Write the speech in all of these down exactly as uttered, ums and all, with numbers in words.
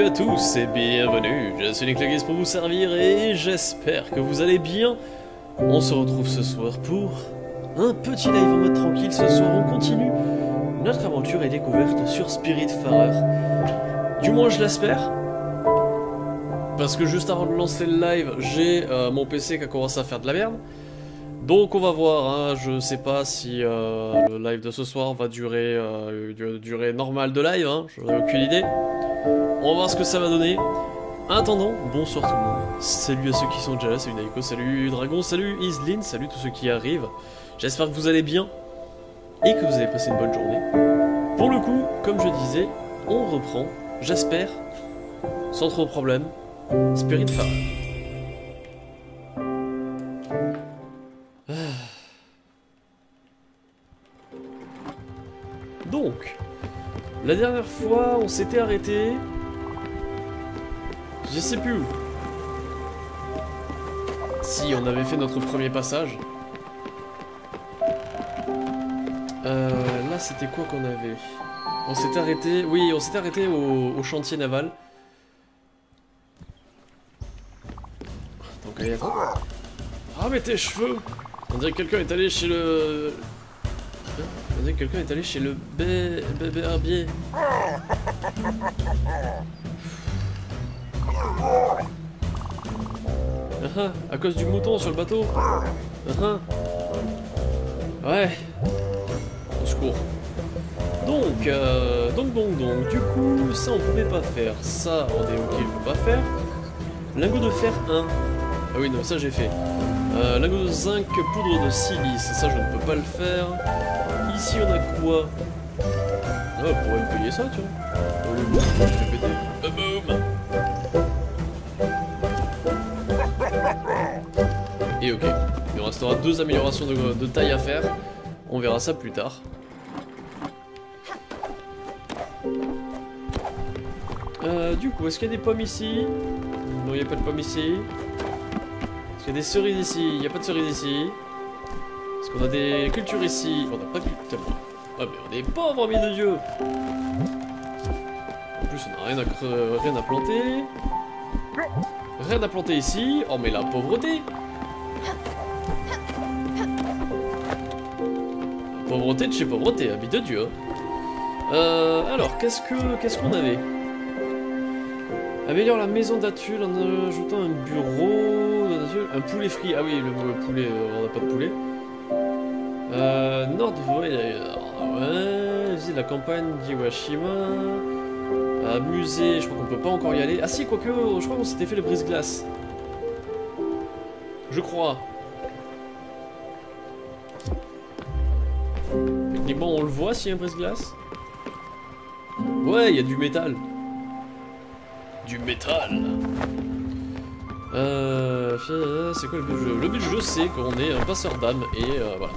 à tous et bienvenue, je suis Nick pour vous servir et j'espère que vous allez bien. On se retrouve ce soir pour un petit live en mode tranquille. Ce soir on continue notre aventure et découverte sur Spiritfarer. Du moins je l'espère. Parce que juste avant de lancer le live, j'ai euh, mon P C qui a commencé à faire de la merde. Donc on va voir, hein. Je sais pas si euh, le live de ce soir va durer euh, une durée normale de live, hein. J'en ai aucune idée. On va voir ce que ça va donner. En attendant, bonsoir tout le monde. Salut à ceux qui sont déjà là, salut Naiko, salut Dragon, salut Islin, salut tous ceux qui arrivent. J'espère que vous allez bien et que vous avez passé une bonne journée. Pour le coup, comme je disais, on reprend, j'espère, sans trop de problème, Spiritfarer. Donc, la dernière fois, on s'était arrêté. Je sais plus où. Si, on avait fait notre premier passage. Euh, là, c'était quoi qu'on avait? On s'était arrêté... Oui, on s'était arrêté au, au chantier naval. Donc, allez, attends. Ah, mais tes cheveux! On dirait que quelqu'un est allé chez le... On dirait que quelqu'un est allé chez le bé... bébé herbier. Ah ah, à cause du mouton sur le bateau. Ah ah. Ouais. Au secours. Donc, euh, donc, donc, donc, du coup, ça on pouvait pas faire. Ça, on est ok, on peut pas faire. Lingot de fer un. Ah oui, non, ça j'ai fait. Euh, lingot de zinc, poudre de silice. Ça, je ne peux pas le faire. Ici, on a quoi? Ah, on pourrait me payer ça, tu vois. Oh, le boum, je vais péter. Boum, boum. Et ok, il restera deux améliorations de, de taille à faire. On verra ça plus tard. Euh, du coup, est-ce qu'il y a des pommes ici? Non, il n'y a pas de pommes ici. Est-ce qu'il y a des cerises ici? Il n'y a pas de cerises ici. Est-ce qu'on a des cultures ici? On n'a pas de culture. Ah, mais on est pauvres, amis de Dieu! En plus, on n'a rien à, rien à planter. Rien à planter ici. Oh, mais la pauvreté! Pauvreté de chez pauvreté, ami de Dieu. Euh, alors, qu'est-ce que qu'est-ce qu'on avait? Améliore la maison d'Atul en ajoutant un bureau, un poulet frit. Ah oui, le poulet, on n'a pas de poulet. Euh, Nord, ouais, ouais, visite la campagne d'Iwashima. Euh, musée, je crois qu'on peut pas encore y aller. Ah si, quoique, je crois qu'on s'était fait le brise-glace. Je crois. Techniquement, on le voit s'il y a un brise-glace. Ouais, il y a du métal. Du métal. Euh, c'est quoi le but du jeu? Le but du jeu, c'est qu'on est un passeur d'âme et euh, voilà.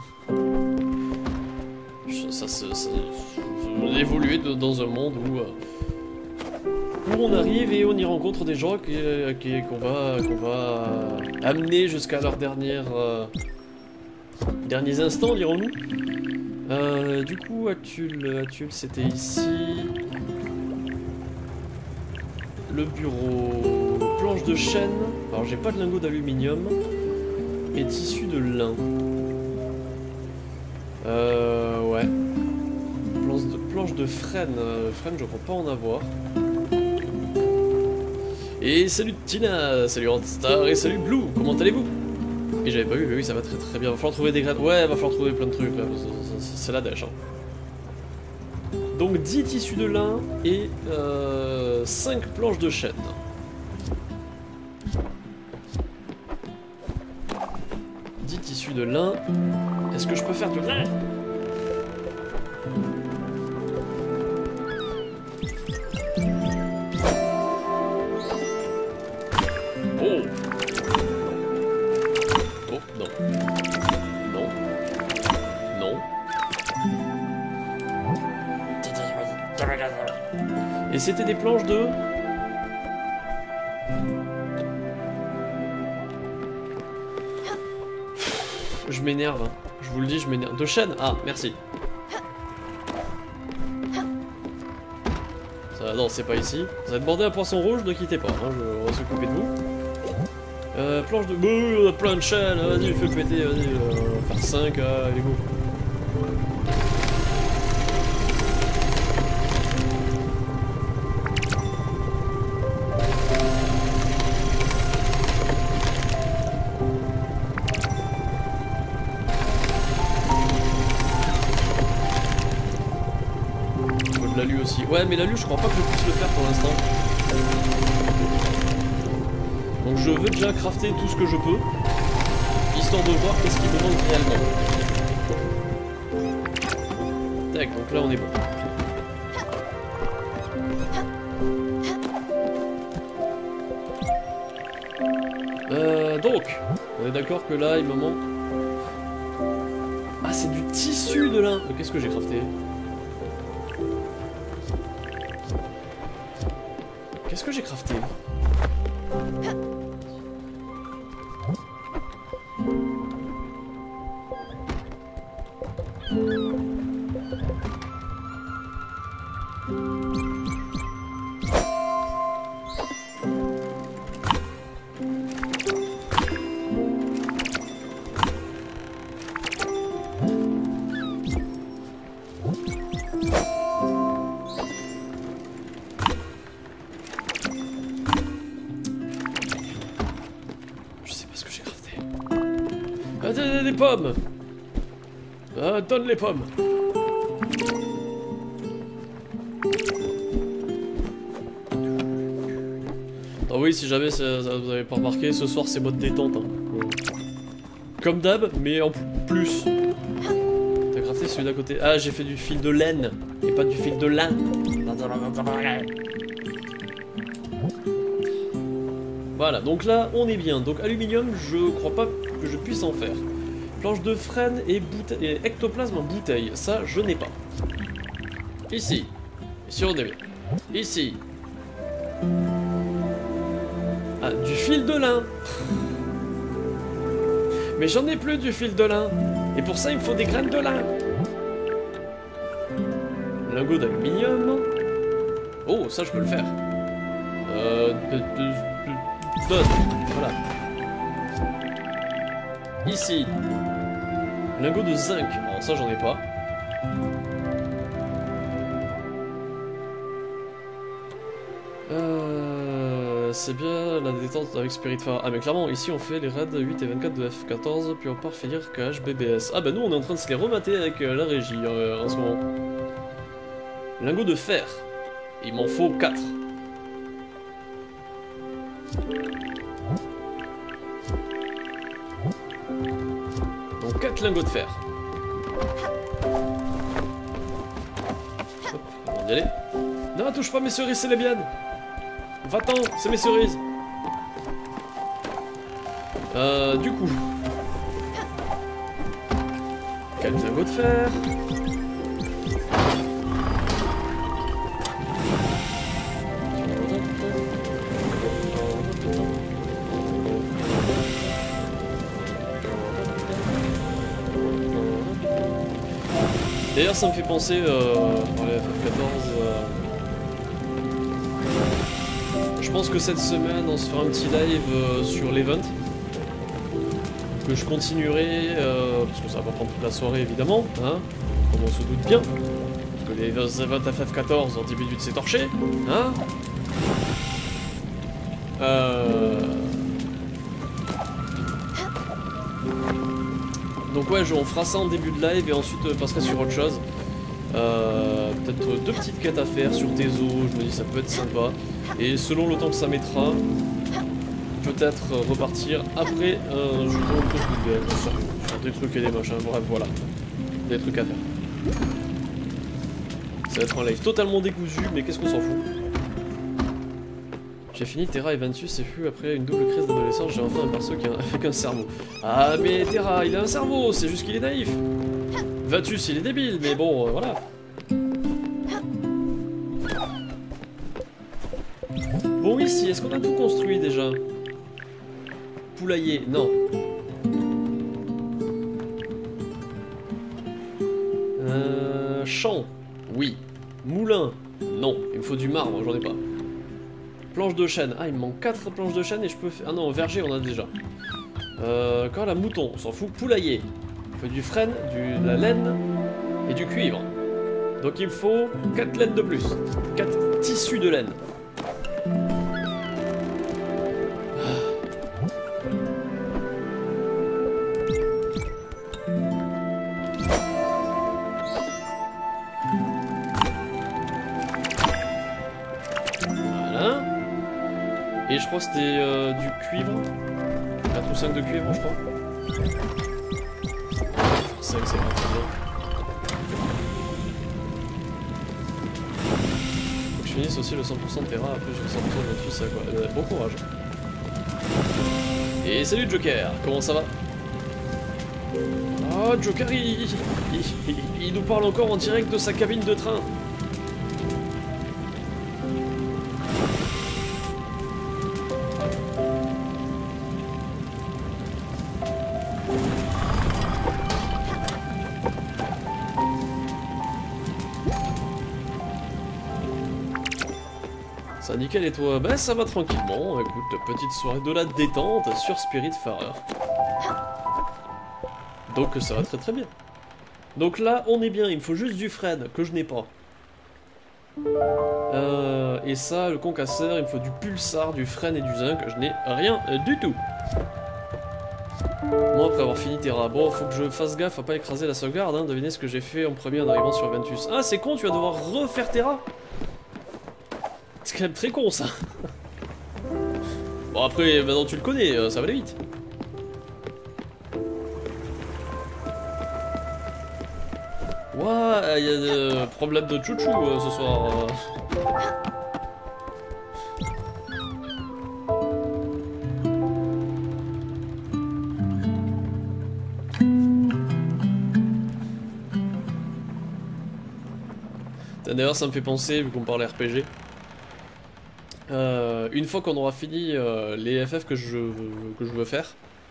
Ça, ça, ça, ça évoluer de, dans un monde où, euh, où on arrive et on y rencontre des gens qui, qui, qu'on va, qu'on va amener jusqu'à leurs dernières, euh, derniers instants, dirons-nous. Euh, du coup, Atul, Atul c'était ici. Le bureau, planche de chêne. Alors j'ai pas de lingot d'aluminium, mais tissu de lin. Euh, ouais. Planche de, planche de frêne. Euh, frêne, je crois pas en avoir. Et salut Tina, salut Randstar et salut Blue, comment allez-vous? Et j'avais pas vu, mais oui, ça va très très bien. Va falloir trouver des graines. Ouais, va falloir trouver plein de trucs. C'est la dèche. Hein. Donc dix tissus de lin et euh, cinq planches de chêne. dix tissus de lin. Est-ce que je peux faire du lin? Oh! Oh, non. Non. Non. Et c'était des planches de... Je m'énerve, hein. Je vous le dis, je m'énerve. De chêne? Ah, merci. Ça, Euh, non, c'est pas ici. Vous avez demandé un poisson rouge, ne quittez pas, hein, je, on va s'occuper de vous. Euh, planche de... Bouh, plein de chaînes, vas-y, fais péter, vas-y, euh, faire cinq, euh, allez go. L'alu aussi. Ouais, mais l'alu, je crois pas que je puisse le faire pour l'instant. Donc je veux déjà crafter tout ce que je peux, histoire de voir qu'est-ce qui me manque réellement. Tac, donc là on est bon. Euh, donc, on est d'accord que là, il me manque... Ah, c'est du tissu de lin. Qu'est-ce que j'ai crafté? Qu'est-ce que j'ai crafté? Des pommes. Ah, donne les pommes. Ah oui, si jamais ça, ça, vous avez pas remarqué, ce soir c'est mode détente. Hein. Comme d'hab, mais en plus. T'as crafté celui d'à côté. Ah, j'ai fait du fil de laine et pas du fil de lin. Voilà, donc là on est bien. Donc aluminium, je crois pas que je puisse en faire. Planche de frêne et, et ectoplasme en bouteille, ça je n'ai pas. Ici, ici on est bien. Ici. Ah, du fil de lin. Mais j'en ai plus du fil de lin. Et pour ça il me faut des graines de lin. Lingot d'aluminium. Oh, ça je peux le faire. Euh... De, de, de, donne. Voilà. Ici. Lingot de zinc. Alors ça j'en ai pas. Euh, c'est bien la détente avec Spirit Fire. Ah mais clairement ici on fait les raids huit et vingt-quatre de F quatorze puis on part finir K H B B S. Ah bah nous on est en train de se les remater avec euh, la régie euh, en ce moment. Lingot de fer. Il m'en faut quatre. Donc quatre lingots de fer. Hop, on va y aller. Non, touche pas mes cerises, c'est les miennes. Va-t'en, c'est mes cerises. Euh, du coup. quatre lingots de fer. D'ailleurs ça me fait penser euh, dans les F F quatorze, euh, je pense que cette semaine on se fera un petit live euh, sur l'event que je continuerai, euh, parce que ça va pas prendre toute la soirée évidemment, hein, comme on se doute bien, parce que les events F F quatorze en dix minutes c'est torché, hein. Euh... Donc ouais, on fera ça en début de live et ensuite on passerai sur autre chose. Euh, Peut-être deux petites quêtes à faire sur des eaux, je me dis ça peut être sympa. Et selon le temps que ça mettra, peut-être repartir après un jeu de coup sur, sur des trucs et des machins, bref voilà. Des trucs à faire. Ça va être un live totalement décousu, mais qu'est-ce qu'on s'en fout. J'ai fini Terra et Ventus et fut après une double crise d'adolescence, j'ai enfin un perso qui a, avec un cerveau. Ah mais Terra, il a un cerveau, c'est juste qu'il est naïf. Ventus, il est débile, mais bon, euh, voilà. Bon ici, est-ce qu'on a tout construit déjà? Poulailler, non. Euh, champ, oui. Moulin, non. Il me faut du du marbre, j'en ai pas. Planche de chêne. Ah, il me manque quatre planches de chêne et je peux faire... Ah non, verger, on a déjà. Euh, quand la mouton, on s'en fout. Poulailler. Il faut du frêne, du, de la laine et du cuivre. Donc il me faut quatre laines de plus. quatre tissus de laine. Et je crois que c'était euh, du cuivre. quatre ou cinq de cuivre, je crois. cinq, c'est pas très bien. Faut que je finisse aussi le cent pour cent de Terra, après j'ai le cent pour cent de Ventus, ça quoi. Euh, bon courage. Et salut Joker, comment ça va? Oh, Joker, il, il, il, il nous parle encore en direct de sa cabine de train. Ça nickel et toi? Bah ça va tranquillement, écoute, petite soirée de la détente sur Spiritfarer. Donc ça va très très bien. Donc là on est bien, il me faut juste du frêne que je n'ai pas. Euh, et ça, le concasseur, il me faut du pulsar, du frêne et du zinc, je n'ai rien euh, du tout. Moi après avoir fini Terra, bon faut que je fasse gaffe à pas écraser la sauvegarde, hein. Devinez ce que j'ai fait en premier en arrivant sur Ventus. Ah c'est con, tu vas devoir refaire Terra. C'est quand même très con ça. Bon après, maintenant tu le connais, ça va aller vite. Ouah, il y a des problèmes de chouchou euh, ce soir. D'ailleurs ça me fait penser, vu qu'on parlait R P G. Euh, une fois qu'on aura fini euh, les F F que je, que je veux faire,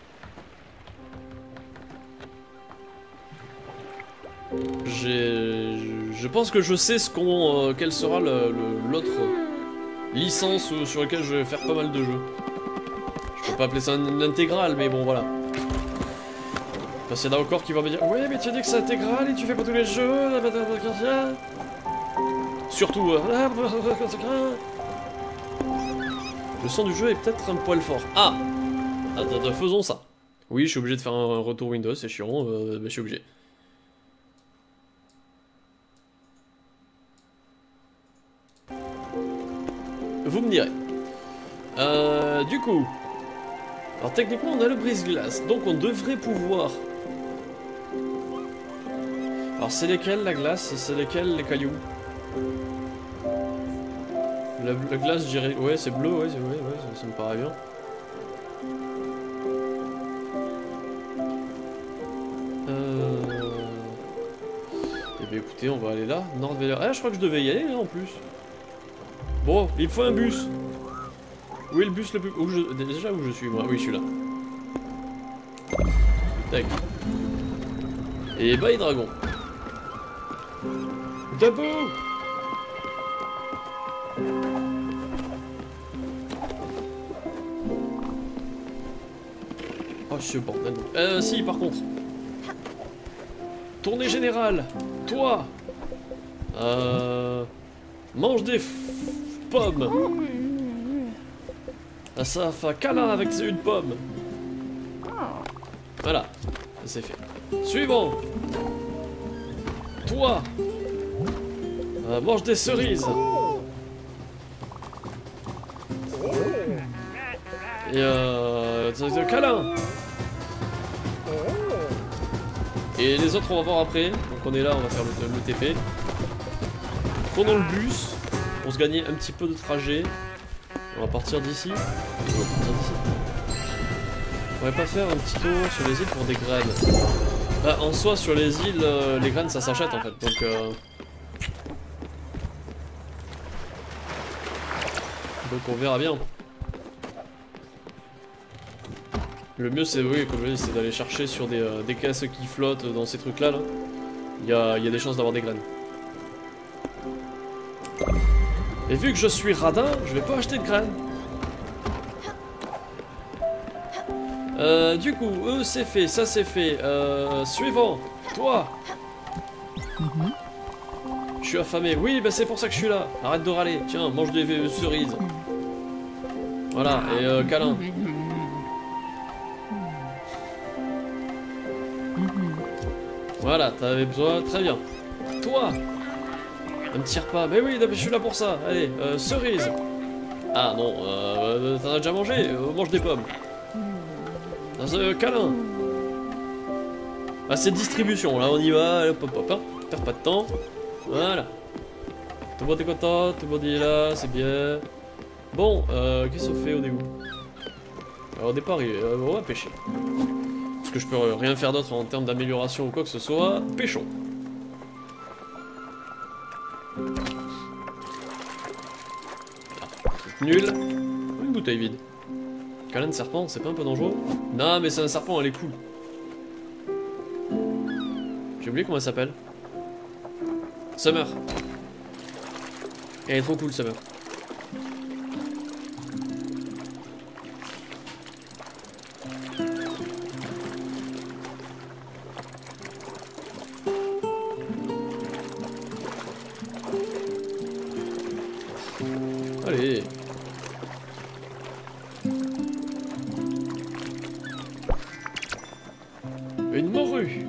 j'ai, je pense que je sais ce qu'on, euh, quelle sera l'autre licence sur laquelle je vais faire pas mal de jeux. Je peux pas appeler ça une intégrale, mais bon voilà. Parce qu'il y en a encore qui vont me dire ouais mais tu dis que c'est intégral et tu fais pas tous les jeux. Surtout euh, le son du jeu est peut-être un poil fort. Ah, attends, attends, faisons ça. Oui, je suis obligé de faire un retour Windows, c'est chiant, euh, mais je suis obligé. Vous me direz. Euh, du coup... Alors techniquement, on a le brise-glace, donc on devrait pouvoir... Alors c'est lesquels la glace? C'est lesquels les cailloux? La, la glace, je dirais... Ouais, c'est bleu, ouais, ouais, ouais ça, ça me paraît bien. Euh... Eh bien écoutez, on va aller là. Nordveller. Ah, je crois que je devais y aller, là, en plus. Bon, il me faut un bus. Où est le bus le plus... Où je... Déjà, où je suis, moi? Oui, je suis là. Tac. Et bye, dragon. Debout! Oh ce bordel. Euh si par contre. Tournée générale. Toi. Euh. Mange des pommes. Ah, ça fait câlin avec une pomme. Voilà. Ça c'est fait. Suivant. Toi. Euh, mange des cerises. Et euh... de câlin. Et les autres on va voir après. Donc on est là, on va faire le, le T P. Prenons le bus pour se gagner un petit peu de trajet. On va partir d'ici. On va partir d'ici. On pourrait pas faire un petit tour sur les îles pour des graines. Bah en soi sur les îles, euh, les graines ça s'achète en fait. Donc euh... Donc on verra bien. Le mieux c'est, oui, comme je dis, c'est d'aller chercher sur des, euh, des caisses qui flottent dans ces trucs là. là. Il y a, il y a des chances d'avoir des graines. Et vu que je suis radin, je vais pas acheter de graines. Euh, du coup, eux c'est fait, ça c'est fait. Euh, suivant, toi. Mhm. Je suis affamé. Oui, bah c'est pour ça que je suis là. Arrête de râler. Tiens, mange des euh, cerises. Voilà, et euh, câlin. Voilà, t'avais besoin, très bien. Toi, ne me tire pas. Mais oui, je suis là pour ça. Allez, euh, cerise. Ah non, euh, t'en as déjà mangé. Euh, mange des pommes. Euh, câlin. Ah, c'est distribution. Là, on y va. Allez, hop, hop, hop. Hein. Perds pas de temps. Voilà. Tout le monde est content. Tout le monde est là. C'est bien. Bon, euh, qu'est-ce qu'on fait au début? Alors, au départ, euh, on va pêcher. Parce que je peux rien faire d'autre en termes d'amélioration ou quoi que ce soit. Pêchons. Nul. Une bouteille vide. Câlin de serpent, c'est pas un peu dangereux? Non, mais c'est un serpent, elle est cool. J'ai oublié comment elle s'appelle. Summer. Elle est trop cool, Summer. Allez. Une morue.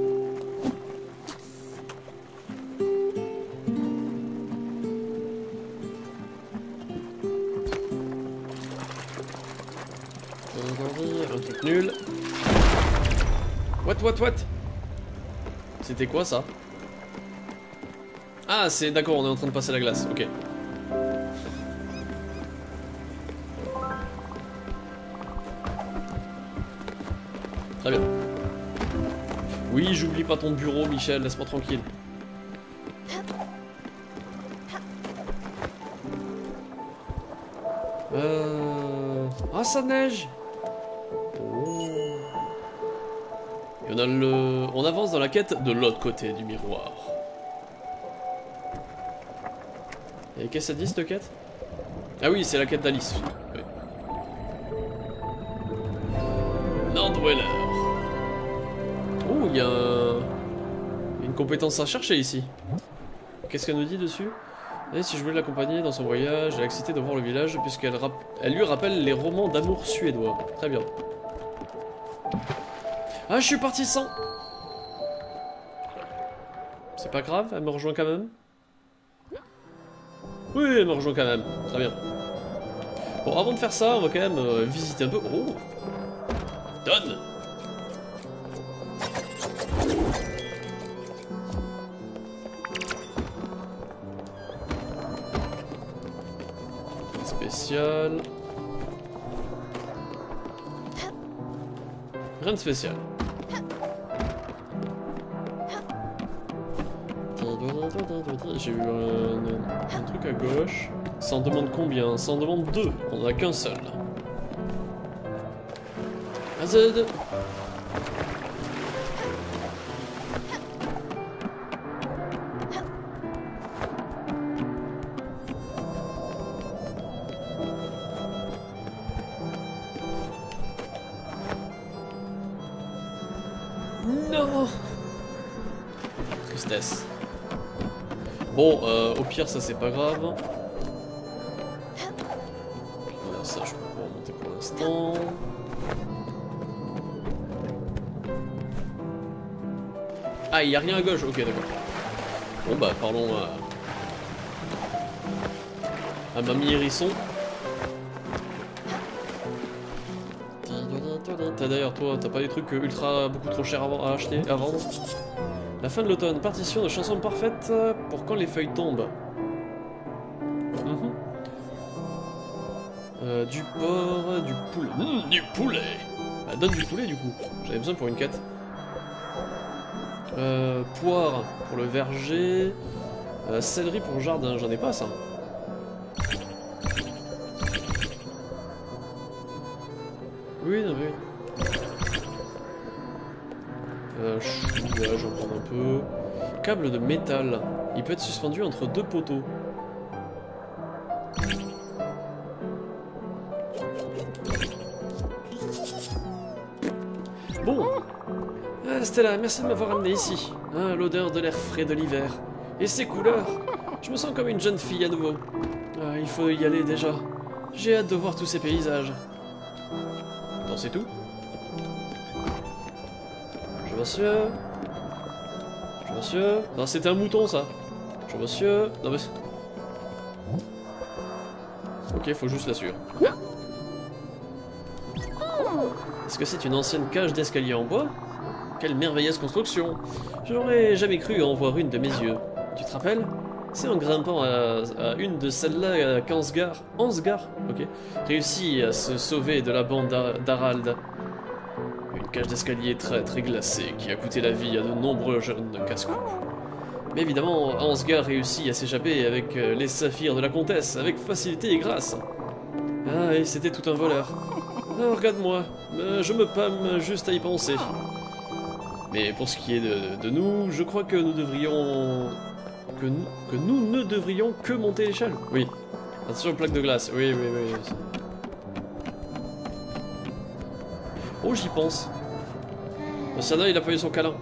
Un truc nul. What, what, what? C'était quoi ça? Ah, c'est d'accord, on est en train de passer la glace, ok. Très bien. Oui, j'oublie pas ton bureau, Michel, laisse-moi tranquille. Euh... Ah, ça neige. Oh. Et on a le... On avance dans la quête de l'autre côté du miroir. Et qu'est-ce que ça dit, cette quête? Ah oui, c'est la quête d'Alice. Oui. Nordweller. Oh, il y a un... une compétence à chercher ici. Qu'est-ce qu'elle nous dit dessus? Et si je voulais l'accompagner dans son voyage, elle est excitée de voir le village puisqu'elle rap... elle lui rappelle les romans d'amour suédois. Très bien. Ah, je suis parti sans. C'est pas grave, elle me rejoint quand même. Oui, elle me rejoint quand même. Très bien. Bon, avant de faire ça, on va quand même euh, visiter un peu. Oh, donne. Spécial. Rien de spécial. J'ai eu un, un truc à gauche. Ça en demande combien? Ça en demande deux. On en a qu'un seul. Azed. Non. Tristesse. Bon, euh, au pire, ça c'est pas grave. Voilà, ça je peux pas remonter pour l'instant. Ah, il n'y a rien à gauche, ok, d'accord. Bon, bah, parlons à, à Mamie Hérisson. T'as d'ailleurs, toi, t'as pas des trucs ultra beaucoup trop chers à, à acheter, à vendre? La fin de l'automne, partition de chansons parfaites pour quand les feuilles tombent. Mmh. Euh, du porc, du poulet. Mmh, du poulet. Bah, donne du poulet du coup. J'avais besoin pour une quête. Euh, poire pour le verger. Euh, céleri pour le jardin. J'en ai pas ça. Oui, non mais oui. Euh, chou, ouais, j'en prends un peu. Câble de métal. Il peut être suspendu entre deux poteaux. Bon. Ah, Stella, merci de m'avoir amené ici. Ah, l'odeur de l'air frais de l'hiver. Et ces couleurs. Je me sens comme une jeune fille à nouveau. Ah, il faut y aller déjà. J'ai hâte de voir tous ces paysages. Attends, c'est tout? Bonjour monsieur. Bonjour monsieur. Non, c'était un mouton ça. Bonjour monsieur. Non mais... Ok, faut juste l'assurer. Est-ce que c'est une ancienne cage d'escalier en bois? Quelle merveilleuse construction! J'aurais jamais cru en voir une de mes yeux. Tu te rappelles? C'est en grimpant à, à une de celles-là qu'Ansgar, Ansgar, ok, réussit à se sauver de la bande d'Harald. Une cage d'escalier très très glacée qui a coûté la vie à de nombreux jeunes casse-cou. Mais évidemment, Ansgar réussit à s'échapper avec les saphirs de la comtesse, avec facilité et grâce. Ah, et c'était tout un voleur. Ah, regarde-moi, je me pâme juste à y penser. Mais pour ce qui est de, de nous, je crois que nous devrions... Que nous, que nous ne devrions que monter l'échelle. Oui. Attention, plaque de glace. Oui, oui, oui. Oh, j'y pense. Sana, il a pas eu son câlin.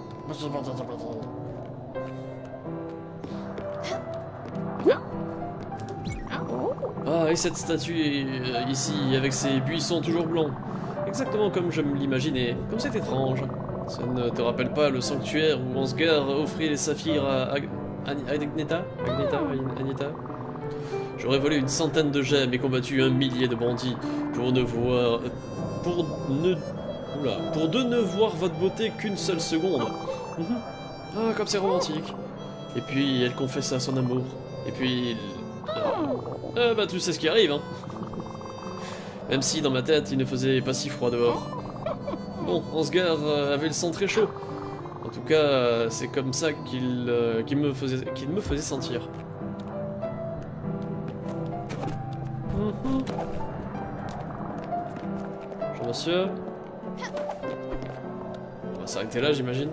Ah, et cette statue euh, ici, avec ses buissons toujours blancs. Exactement comme je me l'imaginais. Comme c'est étrange. Ça ne te rappelle pas le sanctuaire où Ansgar offrait les saphirs à... Agneta Agneta Agneta J'aurais volé une centaine de gemmes et combattu un millier de bandits pour ne voir... Pour ne... Oula, pour de ne voir votre beauté qu'une seule seconde. Mm-hmm. Ah, comme c'est romantique. Et puis, elle confessa son amour. Et puis... Ah bah tu sais ce qui arrive, hein. Même si dans ma tête, il ne faisait pas si froid dehors. Bon, Ansgar avait le sang très chaud. En tout cas, c'est comme ça qu'il euh, qu'il me faisait qu'il me faisait sentir. Mm-hmm. Bonjour monsieur. On va s'arrêter là, j'imagine.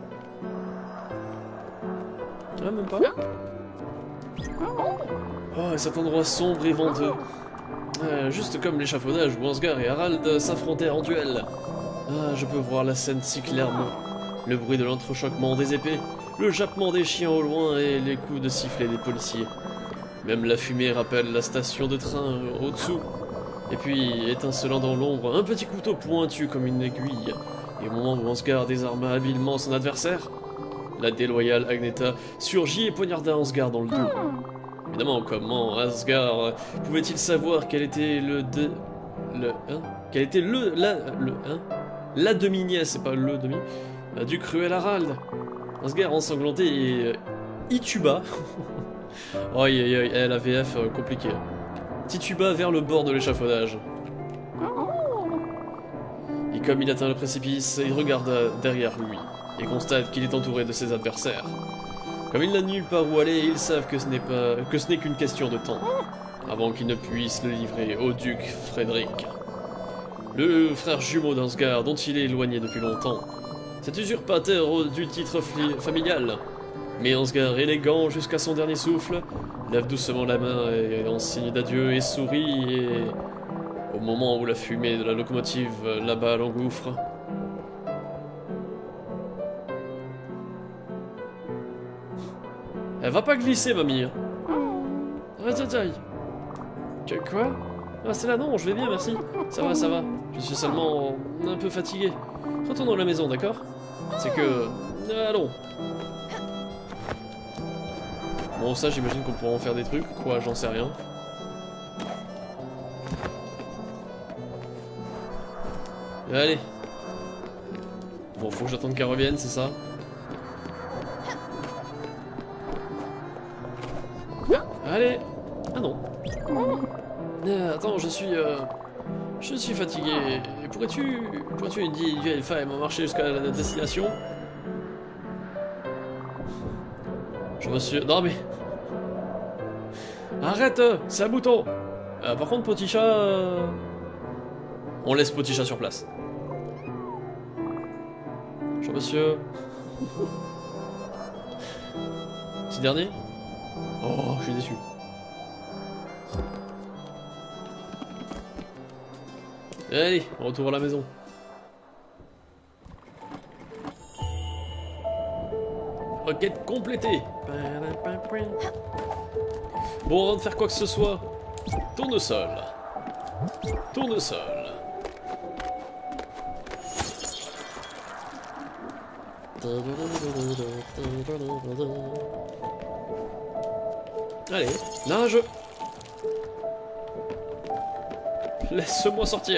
Ah, même pas. Oh, et cet endroit sombre et venteux. Euh, juste comme l'échafaudage où Ansgar et Harald s'affrontèrent en duel. Ah, je peux voir la scène si clairement. Le bruit de l'entrechoquement des épées, le jappement des chiens au loin et les coups de sifflet des policiers. Même la fumée rappelle la station de train au-dessous. Et puis, étincelant dans l'ombre, un petit couteau pointu comme une aiguille. Et au moment où Ansgar désarma habilement son adversaire, la déloyale Agneta surgit et poignarda Ansgar dans le dos. Évidemment, comment Ansgar pouvait-il savoir quel était le de... le... hein quel était le... la... le... hein la demi-nièce, c'est pas le demi... du cruel Harald. Ansgar ensanglanté et... Euh, Ituba. Oh, il y a la V F euh, compliquée. Tituba vers le bord de l'échafaudage. Et comme il atteint le précipice, il regarde derrière lui et constate qu'il est entouré de ses adversaires. Comme il n'a nulle part où aller, ils savent que ce n'est pas que ce n'est qu'une question de temps, avant qu'ils ne puissent le livrer au duc Frédéric, le frère jumeau d'Ansgar dont il est éloigné depuis longtemps. Cet usurpateur du titre familial. Mais Ansgar, élégant jusqu'à son dernier souffle, lève doucement la main et, en signe d'adieu et sourit, et au moment où la fumée de la locomotive là-bas l'engouffre, elle va pas glisser, mamie. Aïe aïe aïe. Que quoi? Ah, c'est là, non, je vais bien, merci. Ça va, ça va. Je suis seulement un peu fatigué. Retournons à la maison, d'accord? C'est que... Allons. Bon, ça, j'imagine qu'on pourra en faire des trucs. Quoi, j'en sais rien. Allez. Bon, faut que j'attende qu'elle revienne, c'est ça? Allez. Ah non. Euh, attends, je suis... Euh, je suis fatigué. Pourrais-tu... Pourrais-tu aider une femme à marcher jusqu'à la destination? Je me suis... Non mais... Arrête. C'est un bouton. euh, Par contre, Poticha... Euh... On laisse Poticha sur place. Bonjour monsieur. Petit dernier. Oh, je suis déçu. Allez, on retourne à la maison. Requête complétée. Bon, avant de faire quoi que ce soit, tournesol. Tournesol. Allez, nage. Laisse-moi sortir.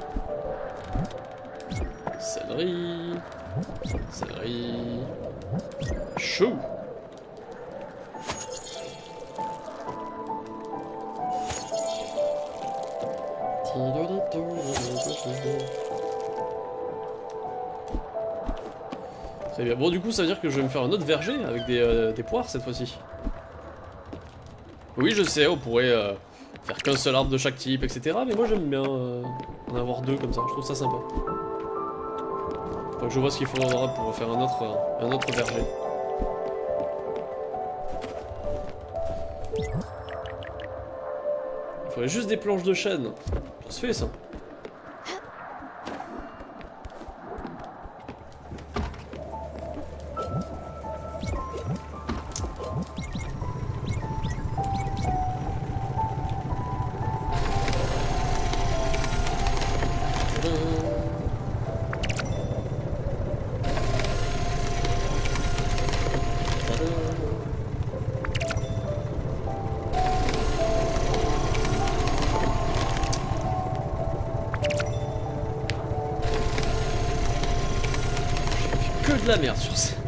Céleri. Céleri. Chou. Très bien. Bon, du coup, ça veut dire que je vais me faire un autre verger avec des, euh, des poires cette fois-ci. Oui, je sais, on pourrait euh, faire qu'un seul arbre de chaque type, et cetera. Mais moi, j'aime bien euh, en avoir deux comme ça. Je trouve ça sympa. Donc, je vois ce qu'il faudra pour faire un autre, euh, un autre verger. Il faudrait juste des planches de chêne. Ça se fait, ça. De la merde sur ça.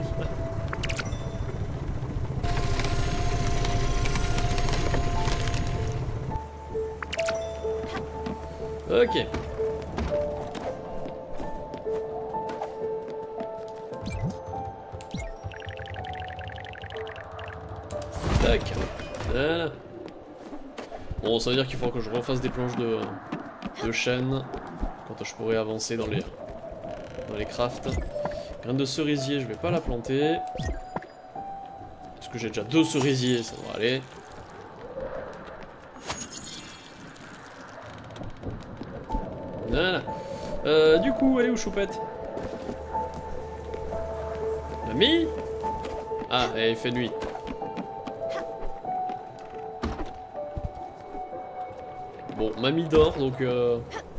Ok. Tac. Voilà. Bon, ça veut dire qu'il faudra que je refasse des planches de, de chêne quand je pourrai avancer dans les, dans les crafts. Graine de cerisier, je vais pas la planter. Parce que j'ai déjà deux cerisiers, ça va aller. Voilà. Euh, du coup, elle est où Choupette? Mamie? Ah, elle fait nuit. Bon, mamie dort, donc... Euh...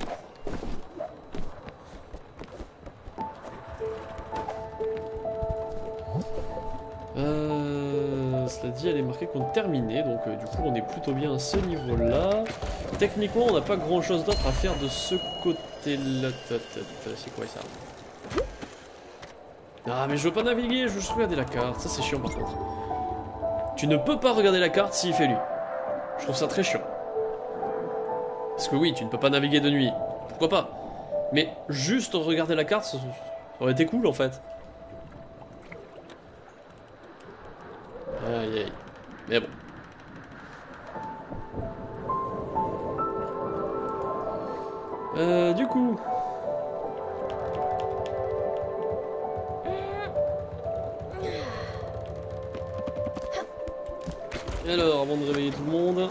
Euh, cela dit, elle est marquée qu'on terminait, donc euh, du coup on est plutôt bien à ce niveau-là. Techniquement, on n'a pas grand-chose d'autre à faire de ce côté-là. C'est quoi ça? Ah, mais je veux pas naviguer, je veux juste regarder la carte. Ça, c'est chiant par contre. Tu ne peux pas regarder la carte s'il fait nuit. Je trouve ça très chiant. Parce que oui, tu ne peux pas naviguer de nuit. Pourquoi pas? Mais juste regarder la carte, ça aurait été cool en fait. Aïe aïe. Mais bon. Euh, du coup. Alors, avant de réveiller tout le monde.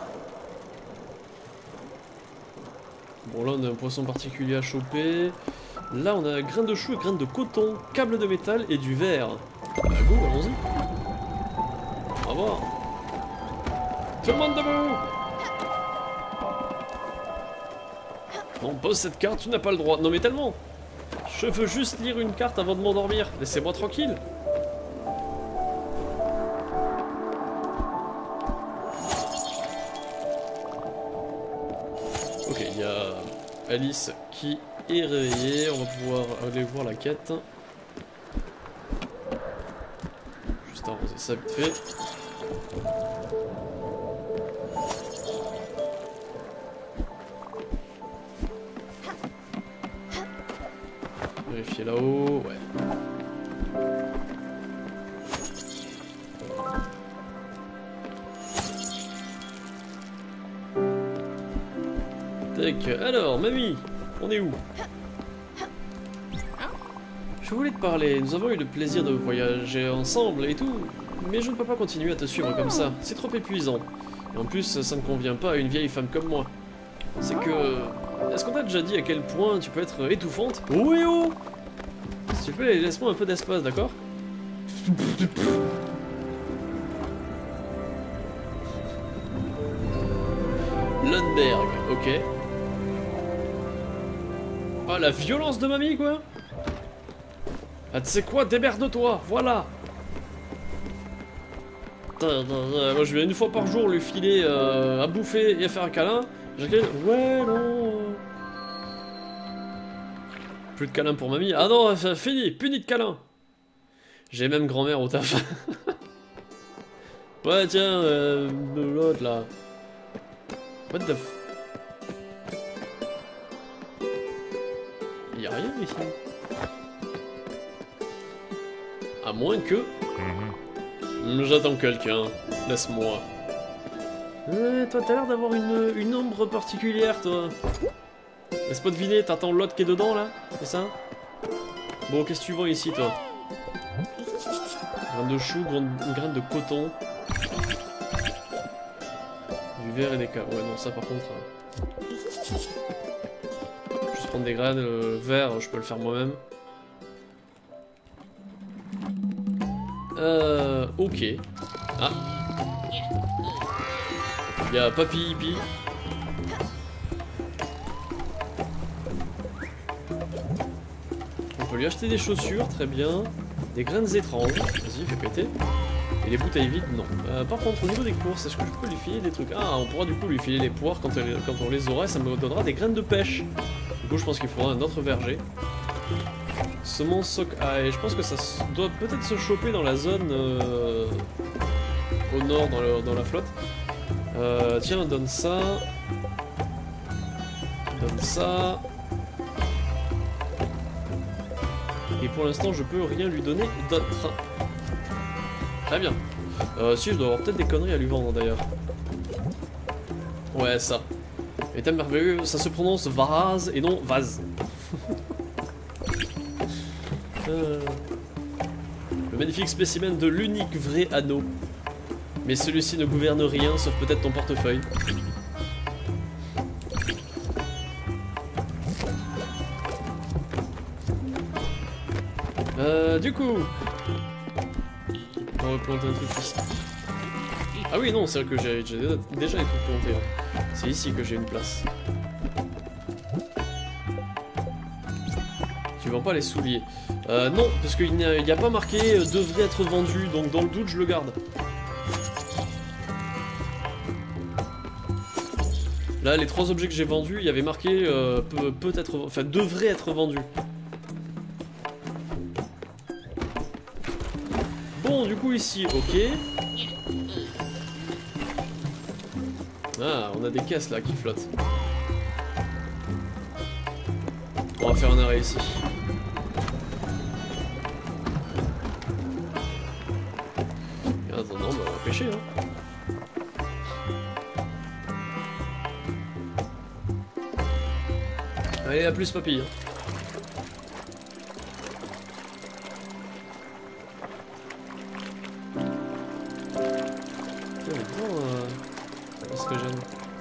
Bon, là, on a un poisson particulier à choper. Là, on a graines de chou et graines de coton, câble de métal et du verre. Bah, go, allons-y. Au revoir. Tout le monde debout. Non, pose cette carte, tu n'as pas le droit. Non mais tellement. Je veux juste lire une carte avant de m'endormir. Laissez-moi tranquille. Ok, il y a Alice qui est réveillée. On va pouvoir aller voir la quête. Juste arroser ça vite fait. Vérifier là-haut, ouais. Tac, alors, mamie, on est où? Je voulais te parler, nous avons eu le plaisir de voyager ensemble et tout, mais je ne peux pas continuer à te suivre comme ça, c'est trop épuisant. Et en plus, ça ne convient pas à une vieille femme comme moi. c'est que... Est-ce qu'on t'a déjà dit à quel point tu peux être étouffante? Oui oh! S'il te plaît, laisse-moi un peu d'espace, d'accord? Lundberg, ok. Ah, la violence de mamie, quoi! Ah, tu sais quoi? Démerde-toi, voilà! Moi, je vais une fois par jour lui filer euh, à bouffer et à faire un câlin. J'ai ouais, non. Plus de câlin pour mamie. Ah non, c'est fini, puni de câlin. J'ai même grand-mère au taf. Ouais, tiens, euh, l'autre là. What the f... Y'a rien ici. À moins que... J'attends quelqu'un. Laisse-moi. Ouais, toi, t'as l'air d'avoir une, une ombre particulière, toi. Laisse pas deviner, t'attends l'autre qui est dedans, là? C'est ça? Bon, qu'est-ce que tu vends ici, toi? Graine de chou, graine, graine de coton. Du verre et des caves. Ouais, non, ça, par contre... Euh... Juste prendre des graines, le verre, je peux le faire moi-même. Euh... Ok. Ah. Il y a Papy Hippie. On peut lui acheter des chaussures, très bien. Des graines étranges. Vas-y, fais péter. Et les bouteilles vides, non. Euh, par contre, au niveau des courses, est-ce que je peux lui filer des trucs? Ah, on pourra du coup lui filer les poires quand, elle, quand on les aura, ça me donnera des graines de pêche. Du coup, je pense qu'il faudra un autre verger. Semence soc... Ah, et je pense que ça doit peut-être se choper dans la zone euh, au nord, dans, le, dans la flotte. Euh, tiens, donne ça. Donne ça. Et pour l'instant, je peux rien lui donner d'autre. Très bien. Euh, si, je dois avoir peut-être des conneries à lui vendre d'ailleurs. Ouais, ça. Et thème merveilleux, ça se prononce vase et non vase. euh... Le magnifique spécimen de l'unique vrai anneau. Mais celui-ci ne gouverne rien, sauf peut-être ton portefeuille. Euh, du coup... On va planter un truc ici. Ah oui, non, c'est vrai que j'ai déjà, déjà les trucs plantés. Hein. C'est ici que j'ai une place. Tu vends pas les souliers. Euh, non, parce qu'il n'y a, a pas marqué euh, devrait être vendu, donc dans le doute, je le garde. Là, les trois objets que j'ai vendus, il y avait marqué euh, peut, peut être, enfin, devrait être vendu. Bon, du coup, ici, ok. Ah, on a des caisses là qui flottent. On va faire un arrêt ici. Et en attendant, bah, on va pêcher, hein. Allez, à plus, papy. Ce que j'aime.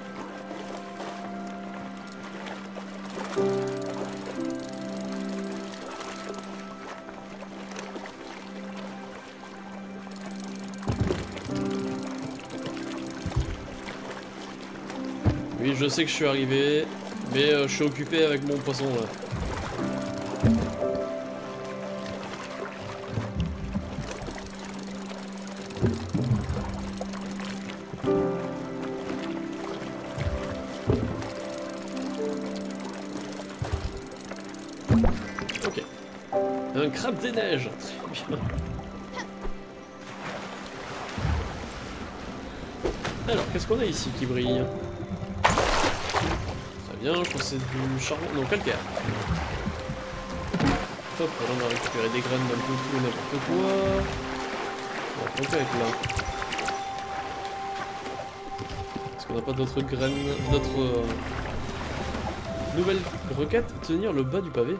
Oui, je sais que je suis arrivé, mais euh, je suis occupé avec mon poisson là. Ok. Un crabe des neiges. Très bien. Alors, qu'est-ce qu'on a ici qui brille? Très bien, je pense que c'est du charbon. Non, calcaire. Hop, là on va récupérer des graines d'un peu tout et n'importe quoi. On va pas être là. Est-ce qu'on n'a pas d'autres graines, d'autres euh... nouvelles requêtes? Tenir le bas du pavé.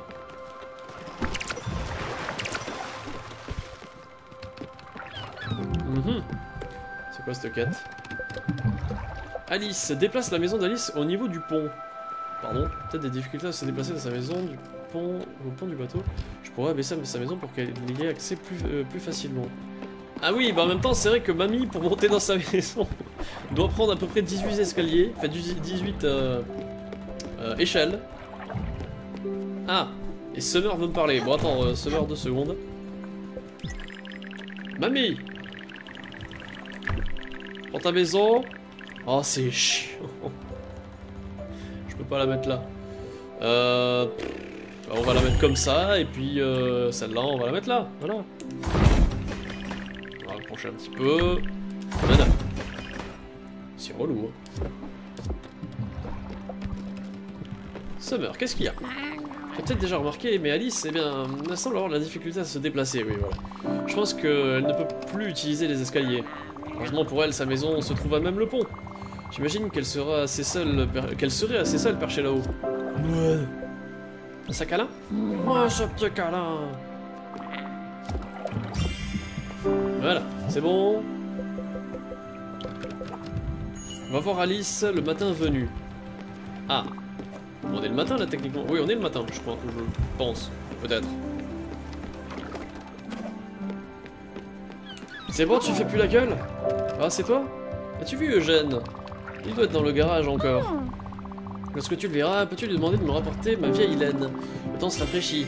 Mm-hmm. C'est quoi cette quête? Alice, déplace la maison d'Alice au niveau du pont. Pardon, peut-être des difficultés à se déplacer de sa maison du pont au pont du bateau. Je pourrais abaisser sa maison pour qu'elle y ait accès plus, euh, plus facilement. Ah oui, bah en même temps, c'est vrai que mamie, pour monter dans sa maison, doit prendre à peu près dix-huit escaliers, enfin dix-huit euh, euh, échelles. Ah, et Summer veut me parler. Bon, attends, euh, Summer, deux secondes. Mamie! Prends ta maison. Oh, c'est chiant. Je peux pas la mettre là. Euh, on va la mettre comme ça, et puis euh, celle-là, on va la mettre là. Voilà. On va approcher un petit peu. Voilà. C'est relou. Hein. Summer, qu'est-ce qu'il y a? J'ai peut-être déjà remarqué, mais Alice, eh bien, elle semble avoir de la difficulté à se déplacer, oui, voilà. Je pense qu'elle ne peut plus utiliser les escaliers. Heureusement pour elle, sa maison se trouve à même le pont. J'imagine qu'elle sera assez seule, qu'elle serait assez seule perchée là-haut. Ouais. Un sac câlin? Ouais, ce petit câlin. Voilà, c'est bon. On va voir Alice le matin venu. Ah. On est le matin là techniquement. Oui, on est le matin, je crois, je pense, peut-être. C'est bon, tu fais plus la gueule? Ah, c'est toi? As-tu vu Eugène? Il doit être dans le garage encore. Lorsque tu le verras, peux-tu lui demander de me rapporter ma vieille laine? Le temps se rafraîchit.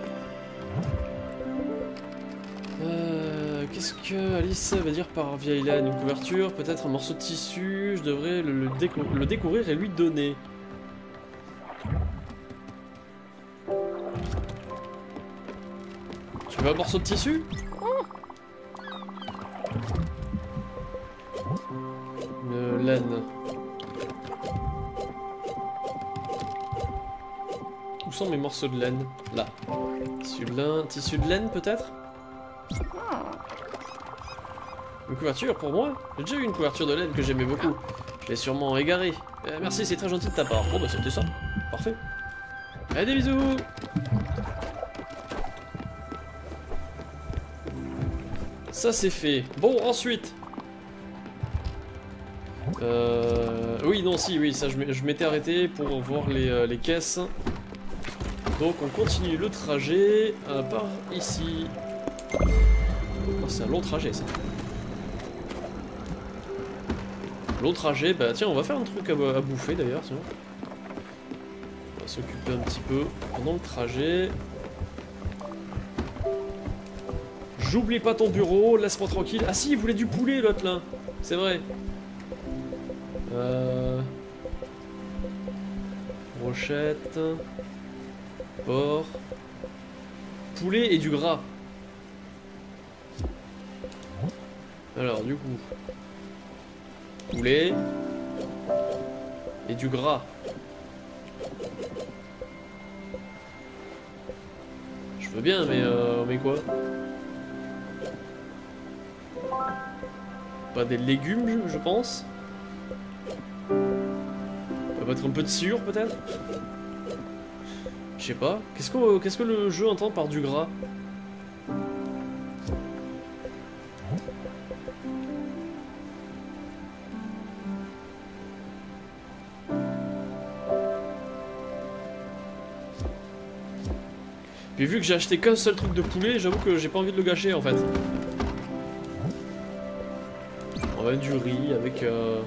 Euh, Qu'est-ce que Alice va dire par vieille laine? Une couverture? Peut-être un morceau de tissu? Je devrais le, le, déco le découvrir et lui donner. Tu veux un morceau de tissu? Une laine. Où sont mes morceaux de laine? Là. Tissu de laine, tissu de laine peut-être? Une couverture pour moi? J'ai déjà eu une couverture de laine que j'aimais beaucoup. Je l'ai sûrement égarée. Euh, merci, c'est très gentil de ta part. Bon bah c'était ça. Parfait. Allez, des bisous! Ça c'est fait. Bon, ensuite. Euh... Oui, non, si, oui, ça je m'étais arrêté pour voir les, euh, les caisses. Donc on continue le trajet euh, par ici. Oh, c'est un long trajet ça. Long trajet, bah tiens, on va faire un truc à, à bouffer d'ailleurs, sinon. On va s'occuper un petit peu pendant le trajet. J'oublie pas ton bureau, laisse-moi tranquille. Ah si, il voulait du poulet l'autre là. C'est vrai. Euh... Brochette. Porc. Poulet et du gras. Alors du coup. Poulet. Et du gras. Je veux bien, mais euh, on met quoi? Pas des légumes, je, je pense. On va mettre un peu de sciure, peut-être. Je sais pas. Qu'est-ce que qu'est-ce que le jeu entend par du gras? Puis vu que j'ai acheté qu'un seul truc de poulet, j'avoue que j'ai pas envie de le gâcher en fait. On va mettre du riz avec... Euh...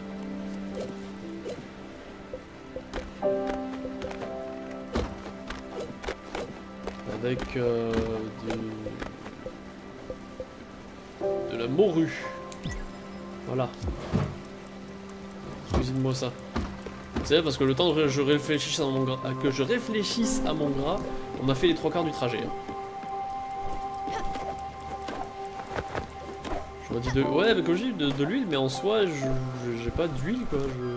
Avec euh, de... de la morue. Voilà. Cuisine-moi ça. C'est vrai parce que le temps que je réfléchisse à mon gras, que je réfléchisse à mon gras, on a fait les trois quarts du trajet. Je me dis de... Ouais, mais comme je dis, de, de l'huile, mais en soi, je j'ai pas d'huile quoi. Je...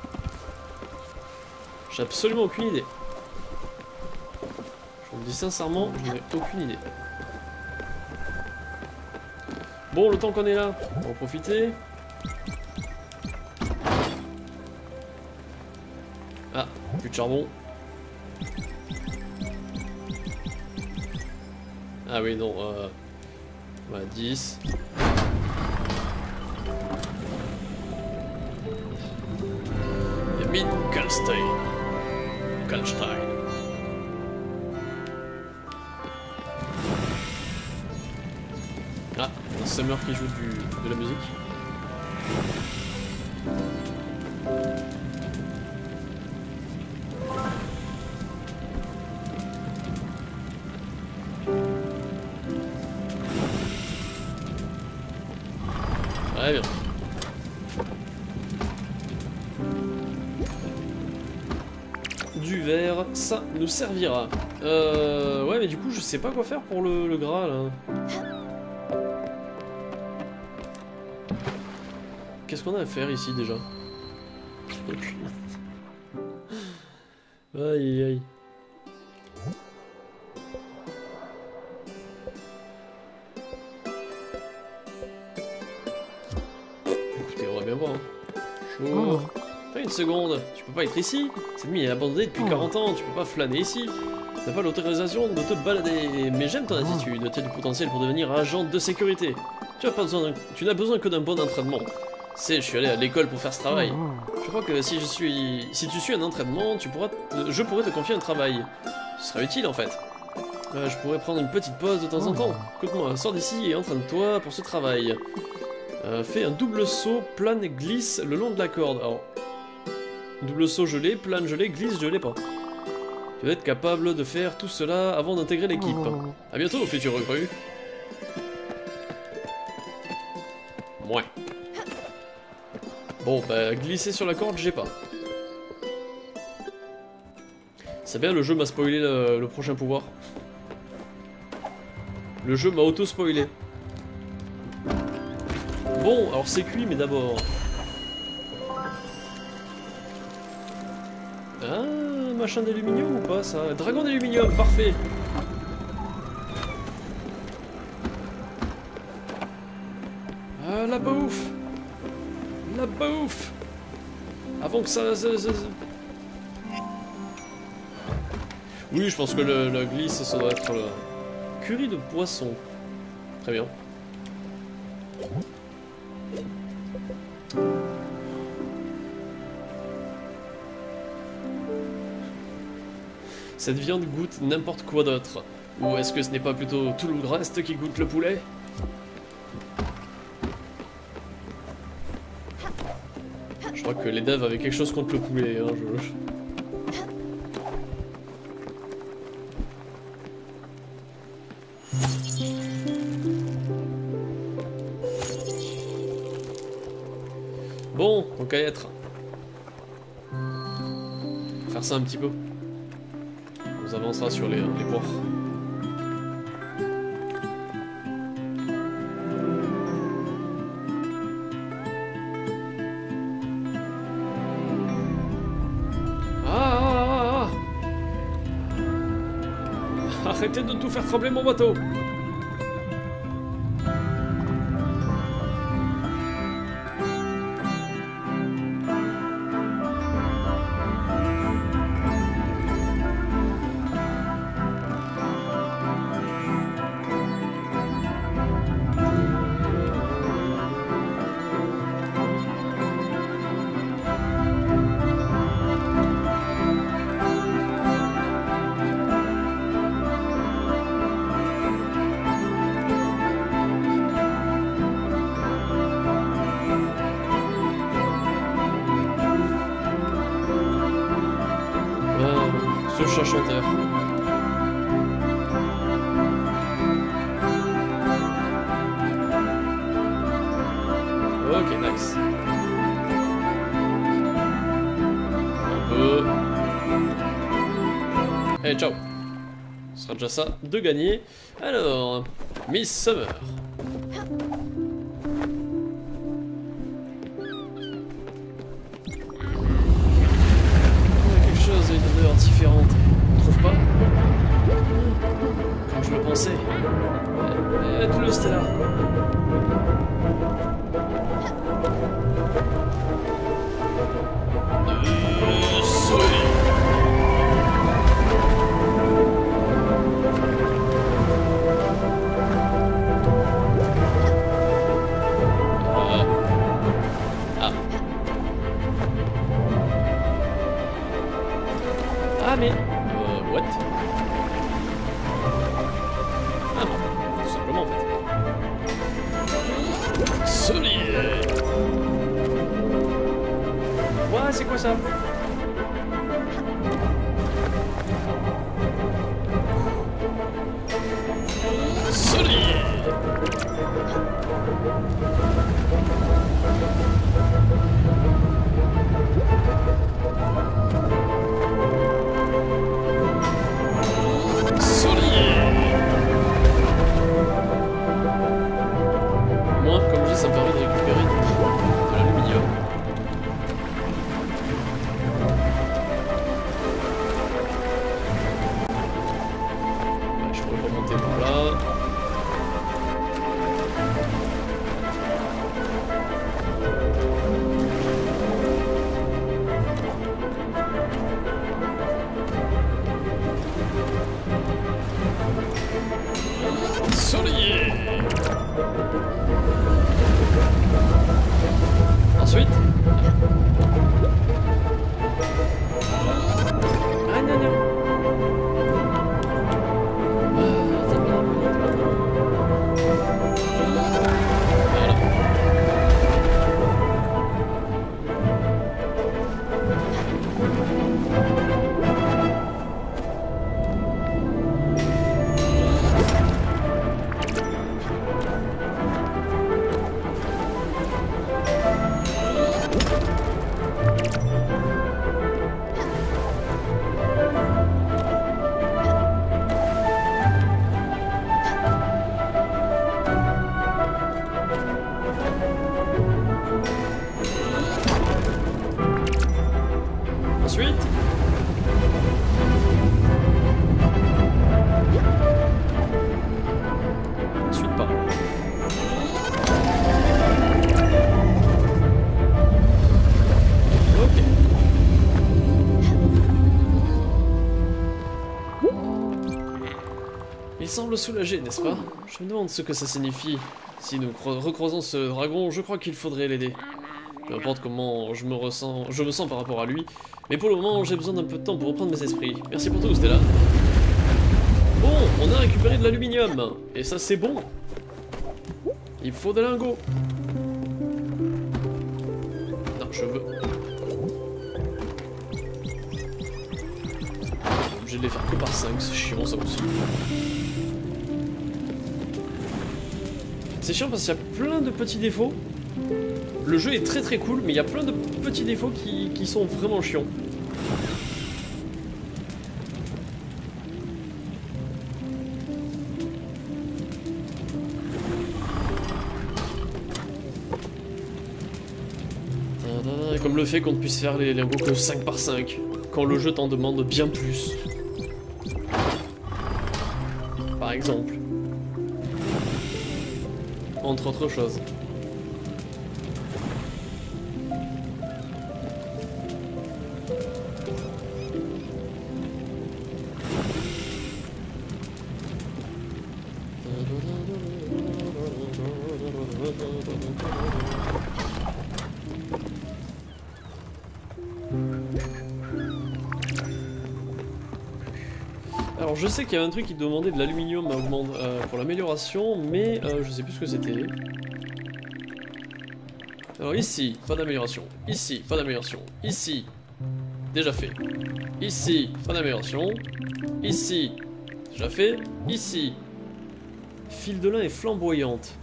J'ai absolument aucune idée. Je me dis sincèrement, je n'ai aucune idée. Bon, le temps qu'on est là, on va en profiter. Ah, plus de charbon. Ah oui, non, euh... ouais, dix. Mine Kalstein. Kalstein. Ah, un Summer qui joue du, de la musique. Très bien. Du verre, ça nous servira. Euh... Ouais, mais du coup, je sais pas quoi faire pour le, le gras, là. Qu'est-ce qu'on a à faire ici, déjà? Aïe, aïe, aïe. Écoutez, on va bien voir. Hein. Chaud. Oh. Attends une seconde, tu peux pas être ici? Cette mine est abandonnée depuis quarante ans, tu peux pas flâner ici. Tu n'as pas l'autorisation de te balader. Mais j'aime ton attitude, tu as du potentiel pour devenir agent de sécurité. Tu n'as pas besoin, tu n'as besoin que d'un bon entraînement. Tu sais, je suis allé à l'école pour faire ce travail. Je crois que si je suis, si tu suis un entraînement, tu pourras, te... je pourrais te confier un travail. Ce sera utile en fait. Euh, je pourrais prendre une petite pause de temps en temps. Écoute-moi, sors d'ici et entraîne-toi pour ce travail. Euh, fais un double saut, plane et glisse le long de la corde. Alors, double saut je l'ai, plane je l'ai, glisse je l'ai pas. Tu dois être capable de faire tout cela avant d'intégrer l'équipe. A bientôt, futur recrue. Ouais. Bon, bah, glisser sur la corde, j'ai pas. C'est bien, le jeu m'a spoilé le, le prochain pouvoir. Le jeu m'a auto-spoilé. Bon, alors c'est cuit, mais d'abord... Ah, machin d'aluminium ou pas, ça? Dragon d'aluminium, parfait. Ah, la bouffe. La bouffe. Avant que ça... ça, ça, ça... Oui, je pense que le, le glisse, ça doit être le... curry de poisson. Très bien. Cette viande goûte n'importe quoi d'autre. Ou est-ce que ce n'est pas plutôt tout le reste qui goûte le poulet? Je crois que les devs avaient quelque chose contre le poulet, hein, je... Bon, on qu'à y être. Faire ça un petit peu. On avancera sur les, les poires. Ah, ah, ah, ah. Arrêtez de tout faire trembler mon bateau. Ce chat chanteur. Ok, nice. Un peu. Allez, ciao. Ce sera déjà ça de gagner. Alors, Miss Summer. Différente, tu trouves pas? Comme je le pensais. Aide-le, Stella. Euh, soleil. Euh. Ah. What? Ah non, tout simplement en fait. Solide. Ouais, c'est quoi ça? Solide. Moi, comme je dis, ça me permet de récupérer de l'aluminium. Ouais, je pourrais remonter par là. Solier. Ensuite. Ah non non. Voilà. Ensuite. Ensuite pas. Ok. Il semble soulagé, n'est-ce pas? Je me demande ce que ça signifie. Si nous recroisons ce dragon, je crois qu'il faudrait l'aider. Peu importe comment je me ressens, je me sens par rapport à lui. Mais pour le moment, j'ai besoin d'un peu de temps pour reprendre mes esprits. Merci pour tout, Stella. Bon, on a récupéré de l'aluminium. Et ça, c'est bon. Il faut des lingots. Non, je veux... Obligé de les faire que par cinq, c'est chiant ça aussi. C'est chiant parce qu'il y a plein de petits défauts. Le jeu est très très cool, mais il y a plein de petits défauts qui, qui sont vraiment chiants. Comme le fait qu'on ne puisse faire les lingots que cinq par cinq, quand le jeu t'en demande bien plus. Par exemple. Entre autres choses. Alors je sais qu'il y avait un truc qui demandait de l'aluminium euh, pour l'amélioration, mais euh, je sais plus ce que c'était. Alors ici, pas d'amélioration. Ici, pas d'amélioration. Ici, déjà fait. Ici, pas d'amélioration. Ici, déjà fait. Ici, fil de lin est flamboyante.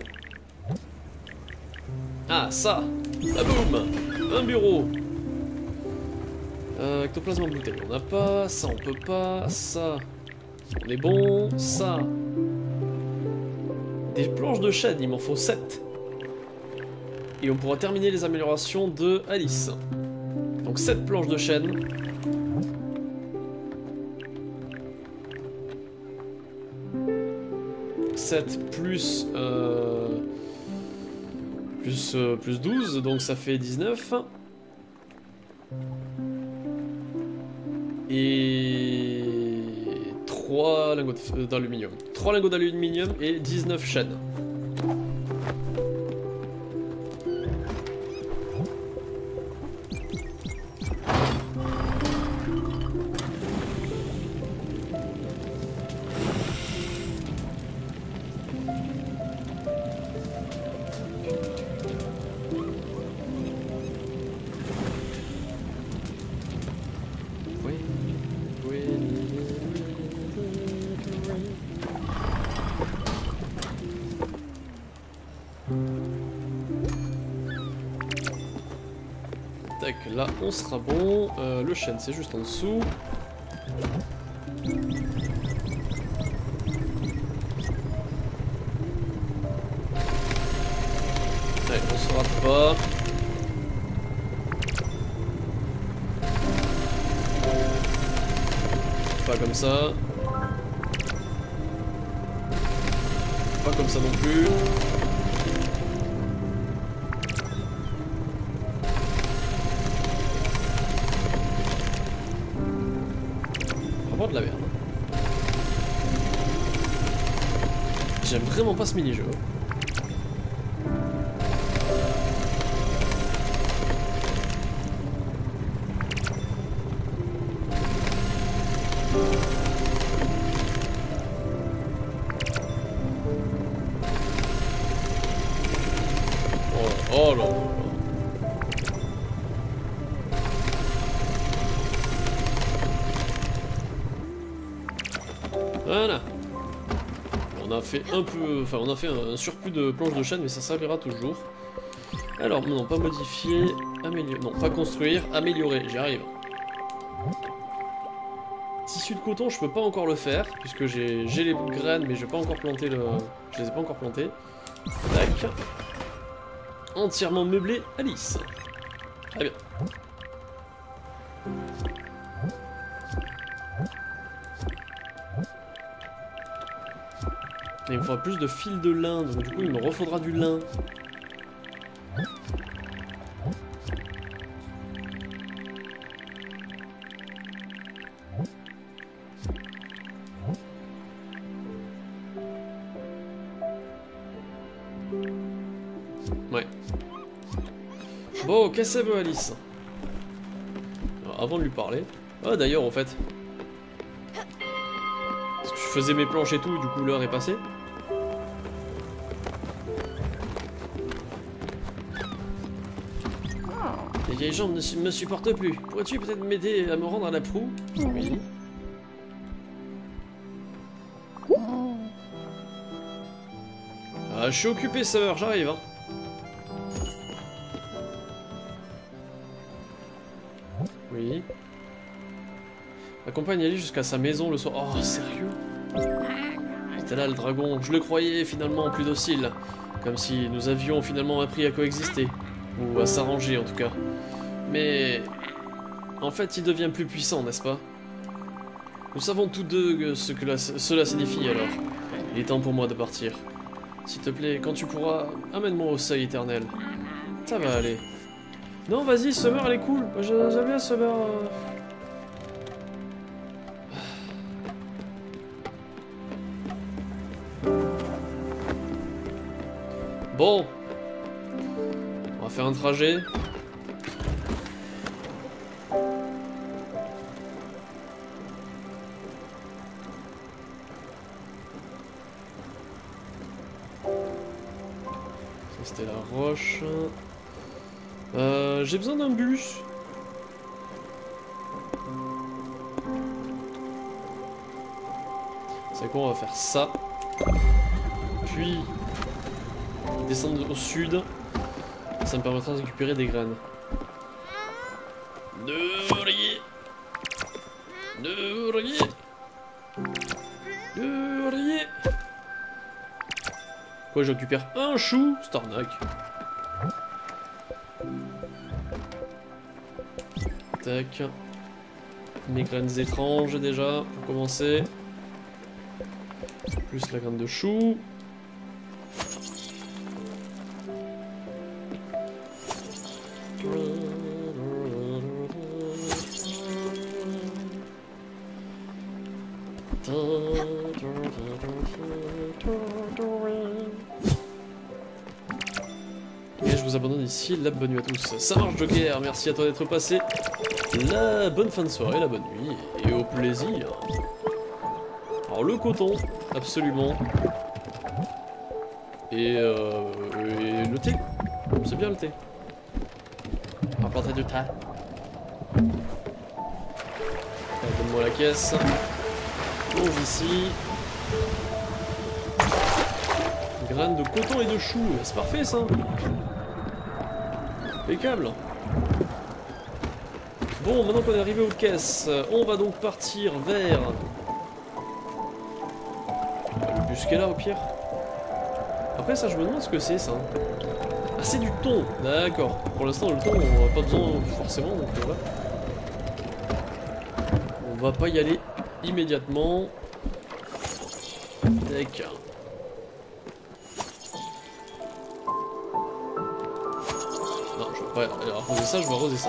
Ah, ça. Ah boum. Un bureau. Euh, ectoplasme en bouteille, on n'a pas. Ça, on peut pas. Ça, on est bon. Ça. Des planches de chêne, il m'en faut sept. Et on pourra terminer les améliorations de Alice. Donc sept planches de chêne. sept plus... Euh, plus, euh, plus douze, donc ça fait dix-neuf. Et... trois lingots d'aluminium. trois lingots d'aluminium et dix-neuf chaînes. là on sera bon. Euh, le chêne c'est juste en dessous. Allez, on se rate pas. Pas comme ça. Pas comme ça non plus. Vraiment de la merde. J'aime vraiment pas ce mini-jeu. Oh là là. Voilà. On a fait un peu... Enfin, on a fait un surplus de planches de chêne, mais ça servira toujours. Alors, non, pas modifier, améliorer... Non, pas construire, améliorer, j'y arrive. Tissu de coton, je peux pas encore le faire, puisque j'ai les graines, mais je vais pas encore planter le... Je les ai pas encore plantées. Tac. Entièrement meublé Alice. Très bien. Et il me faudra plus de fil de lin, donc du coup il me refaudra du lin. Ouais. Bon, qu'est-ce que ça veut Alice? Alors, avant de lui parler... Ah d'ailleurs en fait... Parce que je faisais mes planches et tout, du coup l'heure est passée. Les vieilles jambes ne me supportent plus. Pourrais-tu peut-être m'aider à me rendre à la proue? Oui. Ah, je suis occupé, sœur, j'arrive. Hein. Oui. Accompagne Ali jusqu'à sa maison le soir. Oh, sérieux? C'était là le dragon. Je le croyais finalement plus docile. Comme si nous avions finalement appris à coexister. Ou à s'arranger en tout cas. Mais... En fait, il devient plus puissant, n'est-ce pas? Nous savons tous deux ce que la... cela signifie alors. Il est temps pour moi de partir. S'il te plaît, quand tu pourras, amène-moi au seuil éternel. Ça va aller. Non, vas-y, Summer, elle est cool. J'aime bien Summer. Euh... Bon. On va faire un trajet. C'était la roche. Euh, J'ai besoin d'un bus. C'est quoi, on va faire ça. Puis descendre au sud. Ça me permettra de récupérer des graines. Nourrier. Nourrier. Nourrier. Quoi, je récupère un chou? Starnac. Tac. Mes graines étranges déjà, pour commencer. Plus la graine de chou. Et je vous abandonne ici, la bonne nuit à tous. Ça marche Joker, merci à toi d'être passé. La bonne fin de soirée, la bonne nuit, et au plaisir. Alors le coton, absolument. Et, euh, et le thé, c'est bien le thé. Apporter du thé. Donne-moi la caisse. Plonge ici. Graines de coton et de chou, c'est parfait ça. Impeccable. Bon, maintenant qu'on est arrivé aux caisses, on va donc partir vers... le bus qui est là au pire. Après ça, je me demande ce que c'est ça. Ah, c'est du thon. D'accord. Pour l'instant, le thon, on n'a pas besoin forcément, donc voilà. On va pas y aller immédiatement. Tac. Non, je vais pas arroser ça, je vais arroser ça.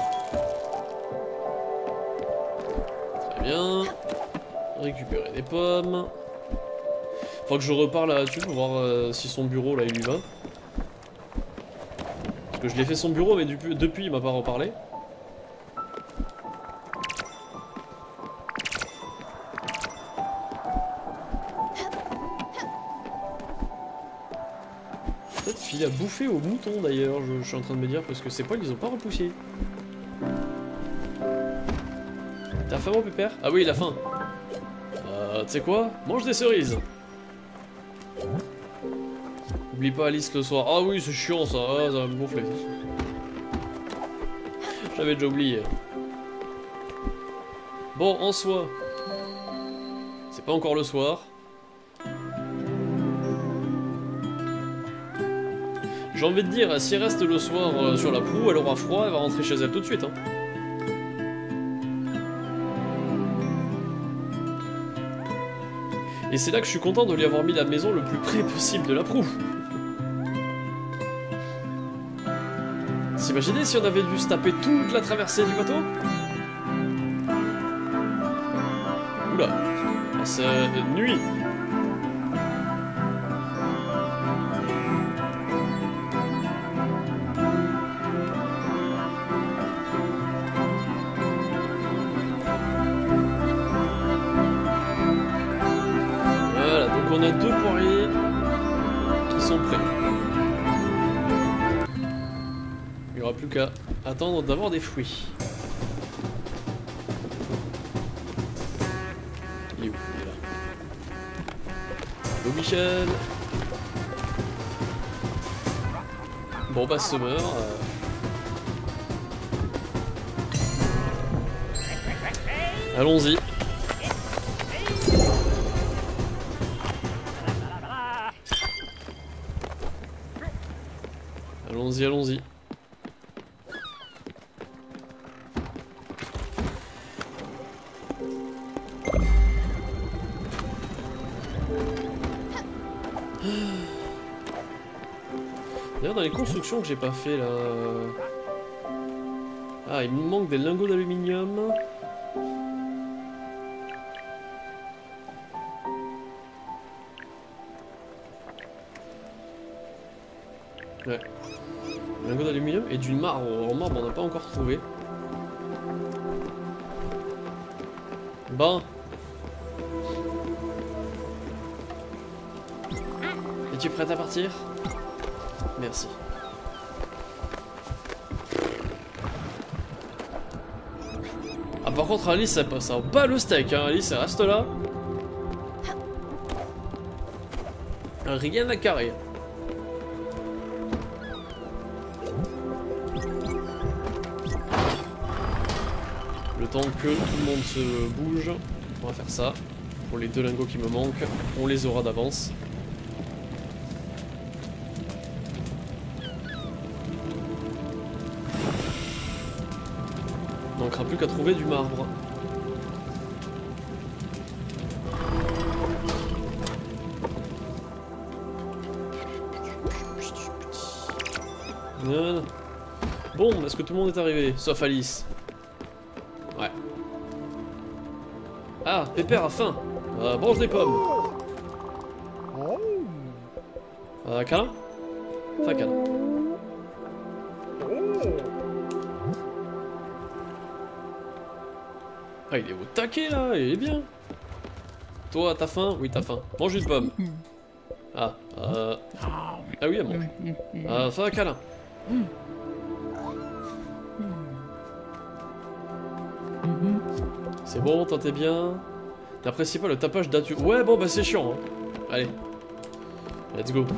Très bien. Récupérer des pommes. Faut que je reparle là-dessus pour voir euh, si son bureau là il lui va. Parce que je l'ai fait son bureau, mais du, depuis il m'a pas reparlé. Peut-être qu'il a bouffé au mouton d'ailleurs, je, je suis en train de me dire, parce que ces poils ils ont pas repoussé. T'as faim mon pépère? Ah oui, il a faim. Euh, tu sais quoi? Mange des cerises. Oublie pas Alice le soir. Ah oui, c'est chiant ça, ah, ça va me gonfler. J'avais déjà oublié. Bon, en soi, c'est pas encore le soir. J'ai envie de dire, si elle reste le soir euh, sur la proue, elle aura froid, elle va rentrer chez elle tout de suite. Hein. Et c'est là que je suis content de lui avoir mis la maison le plus près possible de la proue. S'imaginez si on avait dû se taper toute la traversée du bateau? Oula, c'est nuit. Voilà, donc on a deux poiriers qui sont prêts. Il n'y aura plus qu'à attendre d'avoir des fruits. Il est où? Il est là. Hello Michel. Bon bah Summer. Euh... Allons-y. Allons-y, allons-y. D'ailleurs, dans les constructions que j'ai pas fait là. Ah, il me manque des lingots d'aluminium. Ouais. Un lingot d'aluminium et du marbre. En marbre, on n'a pas encore trouvé. Bon. Es-tu prête à partir? Merci. Ah par contre Alice ça passe pas le steak hein, Alice elle reste là. Rien à carrer. Le temps que tout le monde se bouge, on va faire ça. Pour les deux lingots qui me manquent, on les aura d'avance. On manquera plus qu'à trouver du marbre. Voilà. Bon, est-ce que tout le monde est arrivé? Sauf Alice. Ouais. Ah, Pépère a faim. Euh, mange des pommes. Euh, câlin? Enfin, câlin. Ah, il est au taquet là, il est bien. Toi, t'as faim? Oui, t'as faim. Mange une pomme. Ah, euh... ah oui, elle mange. Euh, fais un câlin. C'est bon, toi t'es bien. N'apprécie pas le tapage d'atu. Ouais, bon, bah c'est chiant. Hein. Allez. Let's go.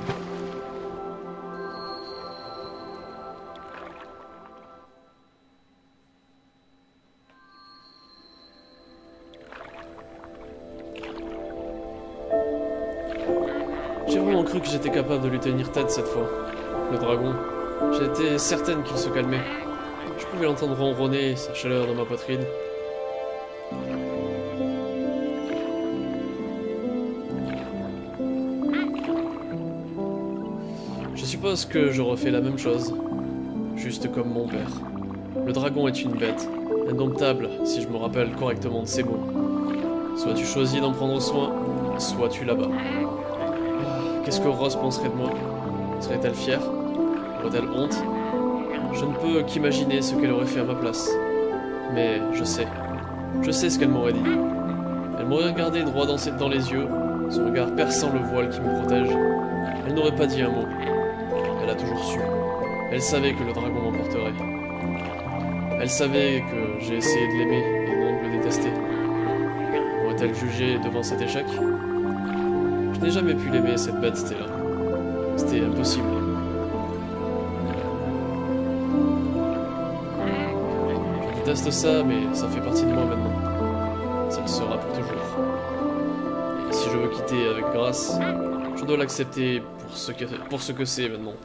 J'ai vraiment cru que j'étais capable de lui tenir tête cette fois. Le dragon. J'étais certaine qu'il se calmait. Je pouvais l'entendre ronronner, sa chaleur dans ma poitrine. Je suppose que je refais la même chose. Juste comme mon père. Le dragon est une bête. Indomptable, si je me rappelle correctement de ses mots. Soit tu choisis d'en prendre soin, soit tu l'abats. Qu'est-ce que Rose penserait de moi? Serait-elle fière? Aurait-elle honte? Je ne peux qu'imaginer ce qu'elle aurait fait à ma place. Mais je sais. Je sais ce qu'elle m'aurait dit. Elle m'aurait regardé droit dans, ses, dans les yeux, son regard perçant le voile qui me protège. Elle n'aurait pas dit un mot. Elle a toujours su. Elle savait que le dragon m'emporterait. Elle savait que j'ai essayé de l'aimer et non de le détester. Aurait-elle jugé devant cet échec? Je n'ai jamais pu l'aimer, cette bête Stella. C'était impossible. Je déteste ça, mais ça fait partie de moi maintenant. Ça le sera pour toujours. Et si je veux quitter avec grâce, je dois l'accepter pour ce que, pour ce que c'est maintenant.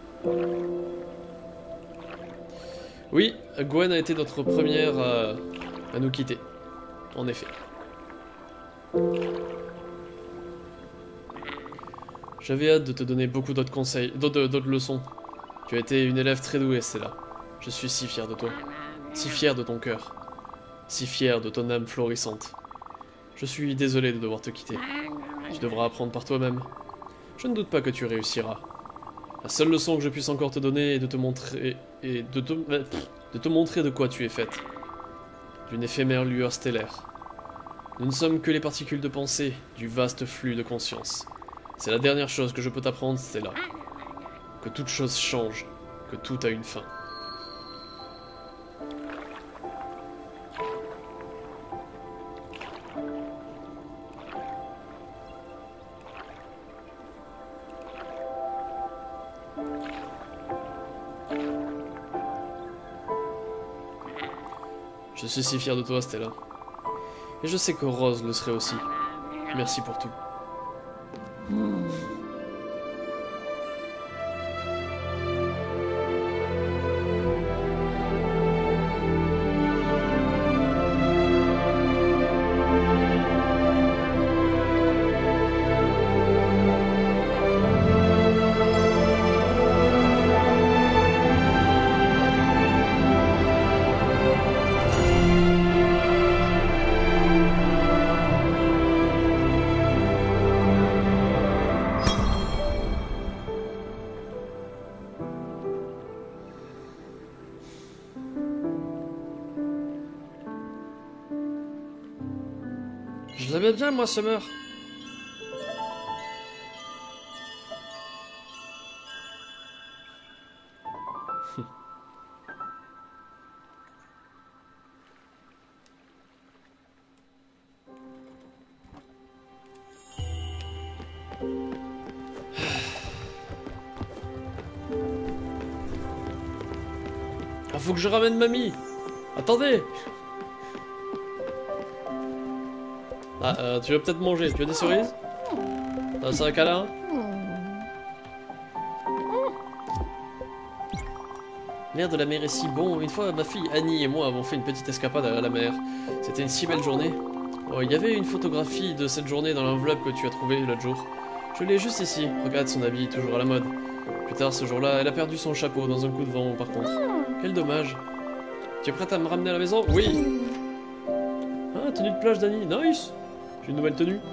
Oui, Gwen a été notre première à, à nous quitter. En effet. J'avais hâte de te donner beaucoup d'autres conseils, d'autres d'autres leçons. Tu as été une élève très douée, Stella. Je suis si fier de toi. Si fier de ton cœur. Si fier de ton âme florissante. Je suis désolé de devoir te quitter. Tu devras apprendre par toi-même. Je ne doute pas que tu réussiras. La seule leçon que je puisse encore te donner est de te montrer... et de te, de te montrer de quoi tu es faite. D'une éphémère lueur stellaire. Nous ne sommes que les particules de pensée du vaste flux de conscience. C'est la dernière chose que je peux t'apprendre, Stella. Que toute chose change, que tout a une fin. Je suis si fier de toi, Stella. Et je sais que Rose le serait aussi. Merci pour tout. Hmm. Je l'aimais bien, moi, Summer. Ah, faut que je ramène mamie. Attendez. Ah, euh, tu veux peut-être manger. Tu veux des cerises? Ah, c'est un câlin? L'air de la mer est si bon. Une fois, ma fille Annie et moi avons fait une petite escapade à la mer. C'était une si belle journée. Oh, il y avait une photographie de cette journée dans l'enveloppe que tu as trouvée l'autre jour. Je l'ai juste ici. Regarde son habit, toujours à la mode. Plus tard, ce jour-là, elle a perdu son chapeau dans un coup de vent, par contre. Quel dommage. Tu es prête à me ramener à la maison? Oui. Ah, tenue de plage d'Annie. Nice. J'ai une nouvelle tenue.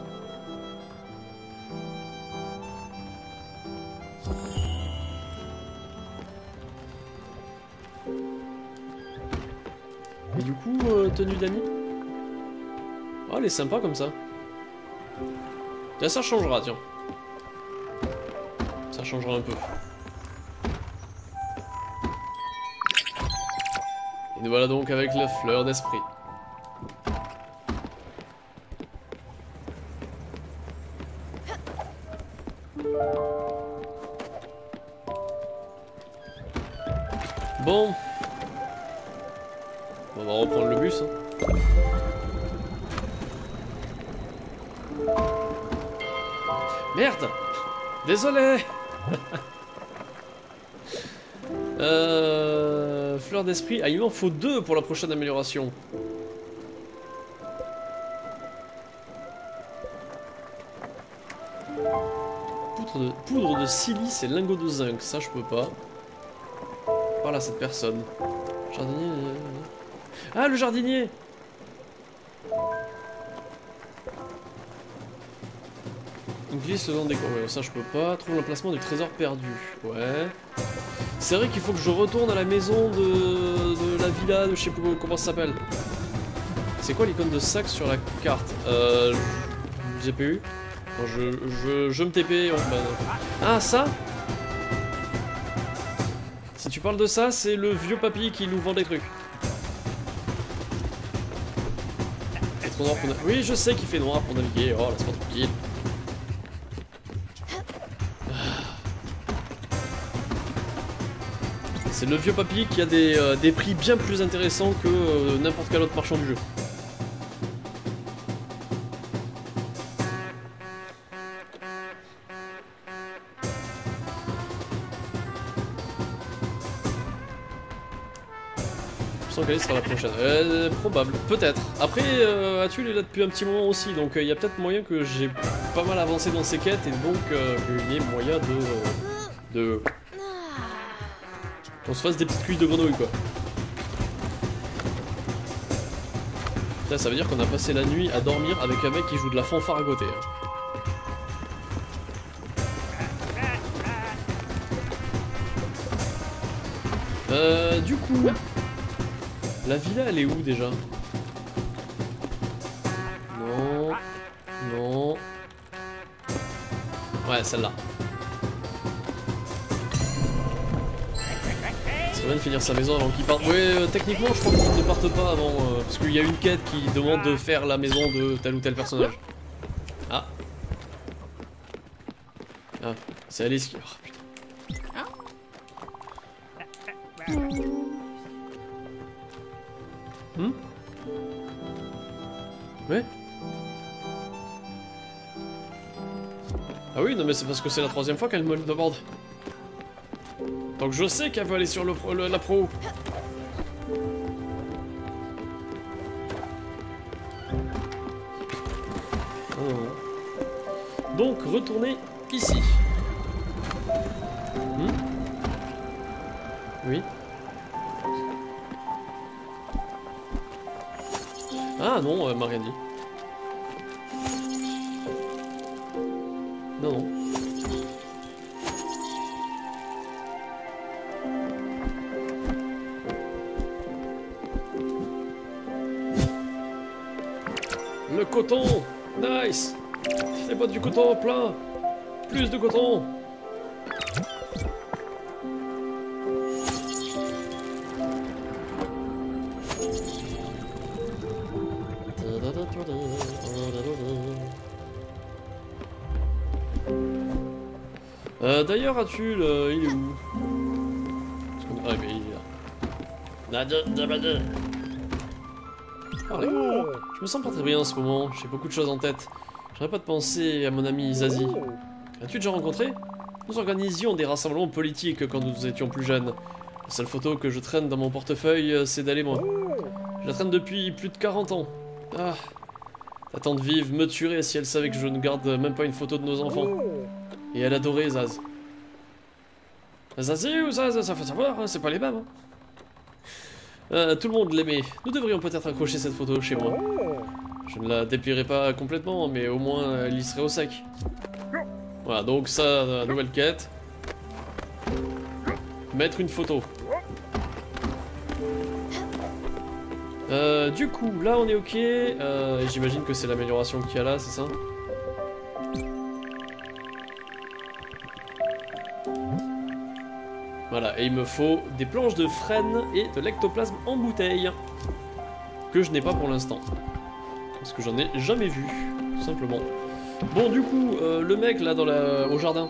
Et du coup, euh, tenue d'Annie. Oh, elle est sympa comme ça. Là, ça changera, tiens. Ça changera un peu. Et nous voilà donc avec la fleur d'esprit. Bon. On va reprendre le bus. Hein. Merde! Désolé. euh, Fleur d'esprit. Ah, il m'en faut deux pour la prochaine amélioration. Poudre de, poudre de silice et lingot de zinc. Ça, je peux pas. Voilà cette personne. Jardinier. Ah, le jardinier. Donc glisse le long des cours. Ouais, ça je peux pas. Trouve l'emplacement du trésor perdu. Ouais. C'est vrai qu'il faut que je retourne à la maison de, de la villa de je sais plus comment ça s'appelle. C'est quoi l'icône de sac sur la carte? Euh. G P U. Bon, je, je, je me T P. On... Ah, ça? Si tu parles de ça, c'est le vieux papy qui nous vend des trucs. C'est trop noir pour naviguer. Oui, je sais qu'il fait noir pour naviguer. Oh, laisse-moi tranquille. C'est le vieux papy qui a des, euh, des prix bien plus intéressants que euh, n'importe quel autre marchand du jeu. Je sens qu'elle sera la prochaine. Euh, probable, peut-être. Après, euh, Atul est là depuis un petit moment aussi, donc il euh, y a peut-être moyen que j'ai pas mal avancé dans ces quêtes et donc euh, qu'il y ait moyen de... de... qu'on se fasse des petites cuisses de grenouille quoi. Là, ça veut dire qu'on a passé la nuit à dormir avec un mec qui joue de la fanfare à côté. Hein. Euh, du coup, la villa elle est où déjà? Non, non. Ouais, celle-là. C'est bien de finir sa maison avant qu'il parte. Ouais, euh, techniquement, je crois qu'il ne parte pas avant. Euh, parce qu'il y a une quête qui demande de faire la maison de tel ou tel personnage. Ah. Ah, c'est Alice qui. Oh, putain. Hmm? Ouais? Ah oui, non mais c'est parce que c'est la troisième fois qu'elle me le demande. Donc je sais qu'elle veut aller sur le, le, la pro. Oh. Donc retournez ici. Hmm? Oui. Ah non, elle m'a rien dit. Non, non. Le coton! Nice! C'est pas du coton plein! Plus de coton! Euh, D'ailleurs, Atul, euh, il est où? Ah, mais il est là. Parlez-moi. Je me sens pas très bien en ce moment, j'ai beaucoup de choses en tête. J'arrête pas de penser à mon ami Zazie. As-tu déjà rencontré? Nous organisions des rassemblements politiques quand nous étions plus jeunes. La seule photo que je traîne dans mon portefeuille, c'est d'elle et moi. Je la traîne depuis plus de quarante ans. Ah, ta tante vive me tuerait si elle savait que je ne garde même pas une photo de nos enfants. Et elle adorait Zaz. Zazie ou Zaz, ça faut savoir, hein, c'est pas les mêmes. Hein. Euh, tout le monde l'aimait. Nous devrions peut-être accrocher cette photo chez moi. Je ne la déplierai pas complètement, mais au moins elle y serait au sec. Voilà, donc ça, la nouvelle quête. Mettre une photo. Euh, du coup, là on est ok. Euh, J'imagine que c'est l'amélioration qu'il y a là, c'est ça? Voilà, et il me faut des planches de frêne et de l'ectoplasme en bouteille. Que je n'ai pas pour l'instant. Parce que j'en ai jamais vu, tout simplement. Bon, du coup, euh, le mec là dans la... au jardin.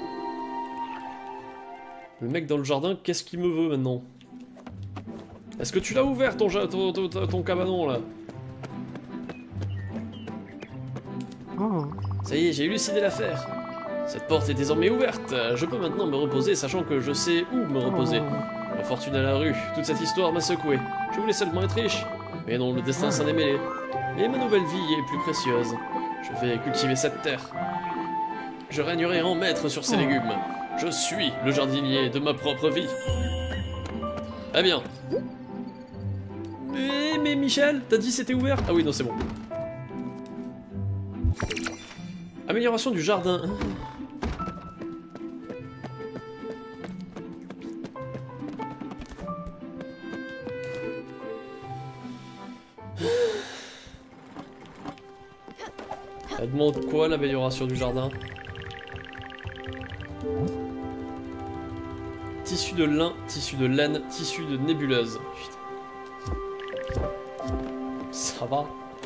Le mec dans le jardin, qu'est-ce qu'il me veut maintenant? Est-ce que tu l'as ouvert ton, ton, ton, ton cabanon là? Oh. Ça y est, j'ai élucidé l'affaire. Cette porte est désormais ouverte. Je peux maintenant me reposer, sachant que je sais où me reposer. Ma fortune à la rue, toute cette histoire m'a secoué. Je voulais seulement être riche. Mais non, le destin s'en est mêlé. Mais ma nouvelle vie est plus précieuse. Je vais cultiver cette terre. Je régnerai en maître sur ces légumes. Je suis le jardinier de ma propre vie. Ah bien. Mais, mais Michel, t'as dit c'était ouvert? Ah oui, non, c'est bon. Amélioration du jardin. Elle demande quoi, l'amélioration du jardin? Tissu de lin, tissu de laine, tissu de nébuleuse. Putain. Ça va.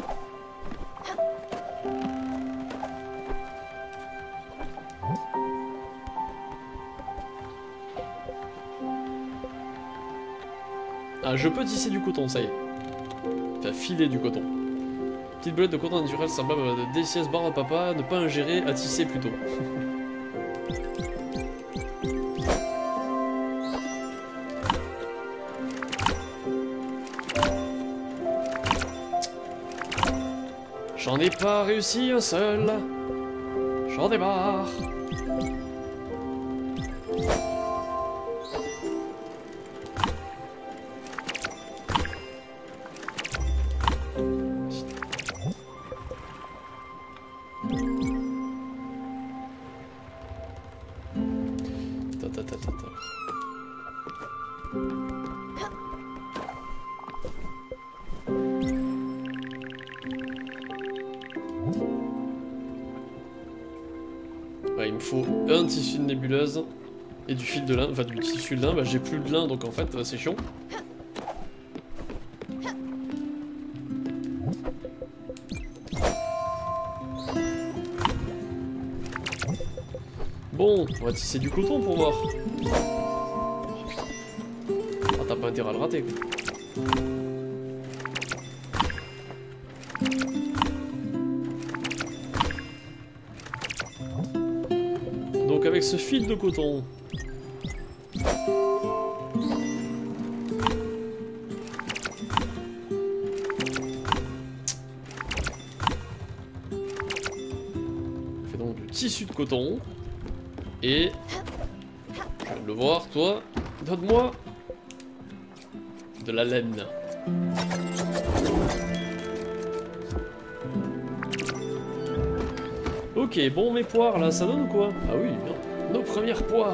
Ah, je peux tisser du coton, ça y est. Enfin, filer du coton. Petite boulette de coton naturel semblable à de délicieuses barres à papa, ne pas ingérer, à tisser plutôt. J'en ai pas réussi un seul. J'en ai marre. Ta ta ta ta ta. Ouais, il me faut un tissu de nébuleuse et du fil de lin, enfin du tissu de lin, bah j'ai plus de lin donc en fait c'est chiant. Bon, on va tisser du coton pour voir. Oh, putain. Ah, t'as pas intérêt à le rater quoi. Donc avec ce fil de coton. On fait donc du tissu de coton. Et... je viens de le voir, toi, donne-moi de la laine. Ok, bon, mes poires, là, ça donne quoi? Ah oui, bien. Nos premières poires.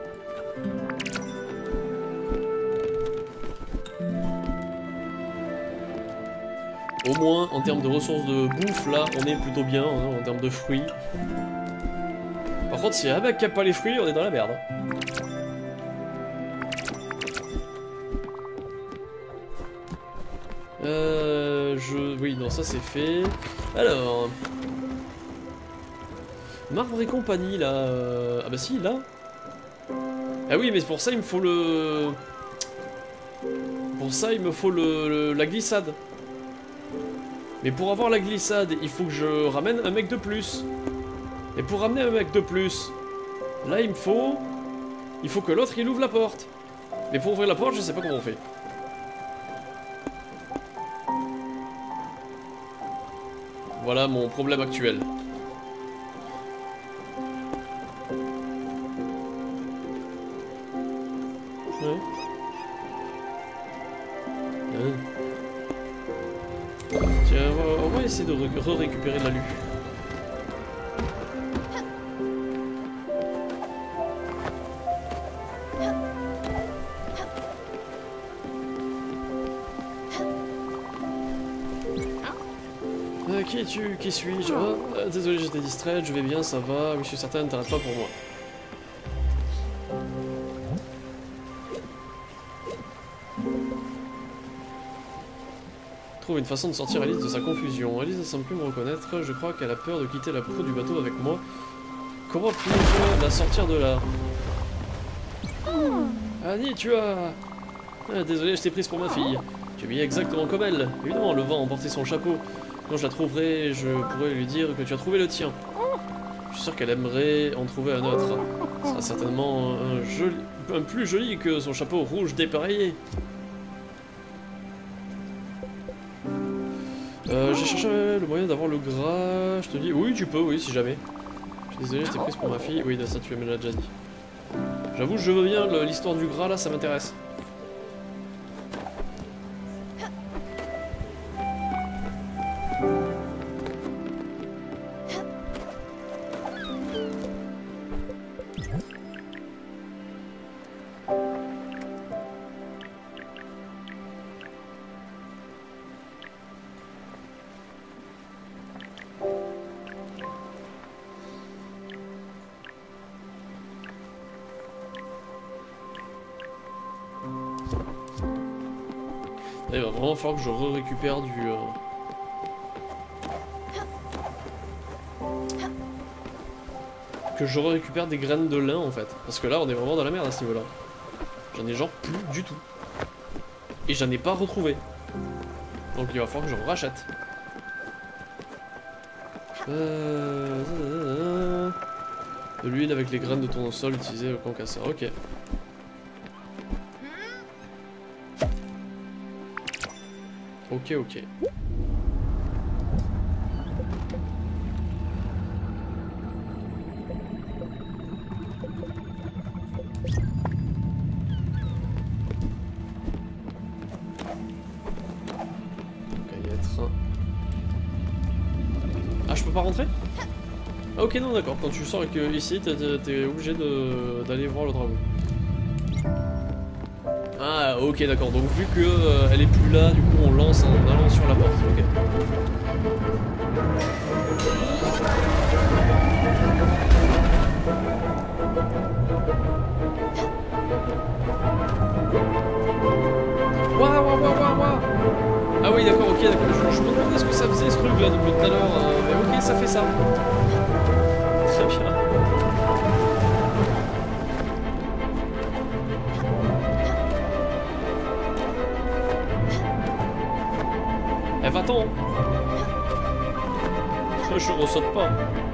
Au moins, en termes de ressources de bouffe, là, on est plutôt bien, hein, en termes de fruits. Par contre, si un mec qui a pas les fruits, on est dans la merde. Euh... Je... Oui, non, ça c'est fait. Alors... Marbre et compagnie, là... euh, Ah bah si, là. Ah oui, mais pour ça, il me faut le... Pour ça, il me faut le... le... la glissade. Mais pour avoir la glissade, il faut que je ramène un mec de plus. Et pour ramener un mec de plus, là il me faut... Il faut que l'autre il ouvre la porte. Mais pour ouvrir la porte, je sais pas comment on fait. Voilà mon problème actuel. Ouais. Hein. Tiens, on va, on va essayer de re-récupérer de l'alu. Qui es-tu? Qui suis-je? Oh, euh, désolé, j'étais distraite, je vais bien, ça va. Oui, je suis certain, ne t'arrête pas pour moi. Trouve une façon de sortir Alice de sa confusion. Alice ne semble plus me reconnaître. Je crois qu'elle a peur de quitter la proue du bateau avec moi. Comment puis-je la sortir de là? Annie, tu as... Ah, désolé, je t'ai prise pour ma fille. Tu es mis exactement comme elle. Évidemment, le vent a emporté son chapeau. Quand je la trouverai, je pourrai lui dire que tu as trouvé le tien. Je suis sûr qu'elle aimerait en trouver un autre. Ce sera certainement un, joli, un plus joli que son chapeau rouge dépareillé. Euh, j'ai cherché le moyen d'avoir le gras. Je te dis, oui, tu peux, oui, si jamais. Je suis désolé, j'étais prise pour ma fille. Oui, ça, tu me l'as déjà dit. J'avoue, je veux bien l'histoire du gras là, ça m'intéresse. Il va vraiment falloir que je re-récupère du... Euh... Que je re-récupère des graines de lin en fait. Parce que là on est vraiment dans la merde à ce niveau là. J'en ai genre plus du tout. Et j'en ai pas retrouvé. Donc il va falloir que je rachète. Euh... De l'huile avec les graines de tournesol utilisées au concasseur. Ok. Ok, ok. Ah, je peux pas rentrer? Ah, ok, non, d'accord. Quand tu sors avec euh, ici, t'es obligé d'aller voir le dragon. Ah, ok, d'accord. Donc, vu que euh, elle est plus là, du coup, on lance en allant sur la porte. Ok. Waouh, waouh, waouh, waouh! Ah oui, d'accord, ok, d'accord. Je, je me demandais ce que ça faisait ce truc là depuis tout à l'heure. Euh, mais ok, ça fait ça. Très bien. Eh, va-t'en! Je ressaute pas.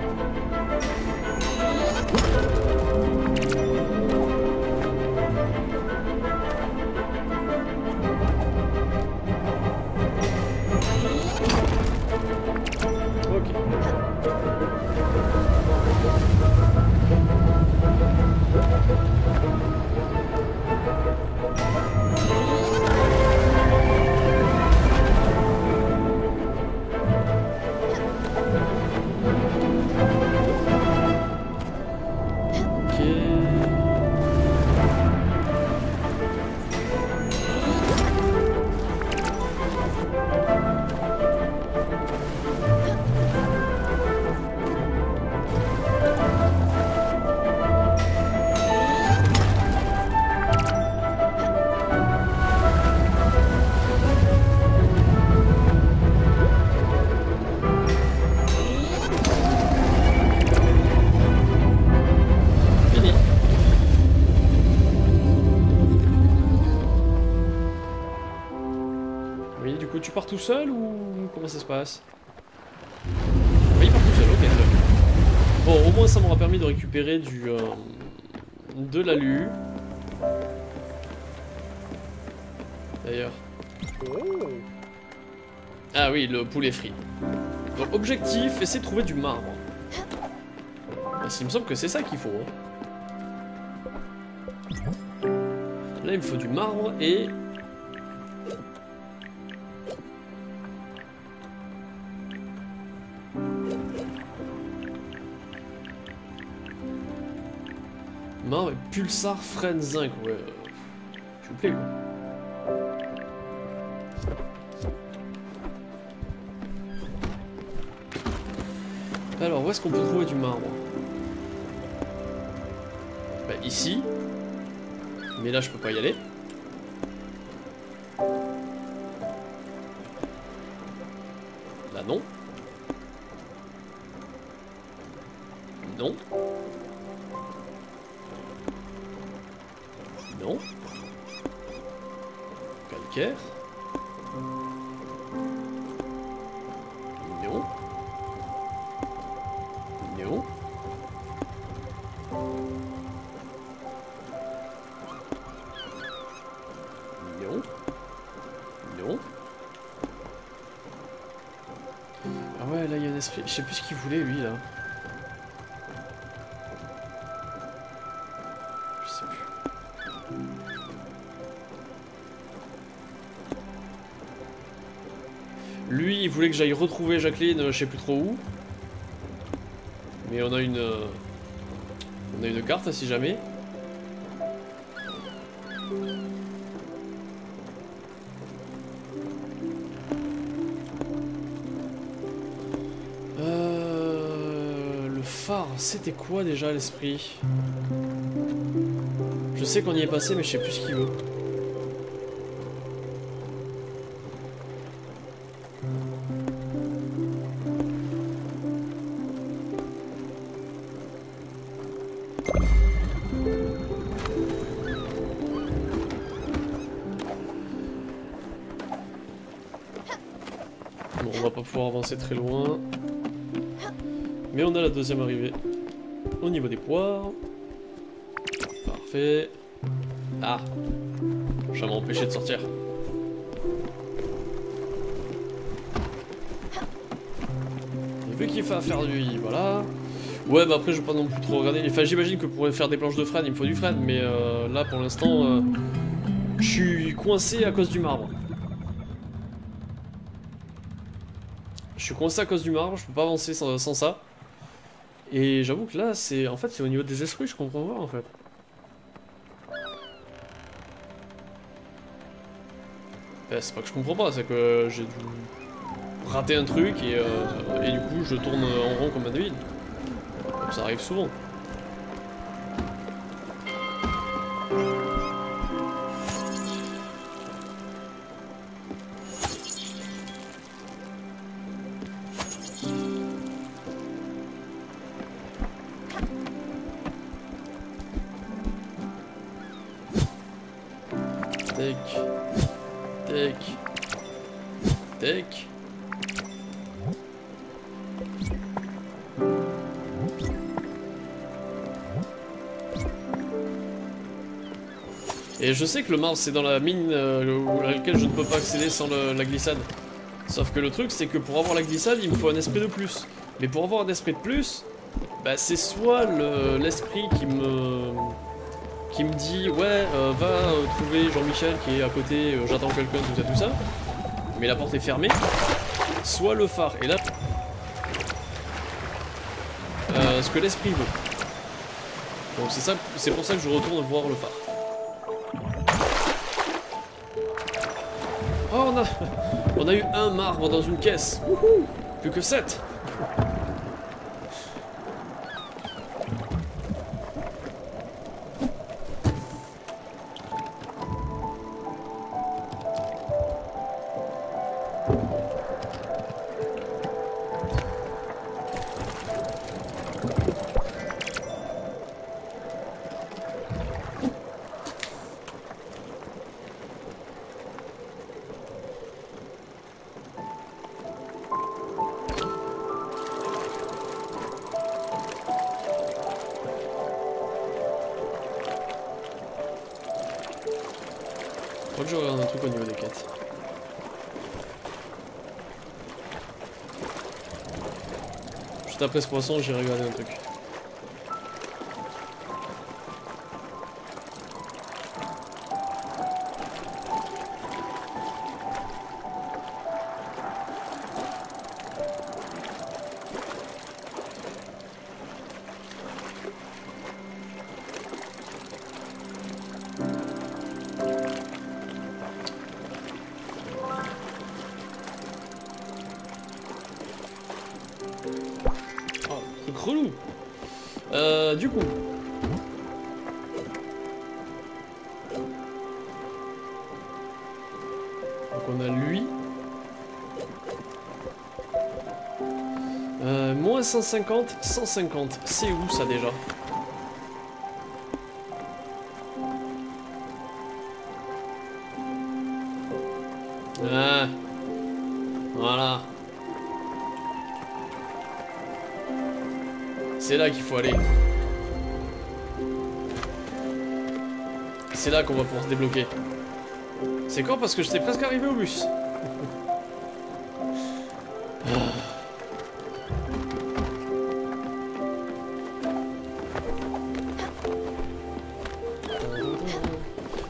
Tu pars tout seul ou comment ça se passe? Oui, il part tout seul, ok. Bon, au moins ça m'aura permis de récupérer du euh, de l'alu. D'ailleurs. Ah oui, le poulet frit. Donc objectif, essayer de trouver du marbre. Parce qu'il me semble que c'est ça qu'il faut. Hein. Là, il me faut du marbre et... Marbre et pulsar freine zinc, ouais. S'il vous plaît, quoi. Alors, où est-ce qu'on peut trouver du marbre? Bah, ici. Mais là, je peux pas y aller. Là, non. Non. Non. Calcaire. Non. Non. esprit. Je sais plus ce qu'il voulait lui là. Je sais plus. Lui, il voulait que j'aille retrouver Jacqueline, je sais plus trop où. Mais on a une... Euh, on a une carte si jamais. Euh, le phare, c'était quoi déjà l'esprit? Je sais qu'on y est passé mais je sais plus ce qu'il veut. Bon, on va pas pouvoir avancer très loin. Mais on a la deuxième arrivée. Au niveau des poires. Parfait. Ah! Ça m'a empêché de sortir. Et vu qu'il fait affaire lui, voilà. Ouais, bah après je vais pas non plus trop regarder. Enfin, j'imagine que pour faire des planches de frêne, il me faut du frêne. Mais euh, là, pour l'instant, euh, je suis coincé à cause du marbre. Je suis coincé à cause du marbre, je peux pas avancer sans, sans ça. Et j'avoue que là, c'est en fait, c'est au niveau des esprits, je comprends pas en fait. Ben, c'est pas que je comprends pas, c'est que j'ai dû rater un truc et, euh, et du coup je tourne en rond comme un débile. Ça arrive souvent. Tac, tac, tac. Et je sais que le marbre c'est dans la mine euh, à laquelle je ne peux pas accéder sans le, la glissade. Sauf que le truc c'est que pour avoir la glissade il me faut un esprit de plus. Mais pour avoir un esprit de plus, bah, c'est soit l'esprit le, qui me qui me dit ouais euh, va euh, trouver Jean-Michel qui est à côté, euh, j'attends quelqu'un, tout ça tout ça. Mais la porte est fermée. Soit le phare. Et là, euh, ce que l'esprit veut. Donc c'est ça, c'est pour ça que je retourne voir le phare. Oh, on a, on a eu un marbre dans une caisse. Wouhou, plus que sept. Je crois que je regarde un truc au niveau des quêtes. Juste après ce poisson, j'ai regardé un truc. Relou. Euh, du coup. Donc on a lui. Euh, moins cent cinquante, cent cinquante. C'est où ça déjà? Ah. Voilà. C'est là qu'il faut aller. C'est là qu'on va pouvoir se débloquer. C'est quand parce que j'étais presque arrivé au bus.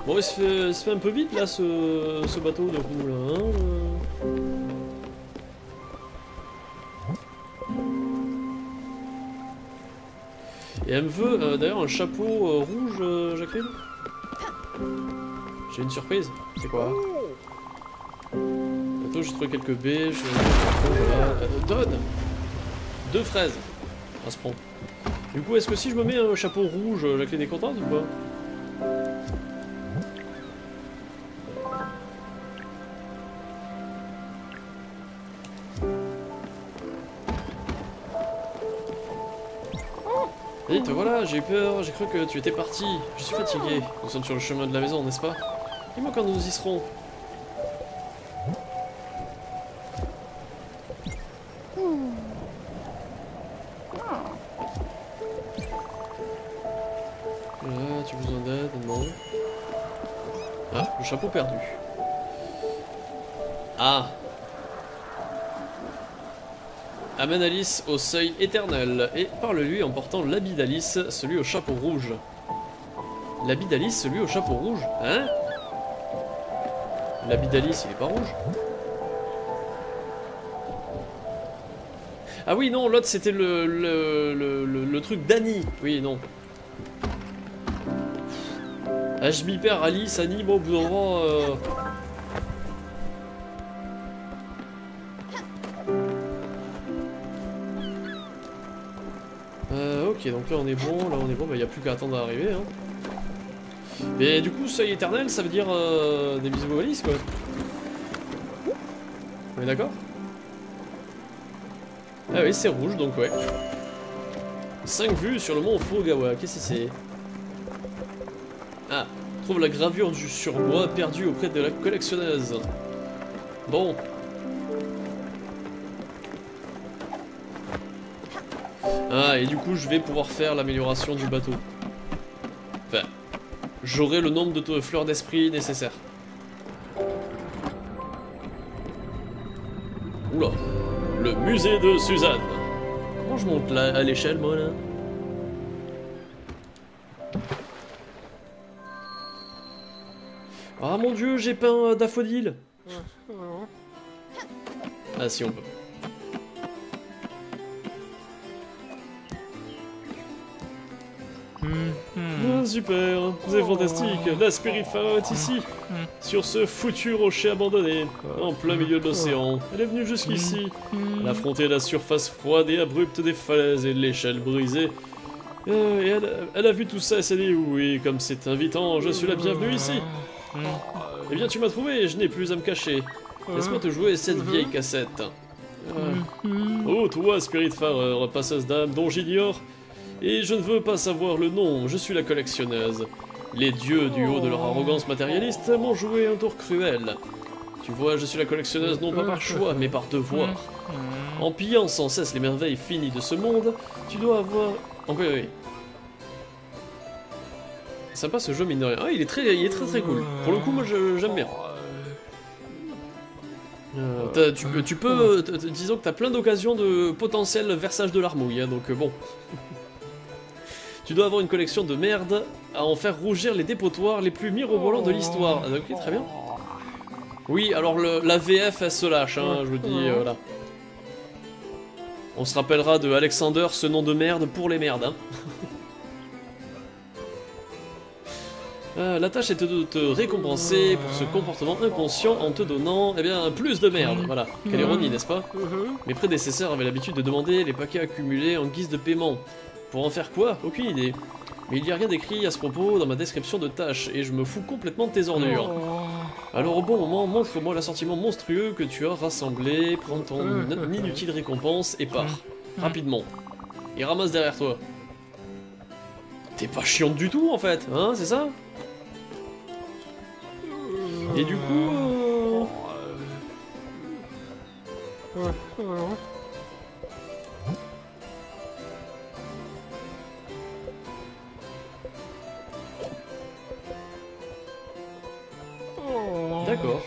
Bon, il se fait, il se fait un peu vite là ce, ce bateau de roue là. Hein Et elle me veut euh, d'ailleurs un chapeau euh, rouge, euh, Jacqueline. J'ai une surprise. C'est quoi? Attends, j'ai trouvé quelques baies. Je... Voilà. Euh, donne deux fraises. Ça se prend. Du coup, est-ce que si je me mets un chapeau rouge, Jacqueline est contente ou pas? Vite, voilà, j'ai eu peur, j'ai cru que tu étais parti. Je suis fatigué. Nous sommes sur le chemin de la maison, n'est-ce pas? Dis-moi quand nous y serons. Là, tu as besoin d'aide? Non. Ah, le chapeau perdu. Ah. Amène Alice au seuil éternel et parle-lui en portant l'habit d'Alice, celui au chapeau rouge. L'habit d'Alice, celui au chapeau rouge? Hein? L'habit d'Alice, il est pas rouge? Ah oui, non, l'autre c'était le, le, le, le, le truc d'Annie. Oui, non. Ah, je m'y perds, Alice, Annie, bon, au bout d'un moment... Euh... Euh, ok, donc là on est bon, là on est bon, bah y a plus qu'à attendre d'arriver, hein. Mais du coup, seuil éternel, ça veut dire euh, des bisous à Alice, quoi. On est d'accord? Ah oui, c'est rouge, donc ouais. cinq vues sur le mont Furugawa, qu'est-ce que c'est? Ah, trouve la gravure du surbois perdue auprès de la collectionneuse. Bon. Ah, et du coup, je vais pouvoir faire l'amélioration du bateau. Enfin, j'aurai le nombre de fleurs d'esprit nécessaires. Oula, le musée de Suzanne. Comment je monte là, à l'échelle, moi, là? Ah mon dieu, j'ai peint daffodil. Ah si, on peut. Ah, super, c'est fantastique, la Spirit Phare est ici, sur ce foutu rocher abandonné, en plein milieu de l'océan. Elle est venue jusqu'ici, elle a affronté la surface froide et abrupte des falaises et l'échelle brisée. Euh, et elle, elle a vu tout ça et s'est dit, oui, comme c'est invitant, je suis la bienvenue ici. Eh bien tu m'as trouvé, je n'ai plus à me cacher. Laisse-moi te jouer cette vieille cassette. Euh... Oh toi, Spirit Phare, passeuse d'âme dont j'ignore. Et je ne veux pas savoir le nom, je suis la collectionneuse. Les dieux, du haut de leur arrogance matérialiste, m'ont joué un tour cruel. Tu vois, je suis la collectionneuse non pas par choix, mais par devoir. En pillant sans cesse les merveilles finies de ce monde, tu dois avoir... Oh, oui, oui. Sympa ce jeu, mine de rien. Ah, il est très, il est très très cool. Pour le coup, moi, j'aime bien. Euh, tu, tu peux... Disons que t'as plein d'occasions de potentiel versage de l'armouille, hein, donc euh, bon... Tu dois avoir une collection de merde à en faire rougir les dépotoirs les plus mirobolants de l'histoire. Ah, ok, très bien. Oui, alors le, la V F, elle se lâche, hein, je vous dis, euh, voilà. On se rappellera de Alexander, ce nom de merde pour les merdes. Hein. euh, la tâche est de te récompenser pour ce comportement inconscient en te donnant, eh bien, plus de merde. Voilà, quelle ironie, n'est-ce pas? Mes prédécesseurs avaient l'habitude de demander les paquets accumulés en guise de paiement. Pour en faire quoi? Aucune idée. Mais il n'y a rien d'écrit à ce propos dans ma description de tâche, et je me fous complètement de tes ordures. Alors au bon moment, montre-moi l'assortiment monstrueux que tu as rassemblé, prends ton inutile récompense et pars. Rapidement. Et ramasse derrière toi. T'es pas chiante du tout en fait, hein, c'est ça? Et du coup... Euh... D'accord.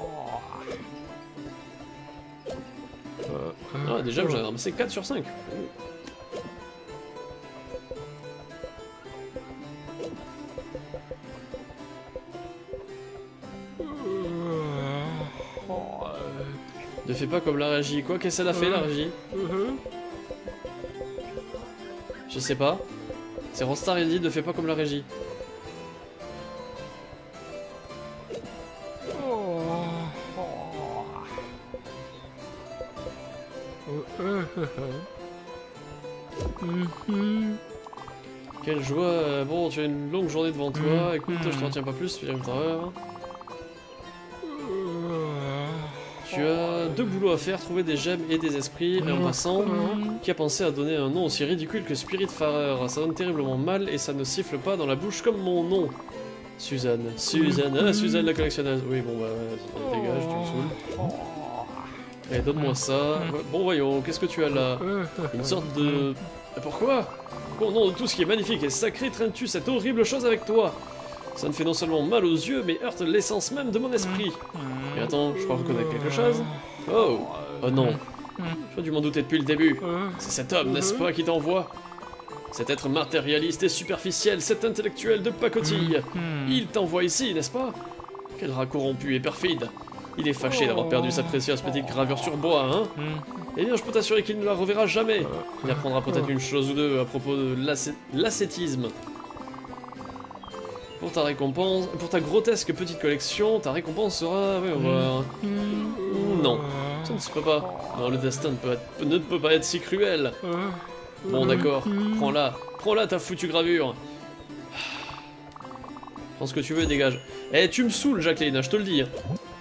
Ah, déjà, j'ai ramassé quatre sur cinq. Ne fais pas comme la régie. Quoi, qu'est-ce qu'elle a fait, la régie? Je sais pas. C'est Ronstar, il dit ne fais pas comme la régie. Quelle joie. Bon, tu as une longue journée devant toi. Écoute, je te retiens pas plus, puis tu as deux boulots à faire, trouver des gemmes et des esprits. Et en passant, qui a pensé à donner un nom aussi ridicule que Spiritfarer? Ça donne terriblement mal et ça ne siffle pas dans la bouche comme mon nom. Suzanne. Suzanne. Ah, Suzanne la collectionneuse. Oui, bon, bah, ouais, dégage, tu me saoules. Allez, donne-moi ça. Bon, voyons, qu'est-ce que tu as là? Une sorte de... Pourquoi? Au nom de tout ce qui est magnifique et sacré, traînes-tu cette horrible chose avec toi? Ça me fait non seulement mal aux yeux, mais heurte l'essence même de mon esprit. Mais attends, je crois reconnaître quelque chose. Oh, oh non. J'aurais dû m'en douter depuis le début. C'est cet homme, n'est-ce pas, qui t'envoie? Cet être matérialiste et superficiel, cet intellectuel de pacotille. Il t'envoie ici, n'est-ce pas? Quel rat corrompu et perfide. Il est fâché d'avoir perdu sa précieuse petite gravure sur bois, hein? Eh bien, je peux t'assurer qu'il ne la reverra jamais. Il apprendra peut-être une chose ou deux à propos de l'ascétisme. Pour ta récompense, pour ta grotesque petite collection, ta récompense sera... Oui, on va... Non, ça ne se peut pas. Non, le destin ne peut, être... ne peut pas être si cruel. Bon, d'accord, prends-la. Prends-la, ta foutue gravure. Prends ce que tu veux, dégage. Eh, tu me saoules, Jacqueline, je te le dis.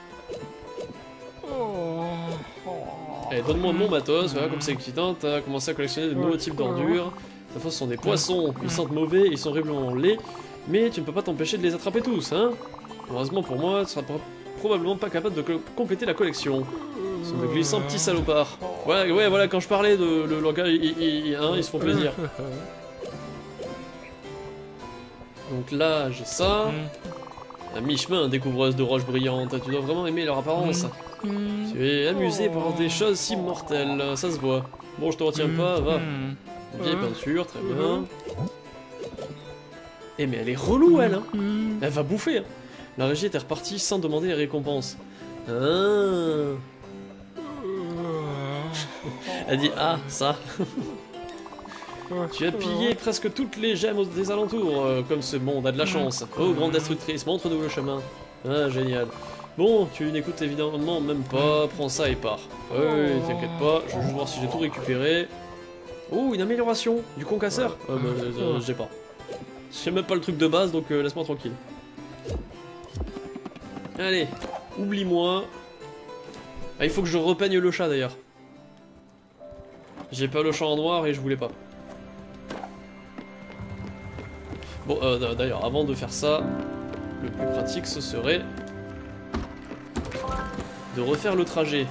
Eh, donne-moi mon matos, voilà, comme c'est excitant, t'as commencé à collectionner de nouveaux types d'ordures. Cette fois, ce sont des poissons, ils sentent mauvais, ils sont horriblement laids, mais tu ne peux pas t'empêcher de les attraper tous, hein. Heureusement pour moi, tu seras pro probablement pas capable de compléter la collection. Ce sont de glissants petits salopards. Ouais, ouais, voilà, quand je parlais de le langage, ils, ils, hein, ils se font plaisir. Donc là, j'ai ça. À mi-chemin, découvreuse de roches brillantes, tu dois vraiment aimer leur apparence. Tu es amusé par des choses si mortelles, ça se voit. Bon, je te retiens pas, va. Vieille peinture, très bien. Eh mais elle est relou, elle, hein. Elle va bouffer, hein. La régie était repartie sans demander les récompenses. Ah. Elle dit, ah, ça. Tu as pillé presque toutes les gemmes des alentours, euh, comme ce monde a de la chance. Oh, grande destructrice, montre-nous le chemin. Ah, génial. Bon, tu n'écoutes évidemment même pas, prends ça et pars. Oui, t'inquiète pas, je vais juste voir si j'ai tout récupéré. Oh, une amélioration du concasseur. Euh, bah, euh, j'ai pas. J'ai même pas le truc de base, donc euh, laisse-moi tranquille. Allez, oublie-moi. Ah, il faut que je repeigne le chat d'ailleurs. J'ai pas le chat en noir et je voulais pas. Bon, euh, d'ailleurs, avant de faire ça, le plus pratique ce serait de refaire le trajet.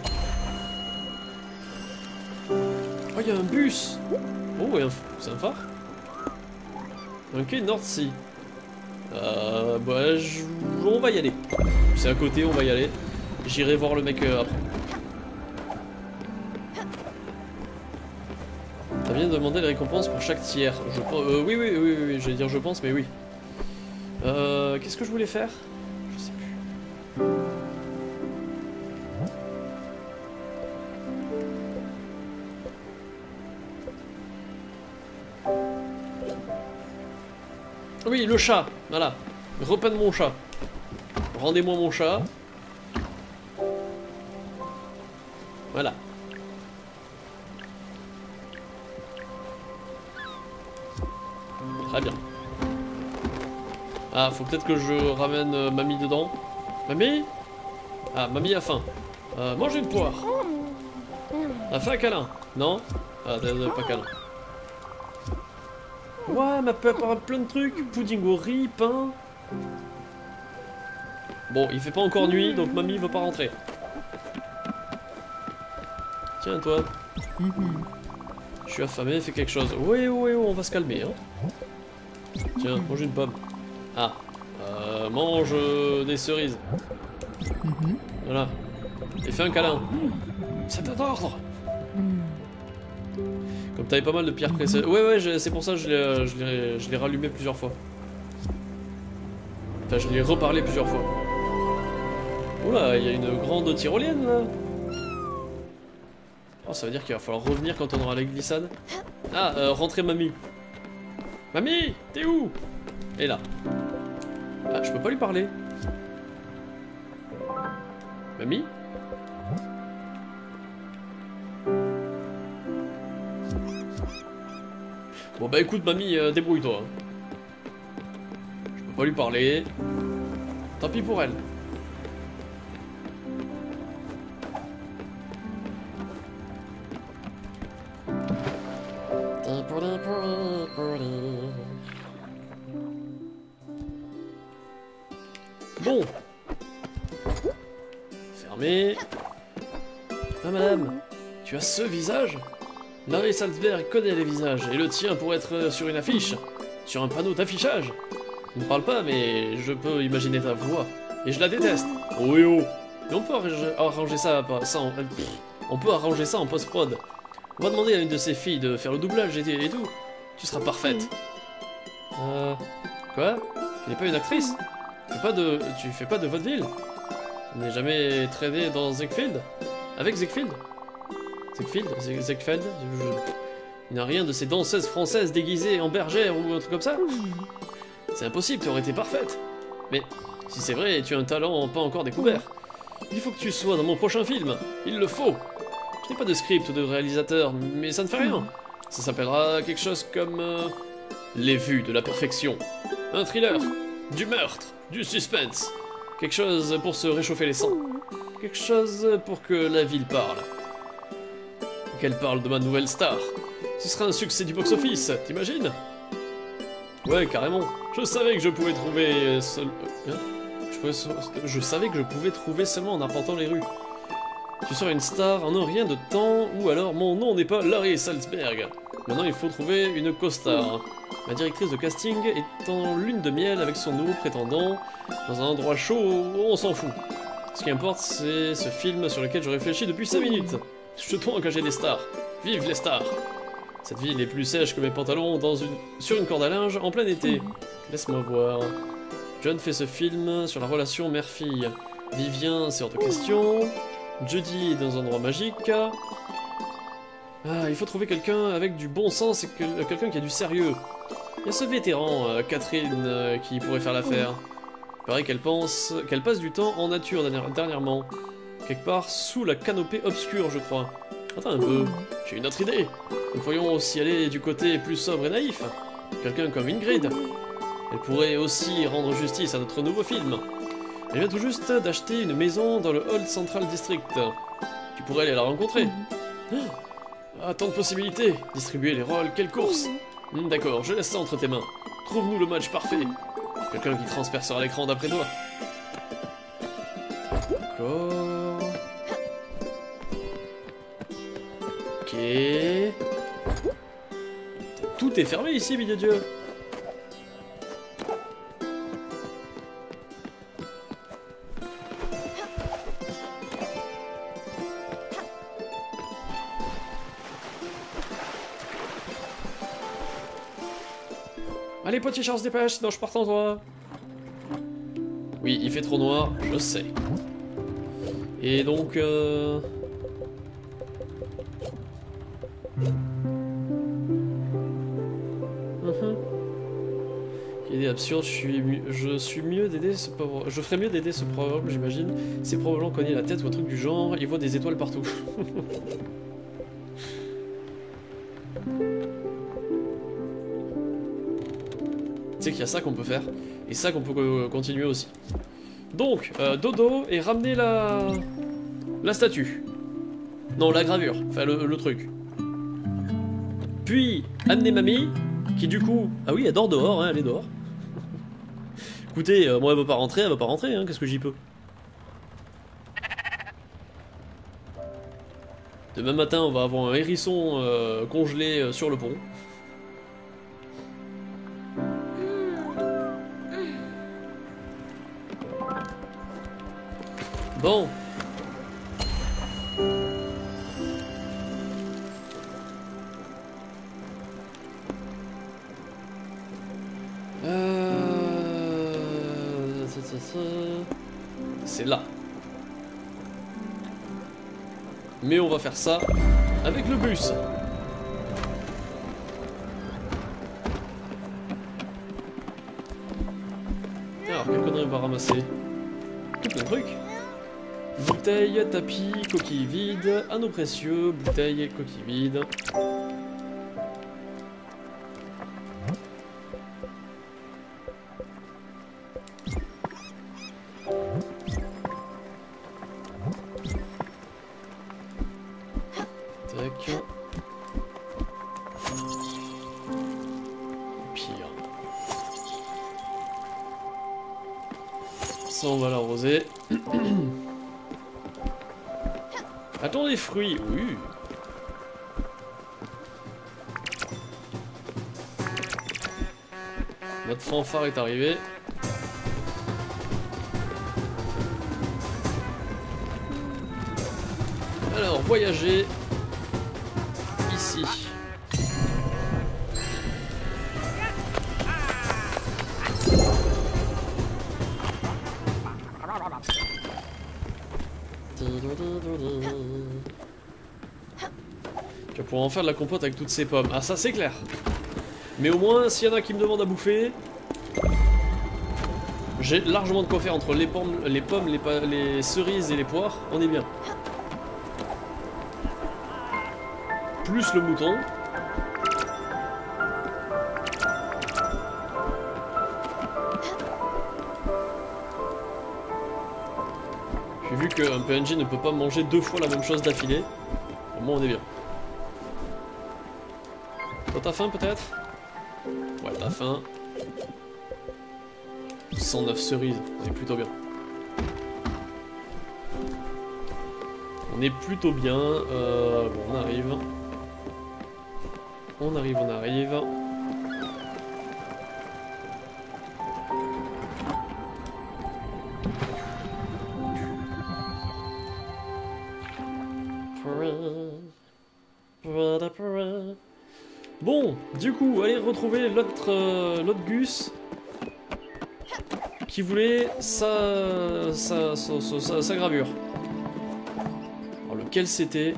Oh, il y a un bus. Oh, ouais, c'est un phare. Un quai North-Sea. Euh, bah, je... on va y aller. C'est à côté, on va y aller. J'irai voir le mec euh, après. T'as bien demandé les récompenses pour chaque tiers. Je pense. Euh, oui, oui, oui, oui, oui. J'allais dire je pense, mais oui. Euh, Qu'est-ce que je voulais faire? Je sais plus. Oui, le chat. Voilà. Repeindre mon chat. Rendez-moi mon chat. Voilà. Très bien. Ah, faut peut-être que je ramène euh, Mamie dedans. Mamie? Ah, Mamie a faim. Euh, mange une poire. A fait un câlin? Non? Ah, pas câlin. Ouais, ma peur par plein de trucs. Pudding au riz, pain. Bon, il fait pas encore nuit, donc Mamie veut pas rentrer. Tiens, toi. Je suis affamé, fais quelque chose. Oui, oui, oui, on va se calmer, hein. Tiens, mange une pomme. Ah, euh, mange euh, des cerises. Voilà. Et fais un câlin. C'est un ordre. Comme t'avais pas mal de pierres précieuses. Ouais, ouais, c'est pour ça que je l'ai rallumé plusieurs fois. Enfin, je l'ai reparlé plusieurs fois. Oula, il y a une grande tyrolienne là. Oh, ça veut dire qu'il va falloir revenir quand on aura la glissade. Ah, euh, rentrer mamie. Mamie, t'es où? Elle est là. Ah, je peux pas lui parler. Mamie? Bon bah écoute mamie, euh, débrouille-toi. Je peux pas lui parler. Tant pis pour elle. Bon. Fermé. Ah madame, tu as ce visage? Larry Salzberg connaît les visages, et le tien pourrait être sur une affiche, sur un panneau d'affichage. Tu ne parles pas, mais je peux imaginer ta voix, et je la déteste. Oh et oh. Mais on peut arranger ça, ça en, on peut arranger ça en post-prod. On va demander à une de ces filles de faire le doublage et, et tout. Tu seras parfaite. Euh... Quoi? Tu n'es pas une actrice? Tu fais pas de, tu fais pas de vaudeville? Tu n'es jamais traîné dans Ziegfeld? Avec Ziegfeld? Ziegfeld? Ziegfeld? Je... Il n'y a rien de ces danseuses françaises déguisées en bergère ou un truc comme ça? C'est impossible, tu aurais été parfaite. Mais si c'est vrai, tu as un talent pas encore découvert. Il faut que tu sois dans mon prochain film. Il le faut. Je n'ai pas de script ou de réalisateur, mais ça ne fait rien. Ça s'appellera quelque chose comme... Euh, Les vues de la perfection. Un thriller. Du meurtre. Du suspense. Quelque chose pour se réchauffer les sangs. Quelque chose pour que la ville parle. Qu'elle parle de ma nouvelle star. Ce sera un succès du box-office, t'imagines? Ouais, carrément. Je savais que je pouvais trouver... Seul... Hein je, pouvais... je savais que je pouvais trouver seulement en arpentant les rues. Tu seras une star en un rien de temps, ou alors mon nom n'est pas Larry Salzberg. Maintenant, il faut trouver une co-star. Ma directrice de casting est en lune de miel avec son nouveau prétendant, dans un endroit chaud, on s'en fout. Ce qui importe, c'est ce film sur lequel je réfléchis depuis cinq minutes. Jetons à engager des stars. Vive les stars! Cette ville est plus sèche que mes pantalons dans une... sur une corde à linge en plein été. Laisse-moi voir. John fait ce film sur la relation mère-fille. Vivien, c'est hors de question. Judy est dans un endroit magique. Ah, il faut trouver quelqu'un avec du bon sens et que... quelqu'un qui a du sérieux. Il y a ce vétéran, euh, Catherine, euh, qui pourrait faire l'affaire. Il paraît qu'elle pense... qu'elle passe du temps en nature dernièrement. Quelque part sous la canopée obscure, je crois. Attends un peu, j'ai une autre idée. Nous pourrions aussi aller du côté plus sobre et naïf. Quelqu'un comme Ingrid. Elle pourrait aussi rendre justice à notre nouveau film. Elle vient tout juste d'acheter une maison dans le Old Central District. Tu pourrais aller la rencontrer. Ah, tant de possibilités. Distribuer les rôles, quelle course. Hmm, d'accord, je laisse ça entre tes mains. Trouve-nous le match parfait. Quelqu'un qui transpercera l'écran d'après toi. D'accord. Ok. Tout est fermé ici, milieu de Dieu. Allez, petit Charles, dépêche, sinon je pars en toi. Oui, il fait trop noir, je sais. Et donc... Euh... Uh-huh. Idée absurde, je suis, je suis mieux d'aider ce pauvre... Je ferais mieux d'aider ce pauvre homme, j'imagine. C'est probablement cogné la tête ou un truc du genre, il voit des étoiles partout. Tu sais qu'il y a ça qu'on peut faire, et ça qu'on peut euh, continuer aussi. Donc, euh, dodo, et ramener la... la statue. Non, la gravure, enfin le, le truc. Puis, amener mamie, qui du coup... Ah oui, elle dort dehors, hein, elle est dehors. Écoutez, euh, moi elle veut pas rentrer, elle veut pas rentrer, hein, qu'est-ce que j'y peux? Demain matin, on va avoir un hérisson euh, congelé euh, sur le pont. Bon. Euh... C'est là. Mais on va faire ça avec le bus. Alors, quelle connerie on va ramasser? Tout plein de trucs. Bouteille, tapis, coquille vide, anneaux précieux, bouteille, coquille vide. Tac. Pire. Ça, on va l'arroser. Attends, des fruits, oui. Notre fanfare est arrivé. Alors, voyager ici. Tu vas pouvoir en faire de la compote avec toutes ces pommes. Ah, ça c'est clair. Mais au moins, s'il y en a qui me demandent à bouffer, j'ai largement de quoi faire entre les pommes, les, pommes les, pa les cerises et les poires. On est bien. Plus le mouton. J'ai vu qu'un P N J ne peut pas manger deux fois la même chose d'affilée. Au moins on est bien. Toi t'as faim peut-être? Ouais, t'as faim. cent neuf cerises, on est plutôt bien. On est plutôt bien. Euh, bon, on arrive. On arrive, on arrive. Bon, du coup, allez retrouver l'autre euh, l'autre Gus qui voulait sa, sa, sa, sa, sa, sa gravure. Alors lequel c'était?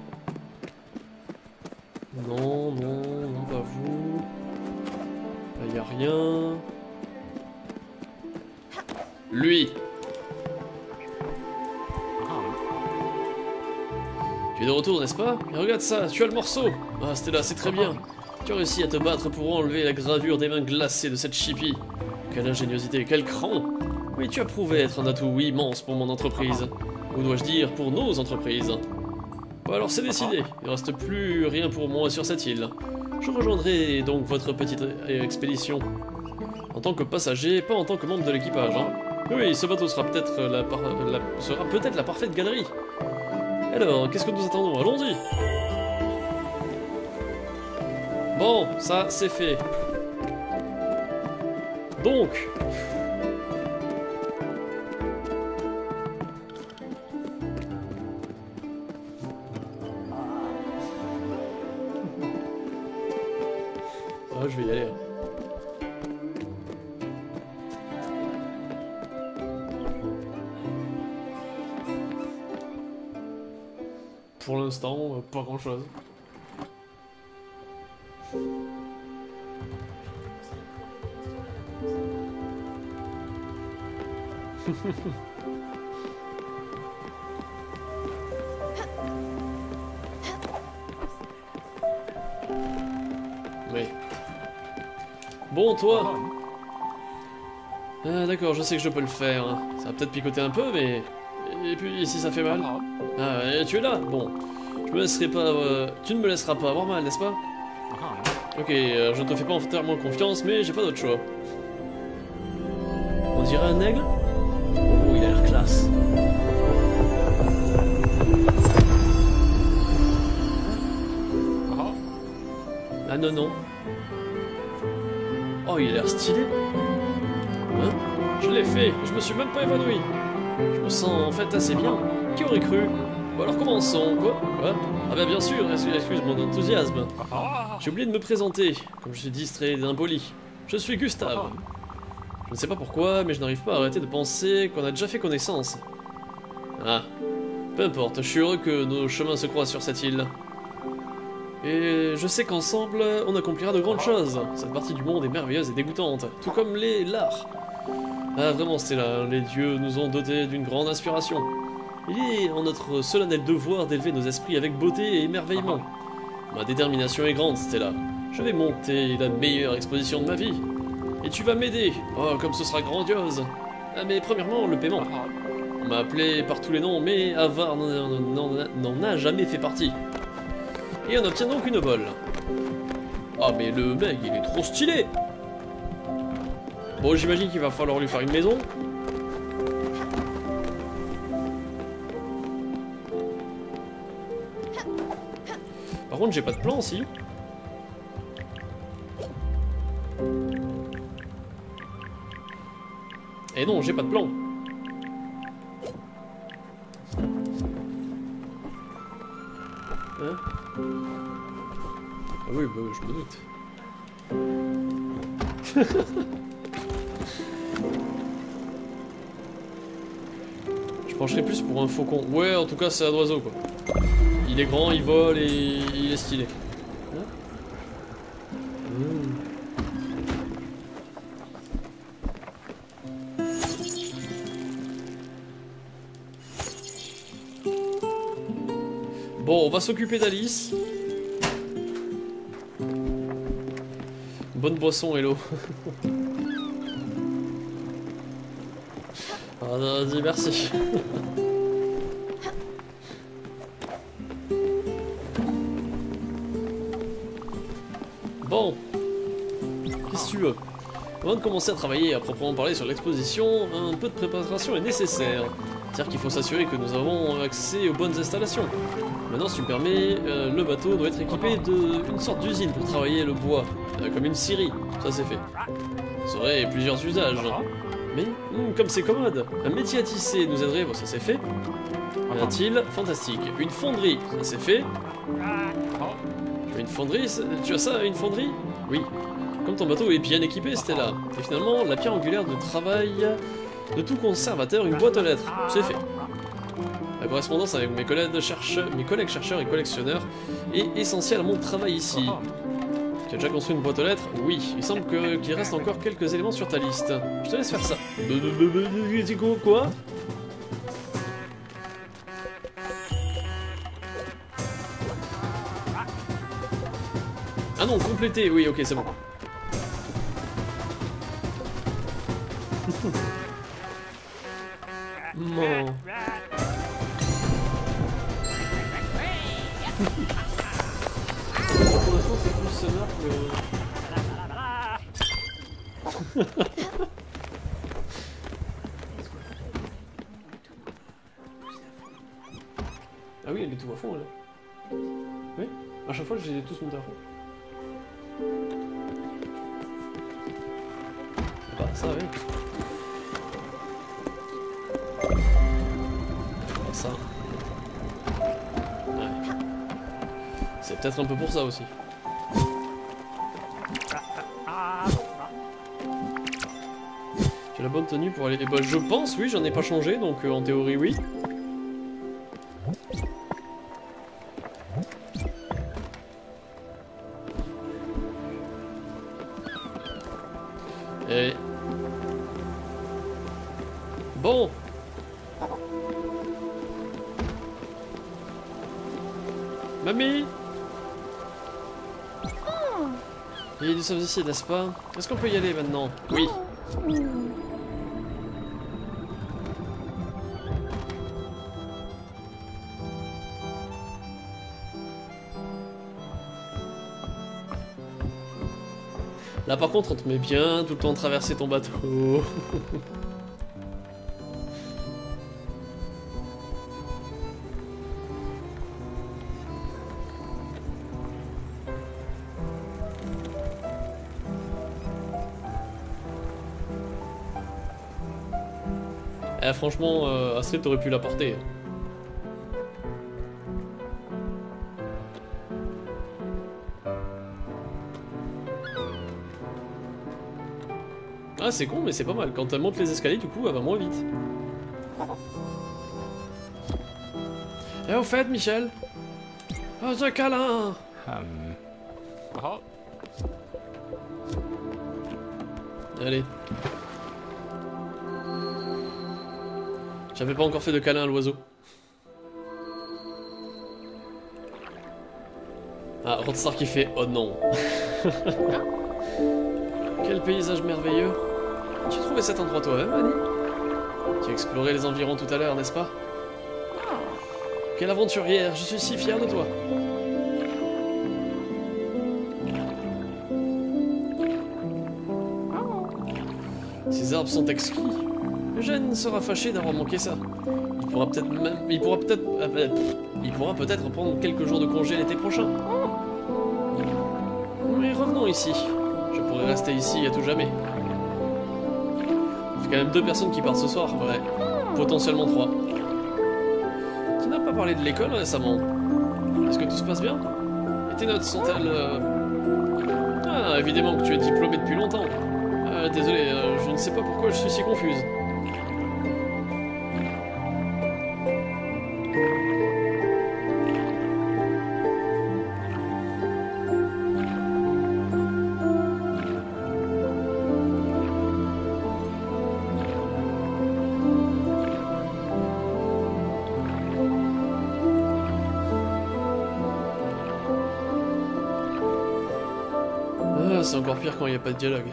Non, non, non, pas vous. Là, y a rien. Lui. Tu es de retour, n'est-ce pas? Et regarde ça, tu as le morceau. Ah, Stella, c'est très bien. Tu as réussi à te battre pour enlever la gravure des mains glacées de cette chipie. Quelle ingéniosité, quel cran! Oui, tu as prouvé être un atout immense pour mon entreprise. Ou dois-je dire, pour nos entreprises. Bon, alors c'est décidé, il ne reste plus rien pour moi sur cette île. Je rejoindrai donc votre petite expédition. En tant que passager, pas en tant que membre de l'équipage. Hein. Oui, ce bateau sera peut-être la, par la, sera peut-être la parfaite galerie. Alors, qu'est-ce que nous attendons? Allons-y! Bon, ça, c'est fait. Donc... Ah, je vais y aller. Pour l'instant, pas grand-chose. Oui. Bon, toi. Ah, d'accord, je sais que je peux le faire. Ça va peut-être picoter un peu, mais... Et puis, si ça fait mal... Ah, et tu es là? Bon. Je me laisserai pas... Euh... Tu ne me laisseras pas avoir mal, n'est-ce pas? Ok, euh, je ne te fais pas entièrement confiance, mais j'ai pas d'autre choix. On dirait un aigle? Oh, il a l'air classe. Ah non, non. Oh, il a l'air stylé. Hein? Je l'ai fait, je me suis même pas évanoui. Je me sens en fait assez bien. Qui aurait cru? Bon alors commençons, quoi? Quoi? Ah bah bien sûr, excuse mon enthousiasme. J'ai oublié de me présenter, comme je suis distrait et impoli. Je suis Gustave. Je ne sais pas pourquoi, mais je n'arrive pas à arrêter de penser qu'on a déjà fait connaissance. Ah, peu importe, je suis heureux que nos chemins se croisent sur cette île. Et je sais qu'ensemble, on accomplira de grandes choses. Cette partie du monde est merveilleuse et dégoûtante, tout comme les l'art. Ah vraiment Stella, les dieux nous ont dotés d'une grande inspiration. Il est en notre solennel devoir d'élever nos esprits avec beauté et émerveillement. Ma détermination est grande Stella. Je vais monter la meilleure exposition de ma vie. Et tu vas m'aider. Oh, comme ce sera grandiose. Ah mais premièrement, le paiement. On m'a appelé par tous les noms, mais Avar n'en a jamais fait partie. Et on obtient donc une bole. Ah mais le mec, il est trop stylé. Bon, j'imagine qu'il va falloir lui faire une maison. Par contre, j'ai pas de plan aussi. Et non, j'ai pas de plan. Hein? Ah oui, bah, je me doute. Je pencherais plus pour un faucon. Ouais, en tout cas, c'est un oiseau, quoi. Il est grand, il vole et il est stylé. Hein? Mmh. Bon, on va s'occuper d'Alice. Bonne boisson, hello. Ah, vas-y, merci. Bon. Qu'est-ce que tu veux? Avant de commencer à travailler à proprement parler sur l'exposition, un peu de préparation est nécessaire. C'est-à-dire qu'il faut s'assurer que nous avons accès aux bonnes installations. Maintenant, si tu me permets, euh, le bateau doit être équipé d'une sorte d'usine pour travailler le bois, euh, comme une scierie. Ça, c'est fait. Ça aurait plusieurs usages. Mais, hum, comme c'est commode, un métier à tisser nous aiderait, bon, ça c'est fait. Y en a-t-il? Fantastique. Une fonderie, ça c'est fait. Tu as une fonderie? Tu as ça, une fonderie? Oui. Comme ton bateau est bien équipé, Stella. Et finalement, la pierre angulaire de travail de tout conservateur, une boîte aux lettres. C'est fait. La correspondance avec mes collègues chercheurs, mes collègues chercheurs et collectionneurs est essentielle à mon travail ici. Tu as déjà construit une boîte aux lettres? Oui. Il semble que, qu'il reste encore quelques éléments sur ta liste. Je te laisse faire ça. Quoi? Ah non, compléter. Oui, ok, c'est bon. Non. Pour l'instant, c'est plus sonore que... Ah oui, elle est tout à fond, là. Oui, à chaque fois, je les ai tous montés à fond. Bah, ça, oui. Ça. Ouais. C'est peut-être un peu pour ça aussi. J'ai la bonne tenue pour aller... Bah, je pense, oui, j'en ai pas changé, donc euh, en théorie, oui. Et... Bon. Mamie! Oh. Et nous sommes ici, n'est-ce pas? Est-ce qu'on peut y aller maintenant? Oui. Oh. Là par contre on te met bien tout le temps de traverser ton bateau. Eh, franchement, euh, Astrid t'aurais pu la porter. Ah, c'est con, mais c'est pas mal. Quand elle monte les escaliers, du coup, elle va moins vite. Et au fait, Michel? Oh, un câlin! Hum. Oh. Allez. J'avais pas encore fait de câlin à l'oiseau. Ah, Rodstar qui fait oh non. Quel paysage merveilleux. Tu trouvais cet endroit toi-même, Annie? Tu as exploré les environs tout à l'heure, n'est-ce pas? Quelle aventurière, je suis si fier de toi. Ces arbres sont exquis. Eugène sera fâché d'avoir manqué ça. Il pourra peut-être même... Il pourra peut-être... Euh, il pourra peut-être prendre quelques jours de congé l'été prochain. Mais revenons ici. Je pourrais rester ici à tout jamais. Il y a quand même deux personnes qui partent ce soir, ouais. Potentiellement trois. Tu n'as pas parlé de l'école récemment. Est-ce que tout se passe bien? Et tes notes sont-elles... Euh... Ah, évidemment que tu es diplômé depuis longtemps. Euh, désolé, euh, je ne sais pas pourquoi je suis si confuse. Ah, c'est encore pire quand il n'y a pas de dialogue.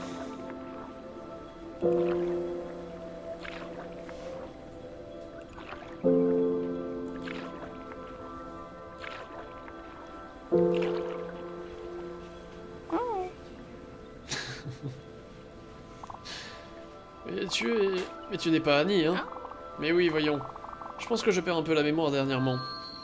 Mais tu es... Mais tu n'es pas Annie, hein? Mais oui, voyons. Je pense que je perds un peu la mémoire dernièrement.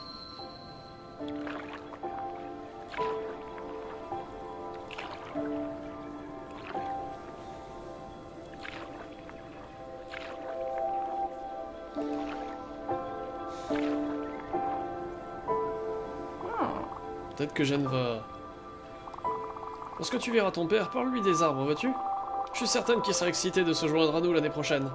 Peut-être que Jeanne va... Lorsque tu verras ton père, parle-lui des arbres, vois-tu? Je suis certaine qu'il sera excité de se joindre à nous l'année prochaine.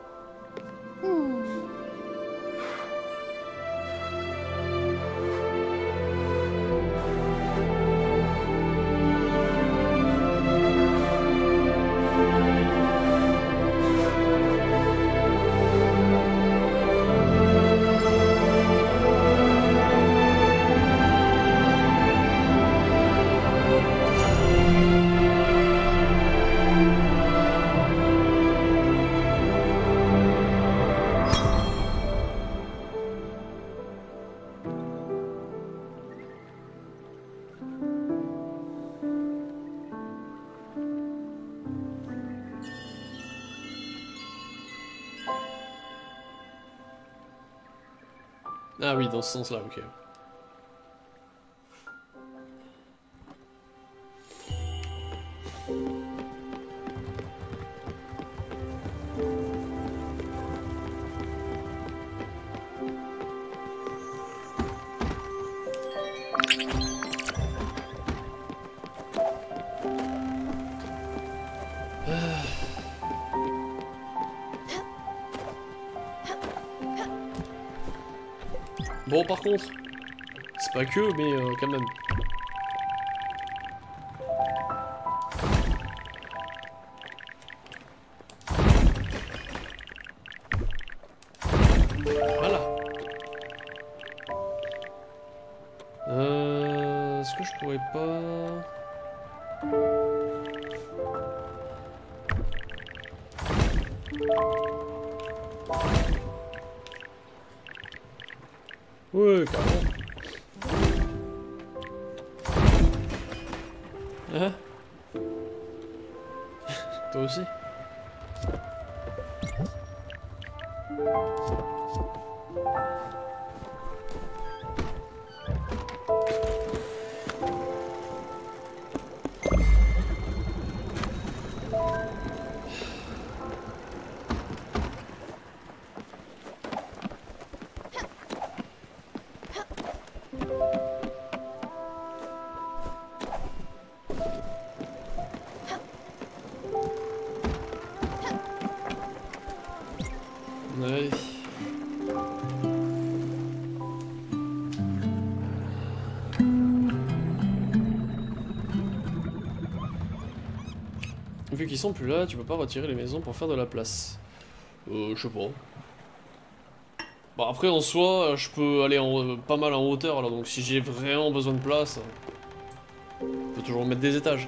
Ah oui, dans ce sens-là, ok. Bon, par contre, c'est pas que, mais euh, quand même. Voilà. Euh, Est-ce que je pourrais pas... Ouais, carrément. Hein? Toi aussi? Ouais. Vu qu'ils sont plus là, tu peux pas retirer les maisons pour faire de la place. Euh, je sais pas. Bon, après, en soi, je peux aller en, pas mal en hauteur, alors donc si j'ai vraiment besoin de place, je peux toujours mettre des étages.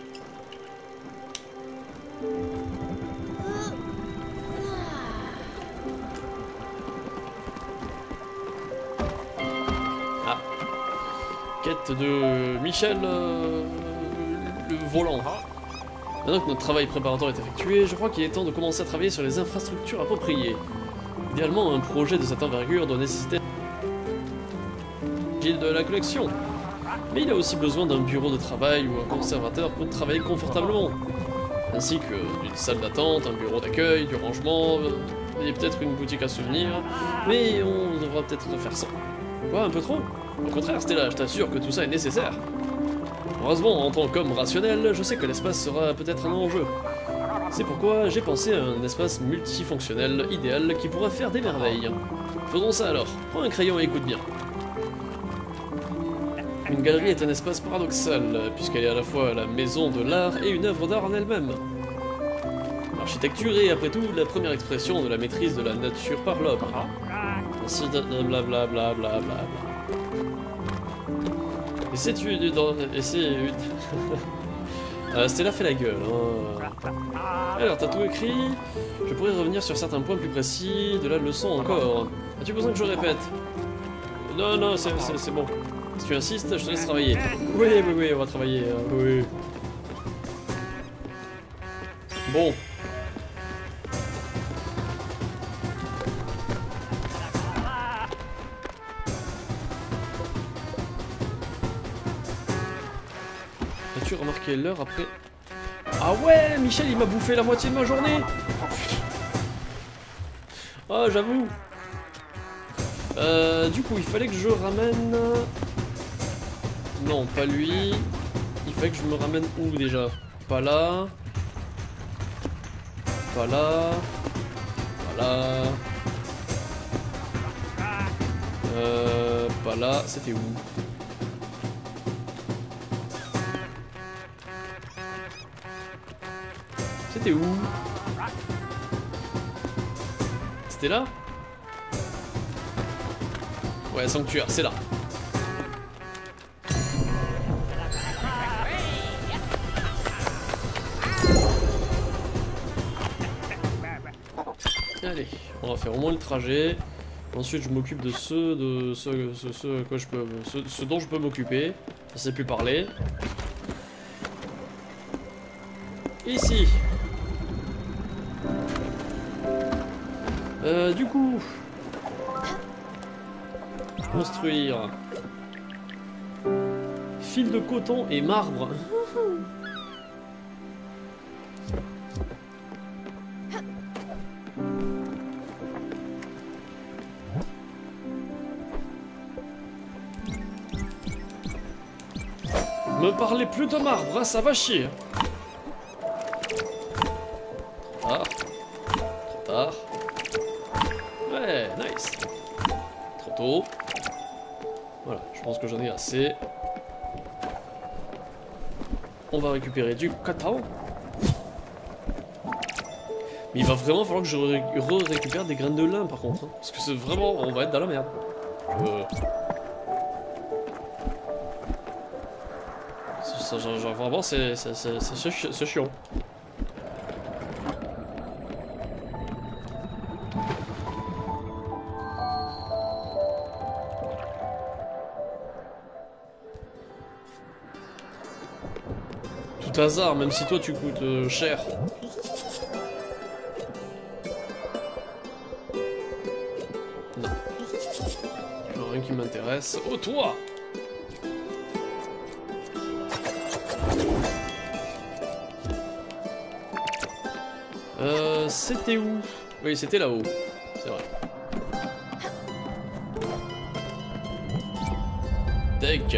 Ah. Quête de Michel, euh, le volant. Maintenant que notre travail préparatoire est effectué, je crois qu'il est temps de commencer à travailler sur les infrastructures appropriées. Idéalement, un projet de cette envergure doit nécessiter de la collection. Mais il a aussi besoin d'un bureau de travail ou un conservateur pour travailler confortablement. Ainsi que d'une salle d'attente, un bureau d'accueil, du rangement, et peut-être une boutique à souvenirs. Mais on devra peut-être faire ça. Quoi, un peu trop? Au contraire, Stella, je t'assure que tout ça est nécessaire. Heureusement, en tant qu'homme rationnel, je sais que l'espace sera peut-être un enjeu. C'est pourquoi j'ai pensé à un espace multifonctionnel idéal qui pourra faire des merveilles. Faisons ça alors. Prends un crayon et écoute bien. Une galerie est un espace paradoxal, puisqu'elle est à la fois la maison de l'art et une œuvre d'art en elle-même. L'architecture est, après tout, la première expression de la maîtrise de la nature par l'homme. Ainsi de blablabla bla bla bla. Et c'est une... Et c'est une... euh, Stella fait la gueule. Hein. Alors, t'as tout écrit. Je pourrais revenir sur certains points plus précis de la leçon encore. As-tu besoin que je répète? Non, non, c'est bon. Si tu insistes, je te laisse travailler. Oui, oui, oui, on va travailler. Hein, oui. Bon. As-tu remarqué l'heure après? Ah ouais, Michel, il m'a bouffé la moitié de ma journée. Oh, j'avoue. Euh, du coup, il fallait que je ramène... Non, pas lui. Il fallait que je me ramène où déjà? Pas là. Pas là. Pas là. Euh, pas là. C'était où? C'était où? C'était là? Ouais, sanctuaire, c'est là. Allez, on va faire au moins le trajet. Ensuite, je m'occupe de ceux de ce, ce, ce, quoi je peux, ce, ce dont je peux m'occuper. Je sais plus parler. Ici. Euh, du coup, construire fil de coton et marbre. Me parlez plus de marbre, hein, ça va chier. Trop tard. Trop tard. Ouais, nice. Trop tôt. Voilà, je pense que j'en ai assez. On va récupérer du coton. Mais il va vraiment falloir que je re-récupère des graines de lin par contre. Hein, parce que c'est vraiment... on va être dans la merde. Euh... Ça, genre, genre, vraiment, c'est chiant. Tout hasard, même si toi tu coûtes euh, cher. Non. Il n'y a rien qui m'intéresse. Oh, toi! Euh, c'était où? Oui, c'était là-haut. C'est vrai. Deck.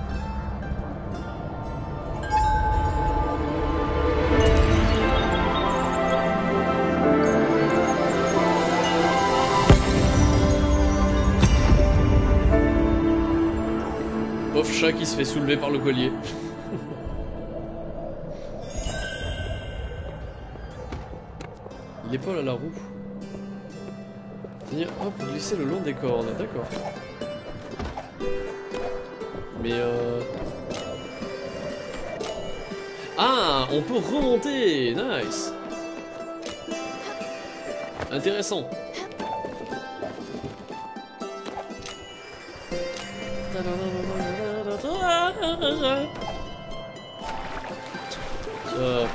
Pauvre chat qui se fait soulever par le collier. l'épaule à la roue. Tenir, hop, glisser le long des cordes, d'accord. Mais euh... ah, on peut remonter, nice. Intéressant. Ça...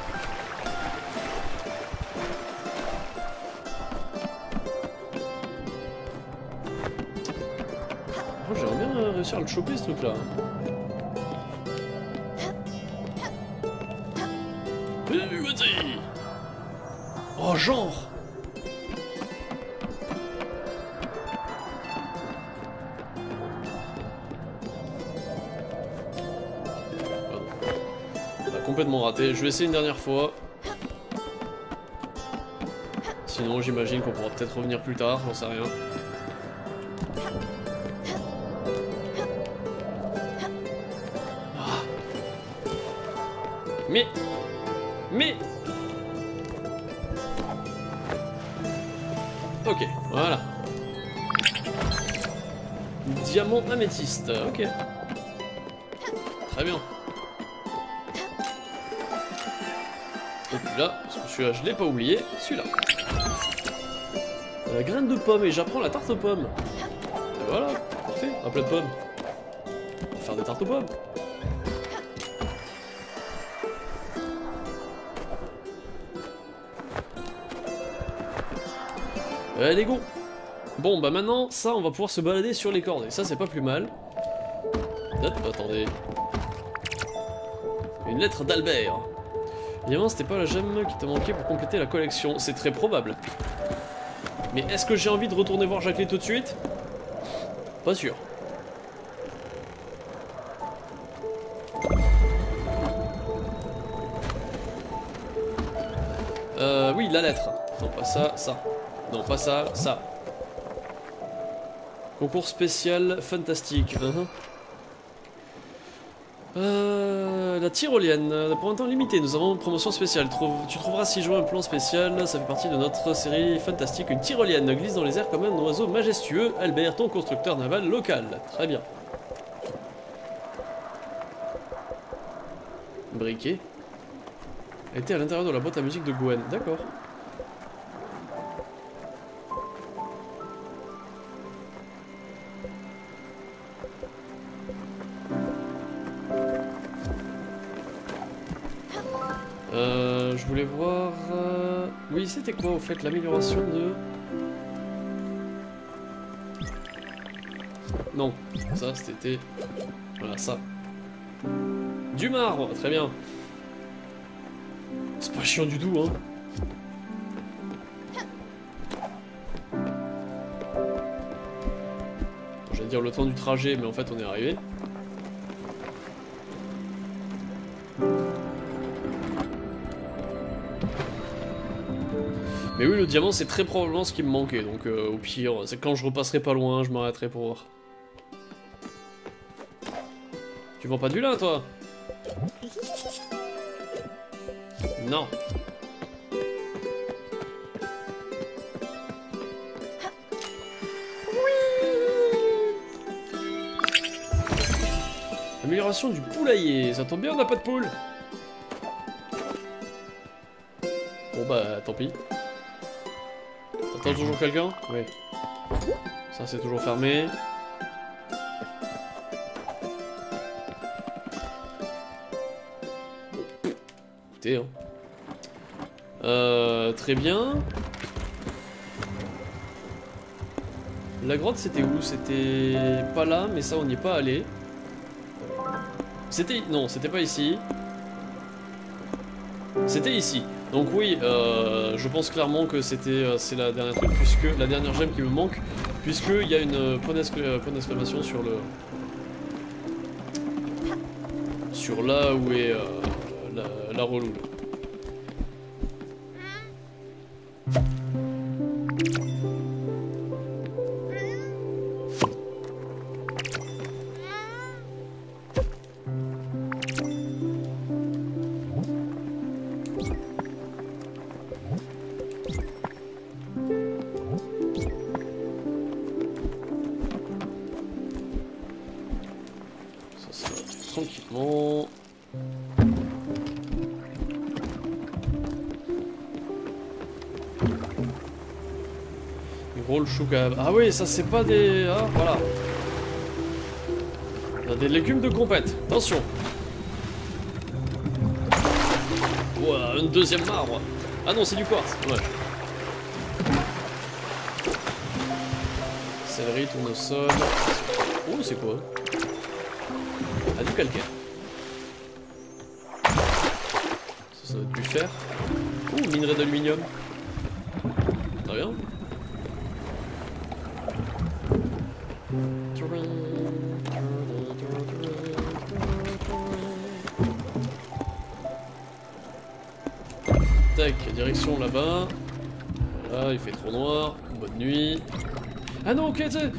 Oh, j'aimerais bien réussir à le choper ce truc là. Vas-y. Oh genre. Complètement raté, je vais essayer une dernière fois. Sinon j'imagine qu'on pourra peut-être revenir plus tard, j'en sais rien. Ah. Mais Mais ok, voilà. Diamant améthyste, ok. Très bien. Et puis là, parce que celui-là je l'ai pas oublié, celui-là. La graine de pomme, et j'apprends la tarte aux pommes. Et voilà, parfait, un plat de pommes. On va faire des tartes aux pommes. Allez go. Bon bah maintenant, ça on va pouvoir se balader sur les cordes, et ça c'est pas plus mal. Hop, attendez. Une lettre d'Albert. Évidemment, c'était pas la gemme qui te manquait pour compléter la collection. C'est très probable. Mais est-ce que j'ai envie de retourner voir Jacqueline tout de suite? Pas sûr. Euh, oui, la lettre. Non, pas ça, ça. Non, pas ça, ça. Concours spécial fantastique. Uh-huh. Euh, la tyrolienne, pour un temps limité, nous avons une promotion spéciale. Trouve, tu trouveras si jouer un plan spécial, ça fait partie de notre série fantastique. Une tyrolienne glisse dans les airs comme un oiseau majestueux. Albert, ton constructeur naval local. Très bien. Briquet. Était à l'intérieur de la boîte à musique de Gwen. D'accord. Euh, je voulais voir... Euh... Oui, c'était quoi au fait l'amélioration de... Non, ça c'était... Voilà, ça. Du marbre, très bien. C'est pas chiant du tout, hein. J'allais dire le temps du trajet, mais en fait on est arrivé. Mais oui, le diamant, c'est très probablement ce qui me manquait, donc euh, au pire, c'est quand je repasserai pas loin, je m'arrêterai pour voir. Tu vends pas du lin, toi? Non. Amélioration du poulailler, ça tombe bien, on n'a pas de poule. Bon bah, tant pis. T'attends toujours quelqu'un? Oui. Ça c'est toujours fermé. Écoutez, hein. Euh, très bien. La grotte c'était où? C'était pas là, mais ça on n'y est pas allé. C'était... Non, c'était pas ici. C'était ici. Donc oui, euh, je pense clairement que c'était euh, c'est la dernière truc, puisque la dernière gemme qui me manque, puisque il y a une euh, point d'exclamation sur le sur là où est euh, la, la relou. gros le chou quand même. Ah oui, ça c'est pas des... Ah, voilà. On a des légumes de compète. Attention. Ouah, une deuxième marbre. Ah non, c'est du quartz. Ouais. Céleri, tournesol. Oh, c'est quoi? Ah, du calcaire. Ça, ça doit être du fer. Oh, minerai d'aluminium. Très bien. Tac, direction là-bas. Voilà, il fait trop noir. Bonne nuit. Ah non, ok, t'sais.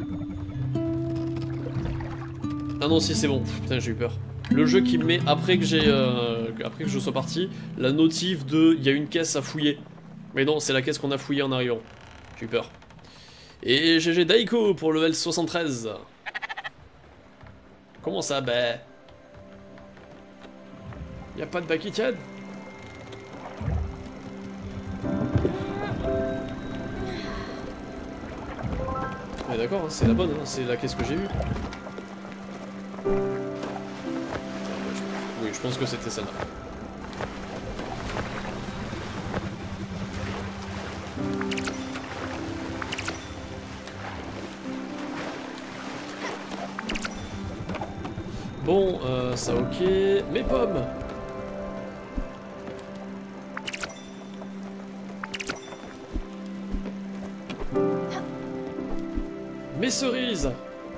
Ah non, si, c'est bon. Putain, j'ai eu peur. Le jeu qui me met, après que j'ai, euh, après que je sois parti, la notif de il y a une caisse à fouiller. Mais non, c'est la caisse qu'on a fouillée en arrivant. J'ai eu peur. Et G G Daiko pour level soixante-treize. Comment ça, bah? Y'a pas de Bakitiad? Ouais, d'accord, hein, c'est la bonne, hein, c'est la caisse que j'ai eue. Oui, je pense que c'était ça. Bon, euh, ça ok. Mes pommes. Mes cerises.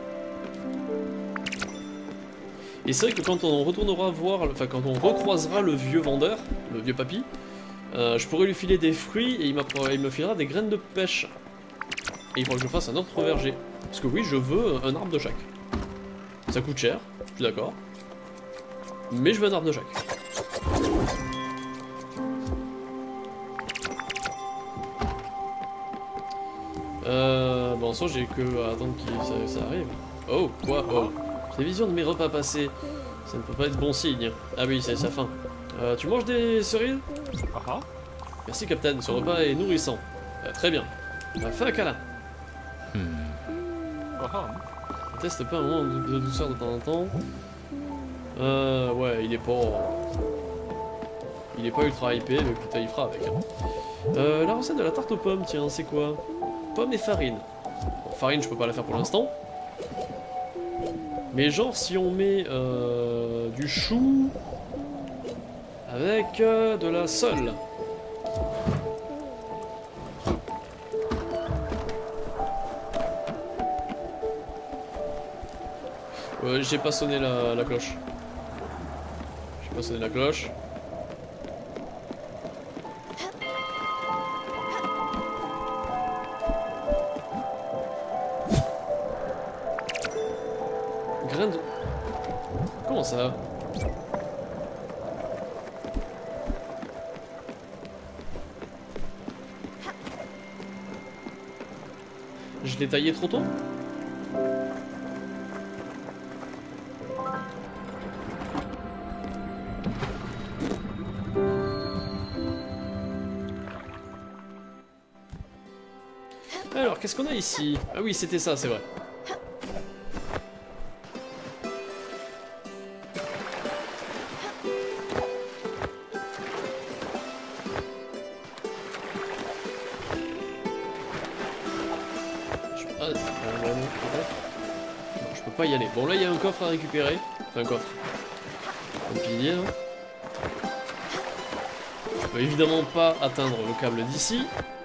Et c'est vrai que quand on retournera voir, enfin quand on recroisera le vieux vendeur, le vieux papy, euh, je pourrais lui filer des fruits et il, il me filera des graines de pêche. Et il faudra que je fasse un autre verger. Parce que oui, je veux un arbre de chaque. Ça coûte cher, je suis d'accord. Mais je veux un arbre de chaque. Euh... Bon, ça j'ai que à attendre que ça, ça arrive. Oh, quoi? Oh. Les visions de mes repas passés, ça ne peut pas être bon signe. Ah oui, c'est sa faim. Euh, tu manges des cerises? Ah. Merci, Captain, ce repas est nourrissant. Euh, très bien. Ma faim, câlin. Hmm. Ah. Teste pas un moment de douceur de temps en temps. Euh, ouais, il est pas... Il est pas ultra hypé, mais putain, il fera avec. Hein. Euh, la recette de la tarte aux pommes, tiens, c'est quoi? Pommes et farine. Bon, farine, je peux pas la faire pour l'instant. Mais genre, si on met euh, du chou avec euh, de la sole. Ouais, j'ai pas sonné la, la cloche. J'ai pas sonné la cloche. Graine de... Comment ça? Je l'ai taillé trop tôt? Alors, qu'est-ce qu'on a ici? Ah oui, c'était ça, c'est vrai. Je... Ah, euh, non, non, je peux pas y aller. Bon, là, il y a un coffre à récupérer. Enfin, un coffre. Un pilier, hein. Je peux évidemment pas atteindre le câble d'ici.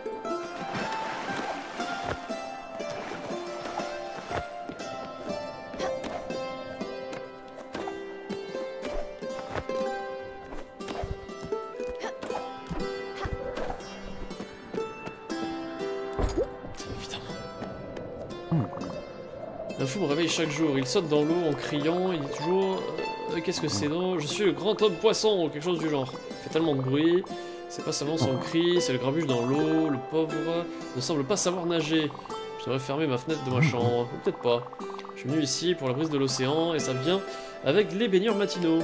Un fou me réveille chaque jour, il saute dans l'eau en criant, il dit toujours euh, qu'est-ce que c'est? Non, je suis le grand homme poisson, ou quelque chose du genre. Il fait tellement de bruit, c'est pas seulement son cri, c'est le grabuge dans l'eau, le pauvre ne semble pas savoir nager. Je devrais fermer ma fenêtre de ma chambre, ou peut-être pas. Je suis venu ici pour la brise de l'océan, et ça vient avec les baigneurs matinaux.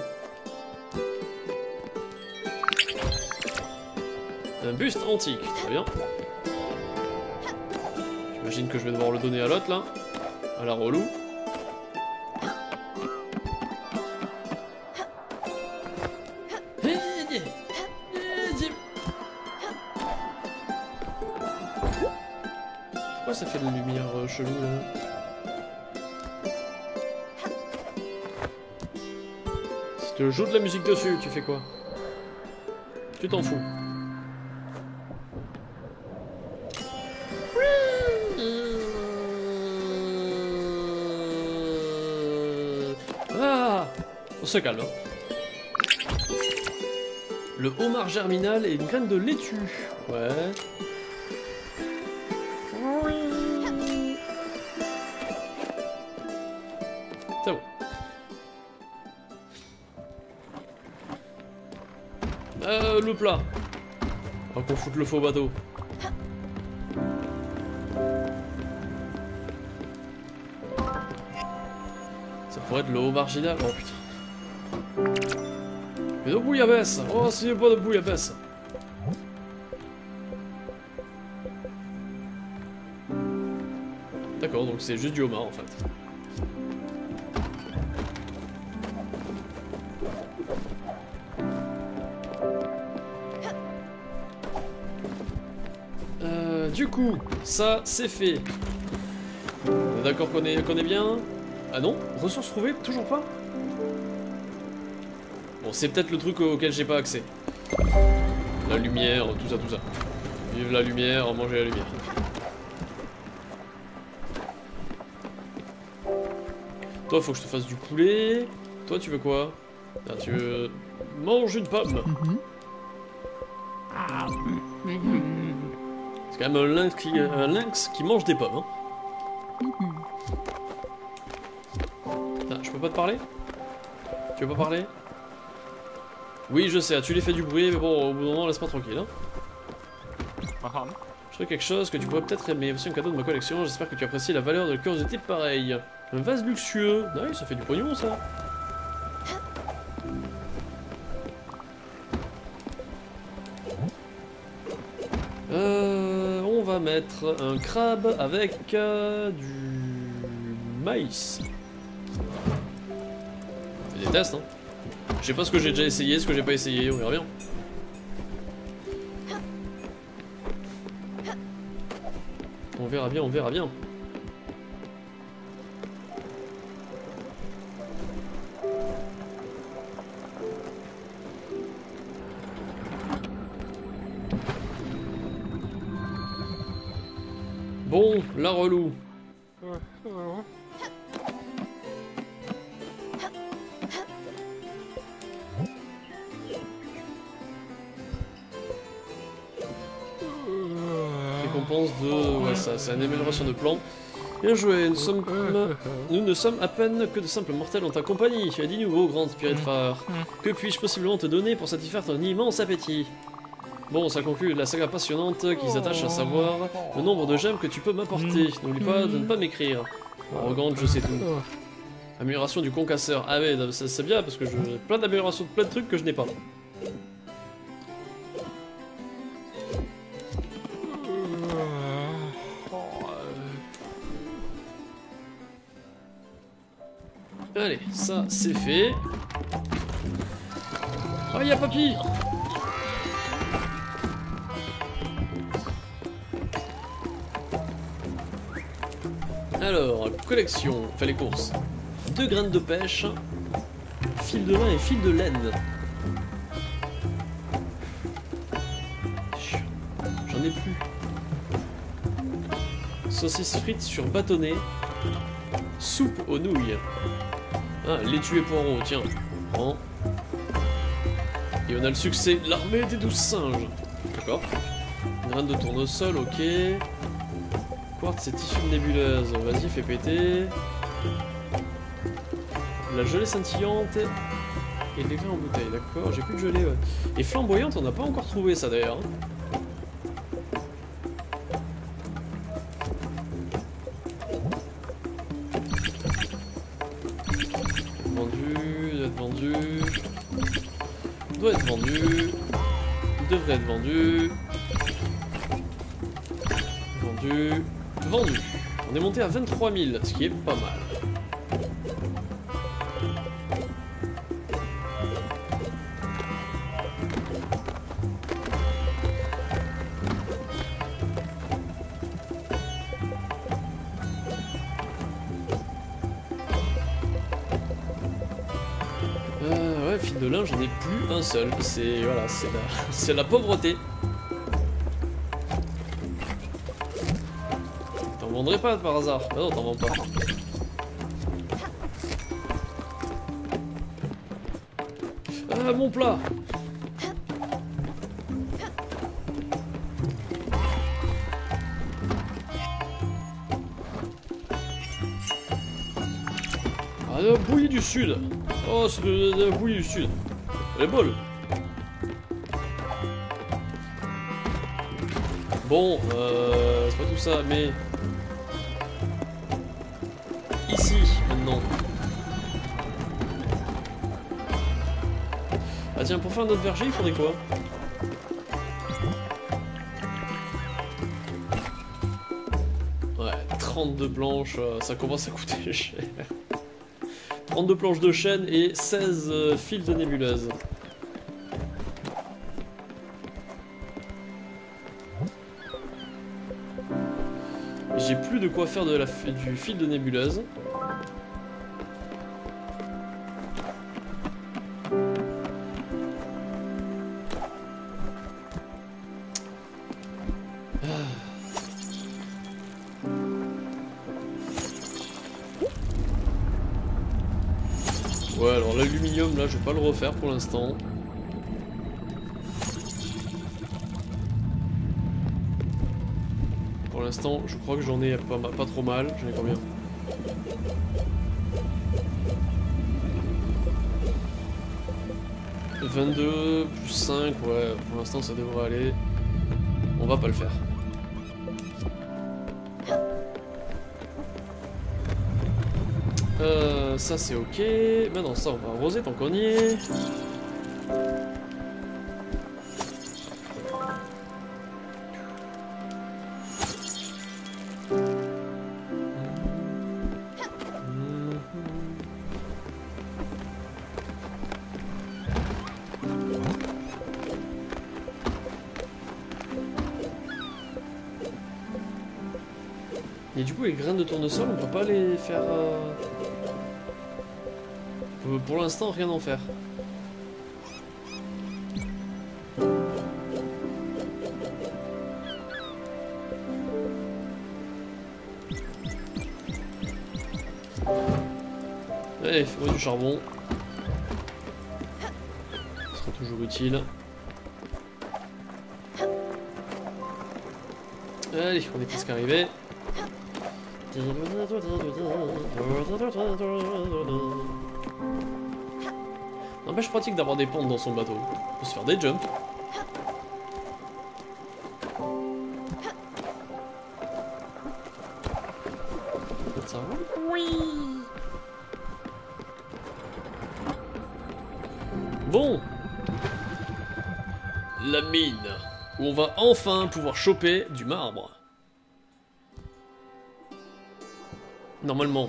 Un buste antique, très bien. J'imagine que je vais devoir le donner à l'autre là. À la relou. Pourquoi ça fait de la lumière euh, chelou là? Si tu joues de la musique dessus, tu fais quoi? Tu t'en fous. Ah, on se calme. Hein. Le homard germinal et une graine de laitue. Ouais. C'est bon. Euh, le plat. On va qu'on foute le faux bateau. Ça pourrait être le haut marginal. Oh putain. Mais de bouillabaisse. Oh, c'est pas de bouillabaisse. D'accord, donc c'est juste du homard en fait. Euh, du coup, ça c'est fait. On est d'accord qu'on est, qu'on est bien? Ah non? Ressources trouvées? Toujours pas? Bon, c'est peut-être le truc auquel j'ai pas accès. La lumière, tout ça, tout ça. Vive la lumière, manger la lumière. Toi, faut que je te fasse du poulet. Toi, tu veux quoi? Ah, tu veux... Mange une pomme. C'est quand même un lynx qui, un lynx qui mange des pommes. Hein. Ah, je peux pas te parler? Tu veux pas parler? Oui, je sais, tu les fais du bruit, mais bon, au bout d'un moment, laisse-moi tranquille. Hein. Je ferai quelque chose que tu pourrais peut-être aimer. Voici un cadeau de ma collection, j'espère que tu apprécies la valeur de curiosité pareille. Un vase luxueux. Ah oui, ça fait du pognon, ça. Euh, on va mettre un crabe avec euh, du maïs. C'est des tests, hein. Je sais pas ce que j'ai déjà essayé, ce que j'ai pas essayé, on verra bien. On verra bien, on verra bien. Bon, la relou. Récompense de... Ouais, ça, c'est une amélioration de plan. Bien joué, nous, sommes... nous ne sommes à peine que de simples mortels en ta compagnie. Dis-nous, ô grande Spiritfarer, que puis-je possiblement te donner pour satisfaire ton immense appétit? Bon, ça conclut la saga passionnante qui s'attache à savoir le nombre de gemmes que tu peux m'apporter. N'oublie pas de ne pas m'écrire. Arrogante, je sais tout. Amélioration du concasseur. Ah ouais, c'est bien parce que j'ai plein d'améliorations de plein de trucs que je n'ai pas. Allez, ça c'est fait. Oh, y'a papy! Alors, collection, enfin les courses. Deux graines de pêche, fil de lin et fil de laine. J'en ai plus. Saucisse frites sur bâtonnet. Soupe aux nouilles. Ah, laitue et poireaux, tiens. Prends. Et on a le succès, l'armée des douze singes. D'accord. Graine de tournesol, ok. Quartz et tissu de nébuleuse, vas-y fais péter. La gelée scintillante et des grains en bouteille, d'accord, j'ai plus de gelée, ouais. Et flamboyante, on n'a pas encore trouvé ça d'ailleurs. Vendu, doit être vendu. Doit être vendu. Devrait être vendu. Vendu. Vendu. On est monté à vingt-trois mille, ce qui est pas mal. Euh, ouais, fil de lin, j'en ai plus un seul. C'est voilà, c'est la, c'est la pauvreté. T'en vendrais pas par hasard? Ah non, t'en vends pas. Ah, mon plat! Ah, la bouillie du sud! Oh, c'est de, de la bouillie du sud. Elle est bonne. Bon, euh, c'est pas tout ça, mais... Ici, maintenant. Ah tiens, pour faire notre verger, il faudrait quoi? Ouais, trente-deux planches, ça commence à coûter cher. trente-deux planches de chêne et seize euh, fils de nébuleuse. J'ai plus de quoi faire de la, du fil de nébuleuse. Ouais, alors l'aluminium là, je vais pas le refaire pour l'instant. Pour l'instant, je crois que j'en ai pas, pas trop mal. J'en ai combien? vingt-deux plus cinq, ouais, pour l'instant ça devrait aller. On va pas le faire. Euh, ça c'est ok. Maintenant ça on va arroser tant qu'on y est. Et du coup les graines de tournesol on peut pas les faire... Euh... Pour l'instant, rien en faire. Allez, fais-moi du charbon. Ce sera toujours utile. Allez, on est presque arrivé. N'empêche pratique d'avoir des pentes dans son bateau. On peut se faire des jumps. Ça va? Oui. Bon. La mine. Où on va enfin pouvoir choper du marbre. Normalement.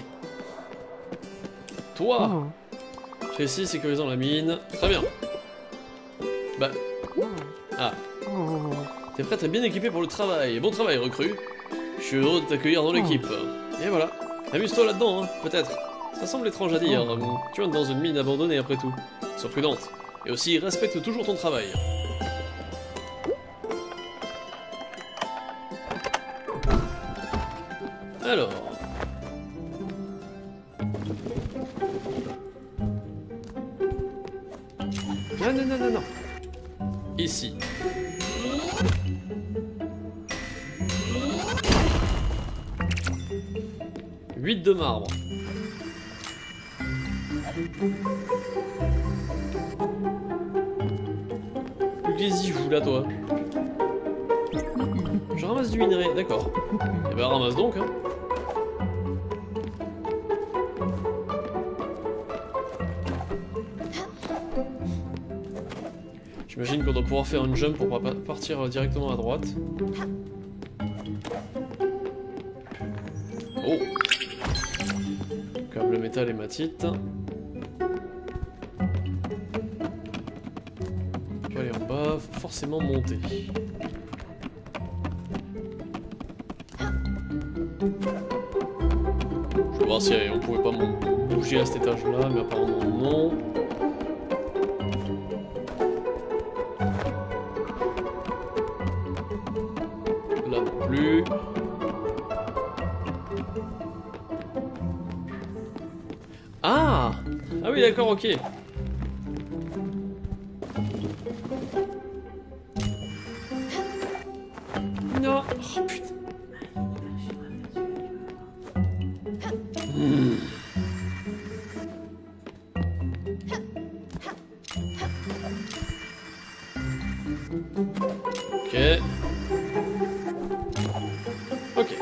Toi. Oh. Ici, sécurisant la mine. Très bien. Bah. Ah. T'es prête et bien équipé pour le travail. Bon travail, recrue. Je suis heureux de t'accueillir dans l'équipe. Et voilà. Amuse-toi là-dedans, hein, peut-être. Ça semble étrange à dire. Tu entres dans une mine abandonnée après tout. Sois prudente. Et aussi, respecte toujours ton travail. Alors. Non, non, non, non, non. Ici. huit de marbre. Qu'est-ce que vous là, toi? Je ramasse du minerai, d'accord. Eh ben ramasse donc, hein. J'imagine qu'on doit pouvoir faire un jump pour partir directement à droite. Oh. Câble métal et matite. On peut aller en bas, faut forcément monter. Je vais voir si on pouvait pas bouger à cet étage-là, mais apparemment non. Là non plus. Ah! Ah oui, d'accord, ok. Non! Oh putain! Hmm. Ok. Ok.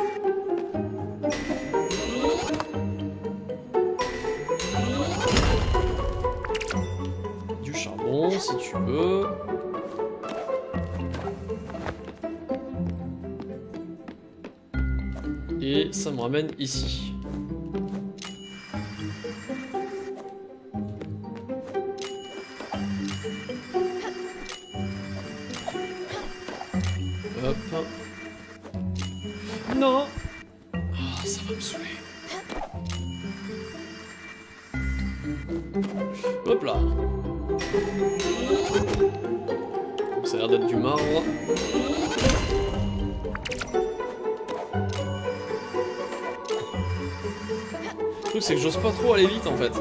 Du charbon, si tu veux. Et ça me ramène ici. Hop. Non. Oh, ça va me saouler. Hop là. Donc, ça a l'air d'être du marbre. Le truc c'est que j'ose pas trop aller vite en fait.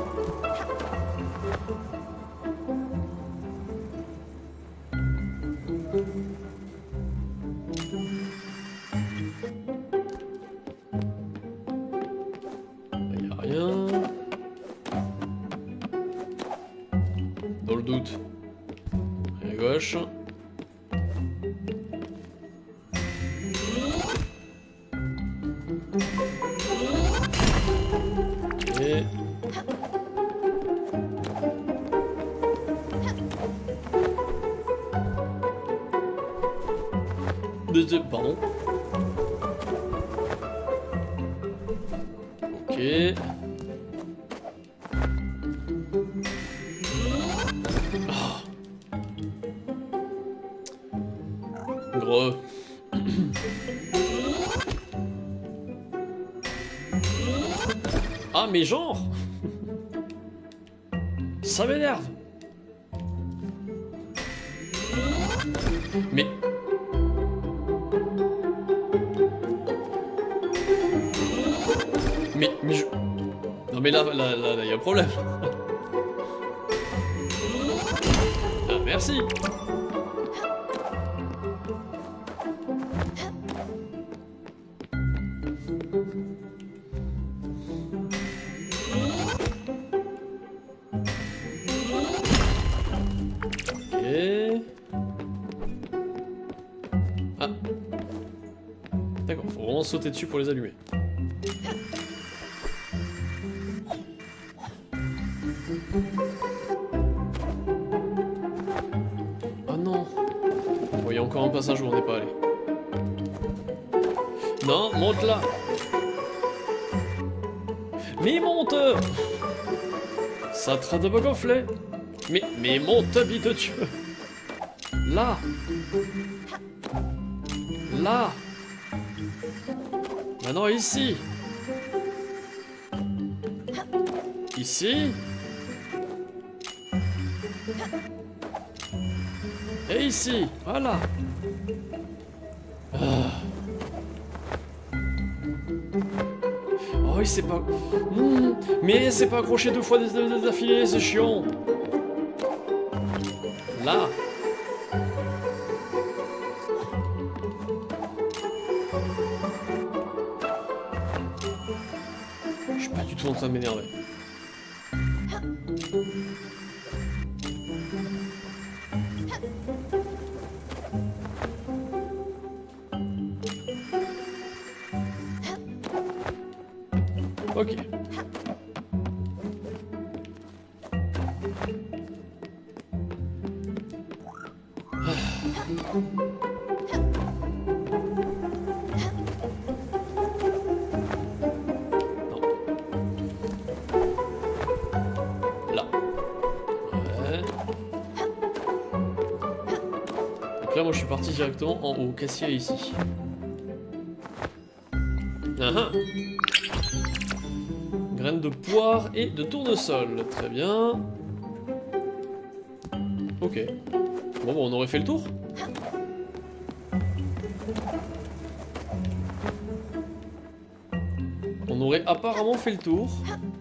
Il y a rien. Dans le doute. Rien à gauche. Et... Deux, pardon. Ok. Oh. Gros. Ah mais genre. Ça m'énerve. Mais... Mais, mais je... Non mais là, là, là, là, y a un problème. Ah, merci. Ok. Ah. D'accord, faut vraiment sauter dessus pour les allumer. Ah non. Bon, il y a encore un passage où on n'est pas allé. Non, monte là. Mais monte. Ça traite de gonfler. Mais, mais monte, bite de Dieu. Là. Là. Maintenant ici. Ici. Et ici, voilà. Ah. Oh, il s'est pas... Mmh. Mais c'est pas accroché deux fois d'affilée, c'est chiant. Là. Je suis pas du tout en train de m'énerver. Ok. après, moi je suis parti directement en haut. Qu'est-ce qu'il y a ici? Ah ah. Graines de poire et de tournesol. Très bien. Ok. Bon, bon, on aurait fait le tour. On aurait apparemment fait le tour.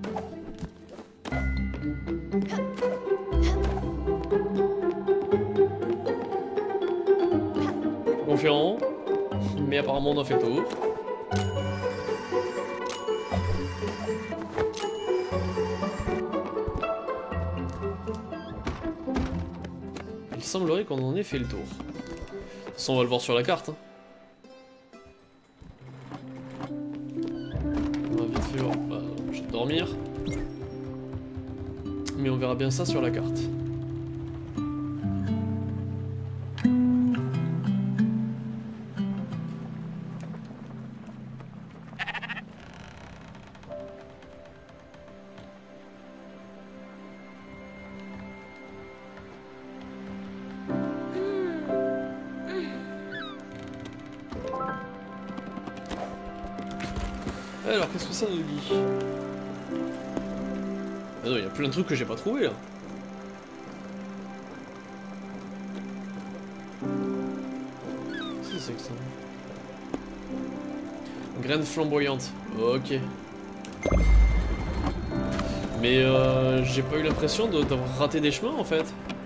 Confiant. Mais apparemment on a fait le tour. Il semblerait qu'on en ait fait le tour. De toute façon, on va le voir sur la carte. Hein. On va vite fait voir. Bah, je vais dormir. Mais on verra bien ça sur la carte. Alors, qu'est-ce que ça nous dit? Ah non, il y a plein de trucs que j'ai pas trouvé là. Qu'est-ce que c'est que ça? Graines flamboyantes. Ok. Mais euh, j'ai pas eu l'impression d'avoir raté des chemins en fait.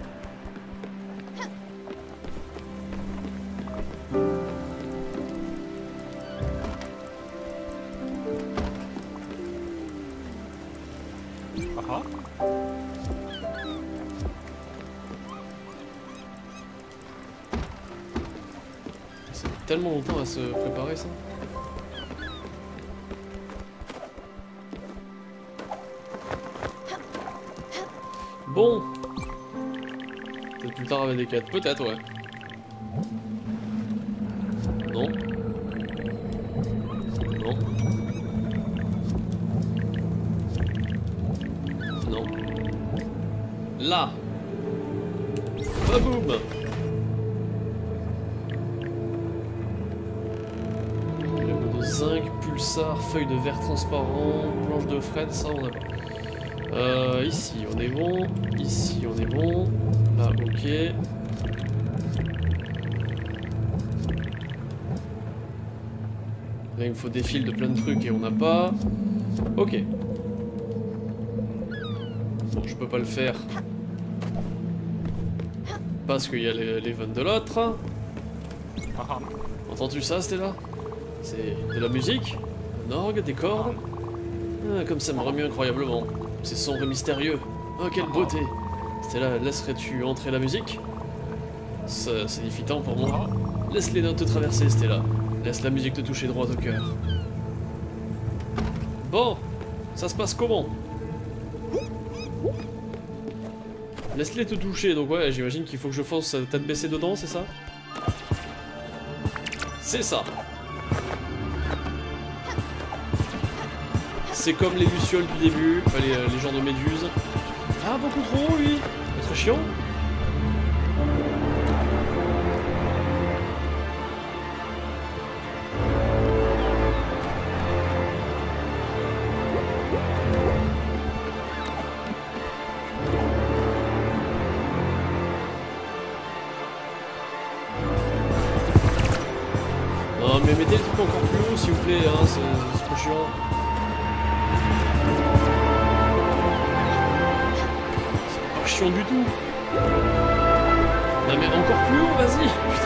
Ah. Ça met tellement longtemps à se préparer ça. Bon. Peut-être plus tard avec des quêtes. Peut-être, ouais. Non. Non. Non. Là. Baboum. Lame de zinc, pulsar, feuille de verre transparent, planche de frette, ça on a pas. Euh, ici on est bon, ici on est bon, là ok. Là il me faut des fils de plein de trucs et on n'a pas. Ok. Bon, je peux pas le faire. Parce qu'il y a l'event de l'autre. Ah. Entends-tu ça, Stella? C'est de la musique? Un orgue, des cordes? Ah, comme ça me remue incroyablement. C'est sombre et mystérieux. Oh, quelle beauté! Stella, laisserais-tu entrer la musique? Ça signifie tant pour moi. Laisse les notes te traverser, Stella. Laisse la musique te toucher droit au cœur. Bon, ça se passe comment? Laisse-les te toucher, donc ouais, j'imagine qu'il faut que je fonce tête baissée dedans, c'est ça? C'est ça. C'est comme les lucioles du début, enfin les, les genres de méduses. Ah, beaucoup trop, lui. Très chiant. Non mais mettez le truc encore plus haut s'il vous plaît, hein, c'est trop chiant. C'est pas chiant du tout. Non mais encore plus haut, vas-y.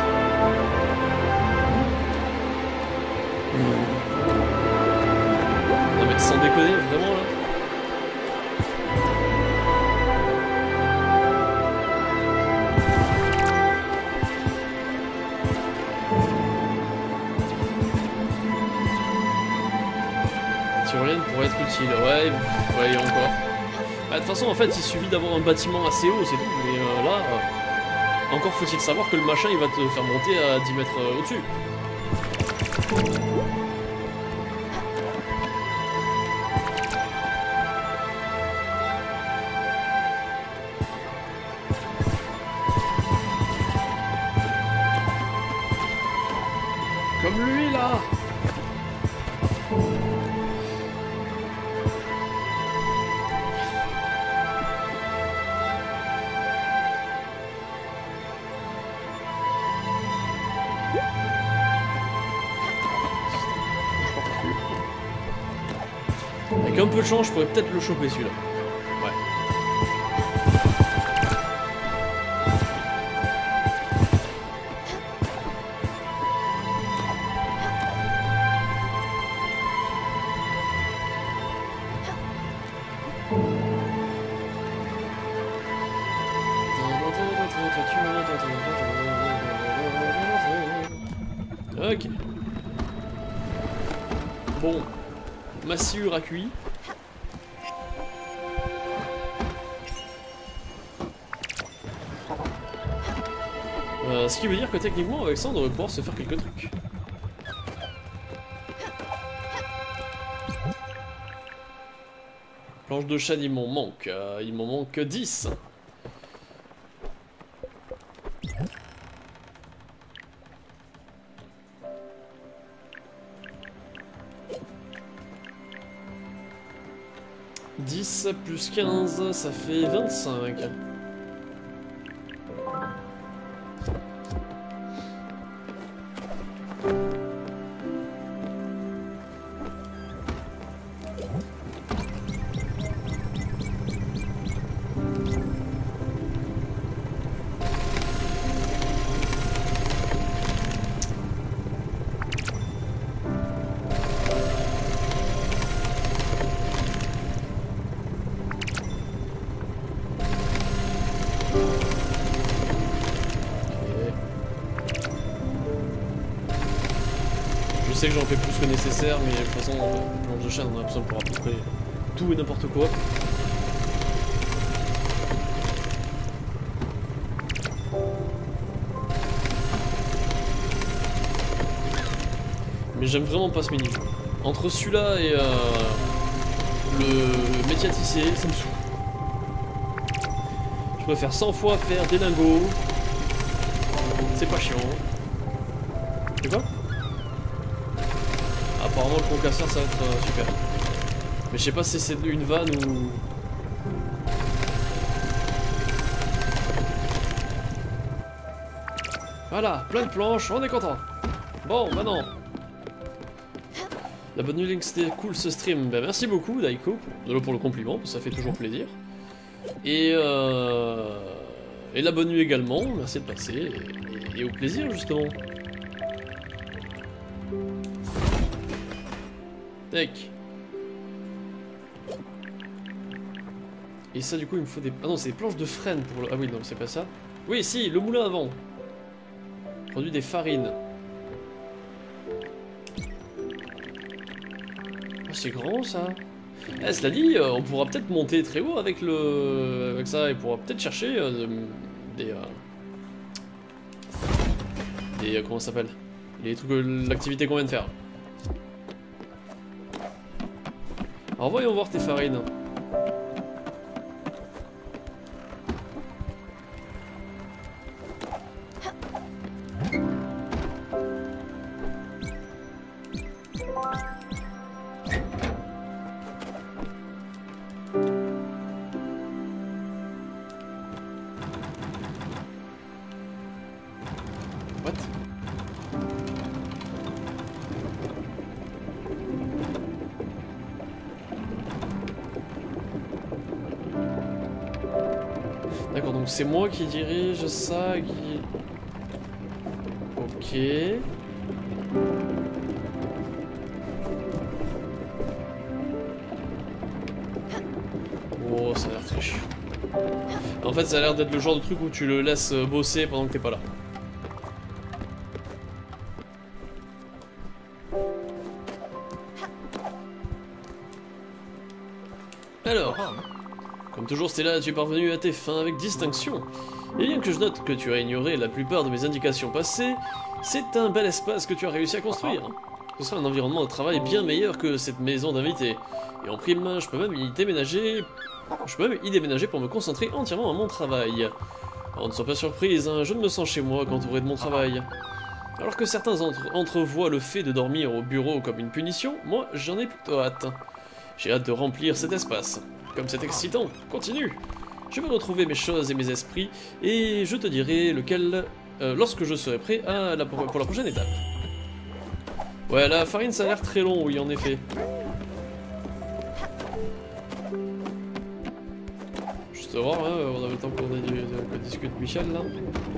Non mais sans déconner, vraiment là. Tyrolienne pourrait être utile, ouais, ouais, il y a encore. Bah, de toute façon, en fait, il suffit d'avoir un bâtiment assez haut, c'est tout. Mais euh, là, euh, encore faut-il savoir que le machin, il va te faire monter à dix mètres euh, au-dessus. Comme lui, là. Avec un peu de chance, je pourrais peut-être le choper, celui-là. Ouais. Ok. Bon. Massure à cuit. Euh, ce qui veut dire que techniquement, avec ça, on devrait pouvoir se faire quelques trucs. Planche de chêne, il m'en manque. Euh, il m'en manque dix. dix plus quinze, ça fait vingt-cinq. Je sais que j'en fais plus que nécessaire, mais de toute façon, euh, planche de chêne, on a besoin pour à peu près tout et n'importe quoi. Mais j'aime vraiment pas ce mini-jeu. Entre celui-là et euh, le métier à tisser, ça me saoule. Je préfère cent fois faire des lingots. C'est pas chiant. C'est quoi? Apparemment le concasseur ça va être euh, super. Mais je sais pas si c'est une vanne ou... Voilà, plein de planches, on est content. Bon, maintenant. La bonne nuit, c'était cool ce stream. Ben, merci beaucoup Daiko pour le compliment, ça fait toujours plaisir. Et, euh... et la bonne nuit également, merci de passer. Et, et, et au plaisir justement. Tac. Et ça du coup il me faut des... Ah non c'est des planches de frêne pour le... Ah oui non c'est pas ça. Oui si, le moulin à vent. Produit des farines. Ah c'est grand ça. Eh, cela dit, euh, on pourra peut-être monter très haut avec le... avec ça et on pourra peut-être chercher euh, des... Euh... Des... Euh, comment ça s'appelle? Les trucs... Euh, l'activité qu'on vient de faire. Alors voyons voir tes farines. What? D'accord, donc c'est moi qui dirige ça, qui... Ok... Oh, ça a l'air très chiant. En fait, ça a l'air d'être le genre de truc où tu le laisses bosser pendant que t'es pas là. Alors... Comme toujours Stella, tu es parvenu à tes fins avec distinction. Et bien que je note que tu as ignoré la plupart de mes indications passées, c'est un bel espace que tu as réussi à construire. Ce sera un environnement de travail bien meilleur que cette maison d'invités. Et en prime, je peux même y déménager... Je peux même y déménager pour me concentrer entièrement à mon travail. Alors ne sois pas surprise, hein, je ne me sens chez moi qu'entouré de mon travail. Alors que certains entre entrevoient le fait de dormir au bureau comme une punition, moi j'en ai plutôt hâte. J'ai hâte de remplir cet espace. Comme c'est excitant, continue. Je vais retrouver mes choses et mes esprits, et je te dirai lequel euh, lorsque je serai prêt à la, pour la prochaine étape. Ouais, la farine ça a l'air très long, oui en effet. Juste voir, hein, on avait le temps qu'on discute Michel là.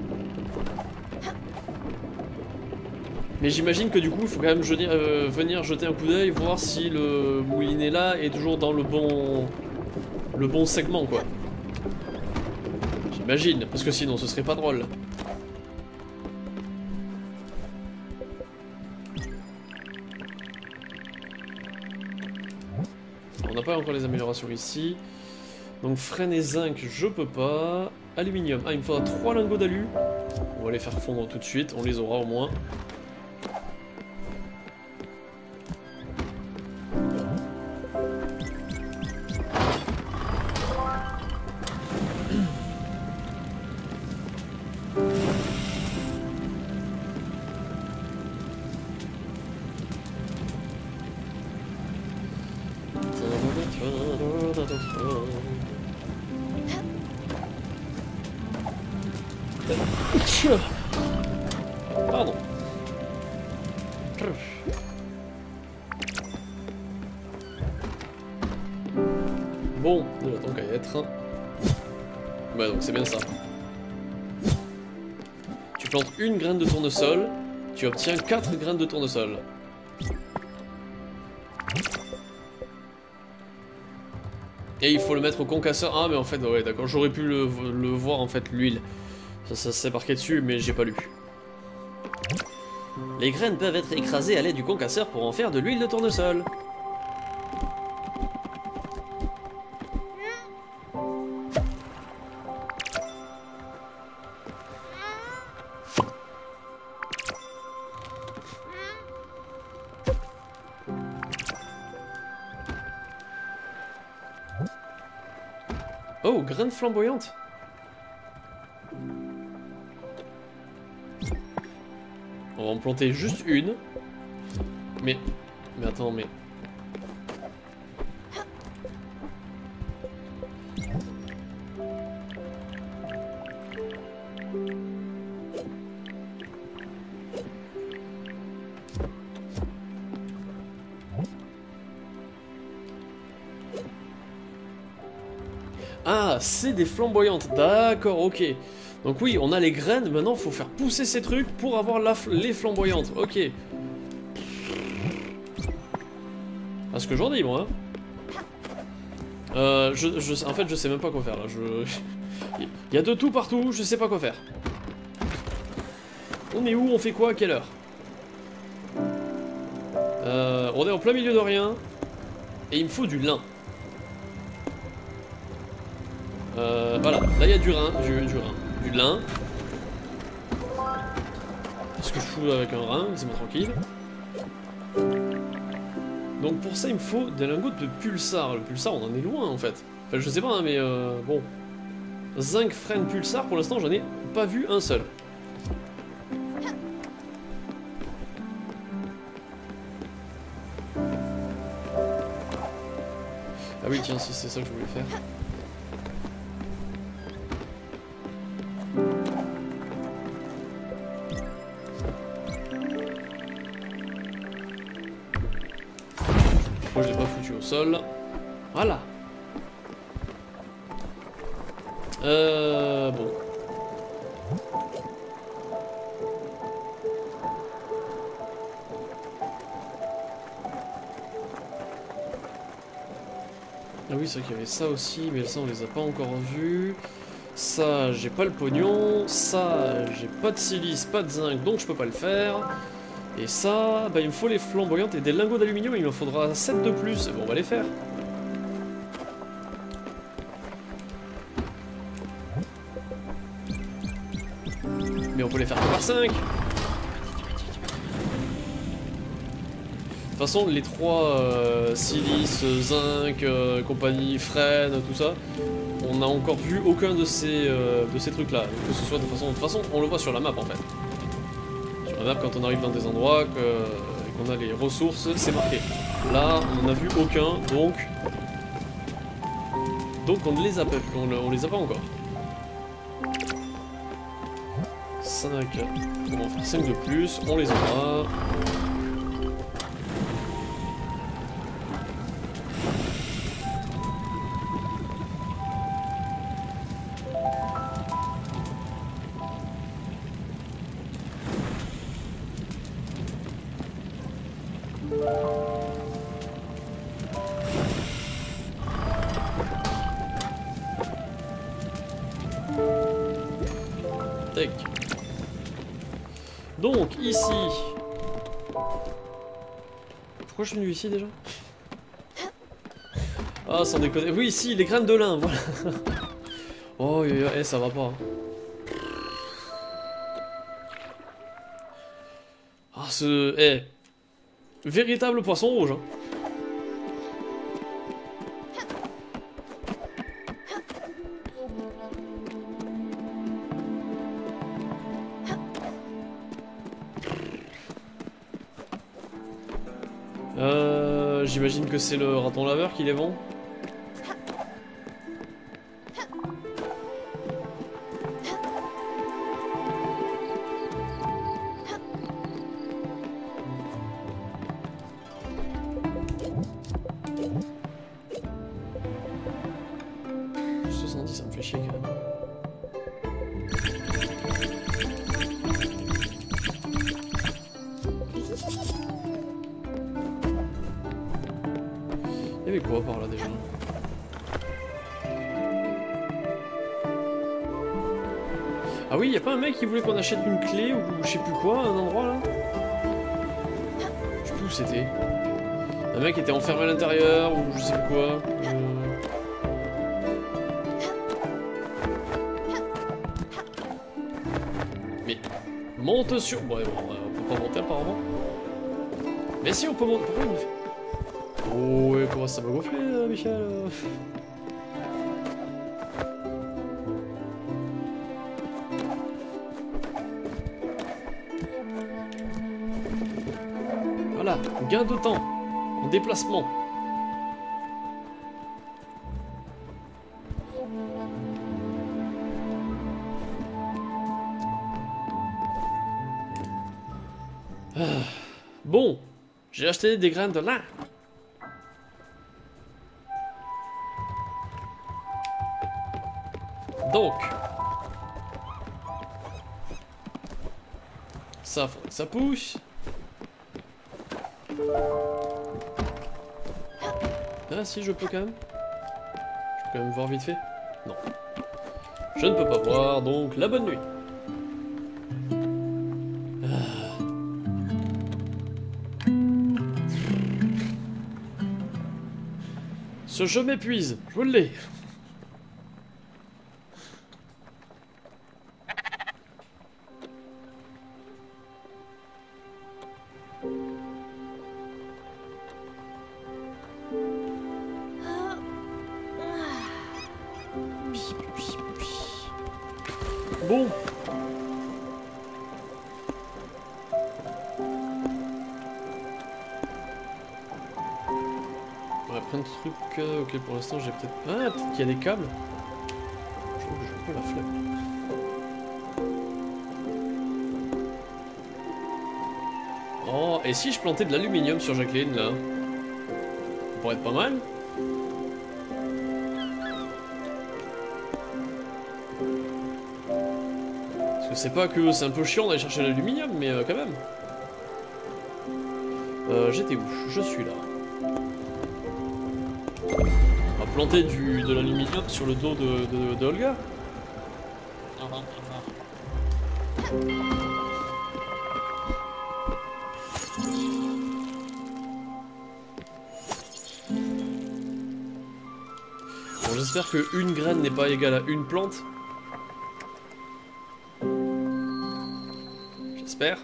Mais j'imagine que du coup il faut quand même jeter, euh, venir jeter un coup d'œil, voir si le moulinet là est toujours dans le bon, le bon segment quoi. J'imagine, parce que sinon ce serait pas drôle. On n'a pas encore les améliorations ici. Donc freine et zinc, je peux pas. Aluminium, ah il me faudra trois lingots d'alu. On va les faire fondre tout de suite, on les aura au moins. Pardon. Bon, il attend qu'à y être. Ouais, donc c'est bien ça. Tu plantes une graine de tournesol, tu obtiens quatre graines de tournesol. Et il faut le mettre au concasseur. Ah mais en fait, ouais d'accord, j'aurais pu le, le voir en fait, l'huile. Ça, ça s'est marqué dessus, mais j'ai pas lu. Les graines peuvent être écrasées à l'aide du concasseur pour en faire de l'huile de tournesol. Oh, graines flamboyantes. On va en planter juste une. Mais... Mais attends, mais... Ah, c'est des flamboyantes. D'accord, ok. Donc oui, on a les graines, maintenant il faut faire pousser ces trucs pour avoir la, les flamboyantes. Ok. Ah, ce que j'en dis, moi. Hein. Euh, je, je, en fait, je sais même pas quoi faire, là. Je... Il y a de tout partout, je sais pas quoi faire. On est où? On fait quoi? À quelle heure? euh, On est en plein milieu de rien. Et il me faut du lin. Euh, voilà, là il y a du rein, du, du rein, du lin. Ce que je fous avec un rein, laissez-moi tranquille. Donc pour ça il me faut des lingots de pulsar. Le pulsar on en est loin en fait. Enfin je sais pas hein, mais euh, bon. Zinc, freine, pulsar, pour l'instant j'en ai pas vu un seul. Ah oui tiens si c'est ça que je voulais faire. Moi je l'ai pas foutu au sol. Voilà. Euh... Bon. Ah oui c'est vrai qu'il y avait ça aussi, mais ça on les a pas encore vus. Ça j'ai pas le pognon. Ça j'ai pas de silice, pas de zinc, donc je peux pas le faire. Et ça, bah il me faut les flamboyantes et des lingots d'aluminium, il me faudra sept de plus. Bon, on va les faire. Mais on peut les faire que par cinq. De toute façon, les trois euh, silice, zinc, euh, compagnie, freine, tout ça, on n'a encore vu aucun de ces, euh, de ces trucs là. Que ce soit de façon. De toute façon, on le voit sur la map en fait. Sur la la map, quand on arrive dans des endroits que, et qu'on a les ressources, c'est marqué. Là, on n'en a vu aucun, donc... Donc on ne les a pas, on, on les a pas encore. cinq, on va en faire cinq de plus, on les aura. Tac. Donc, ici... Pourquoi je suis venu ici déjà? Ah, sans déconner. Oui, ici, les graines de lin, voilà. Oh, eh, ça va pas. Ah, ce... Eh. Véritable poisson rouge, hein. Euh, j'imagine que c'est le raton laveur qui les vend. soixante-dix, ça me fait chier quand même. Il y avait quoi par là déjà? Ah oui, y a pas un mec qui voulait qu'on achète une clé ou je sais plus quoi, un endroit là? Je sais plus où c'était. Un mec était enfermé à l'intérieur ou je sais plus quoi. Euh... Mais monte sur... Ouais, bon, on peut pas monter apparemment. Mais si on peut monter... Pourquoi il me fait... Oh, ouais, comment ça va gonfler, euh, Michel? Voilà, gain de temps, en déplacement. Ah. Bon, j'ai acheté des graines de lin. Donc, ça, faudrait que ça pousse. Ah si, je peux quand même. Je peux quand même voir vite fait. Non. Je ne peux pas voir, donc la bonne nuit. Ah. Ce jeu m'épuise, je vous l'ai. Bon. On va prendre un truc. Euh, ok, pour l'instant, j'ai peut-être. Ah, peut-être qu'il y a des câbles. Je trouve que j'ai un peu la flemme. Oh, et si je plantais de l'aluminium sur Jacqueline là? Ça pourrait être pas mal. C'est pas que c'est un peu chiant d'aller chercher l'aluminium, mais euh, quand même. Euh, J'étais où? Je suis là. On va planter du, de l'aluminium sur le dos de, de, de Olga. Bon, j'espère que une graine n'est pas égale à une plante. J'espère.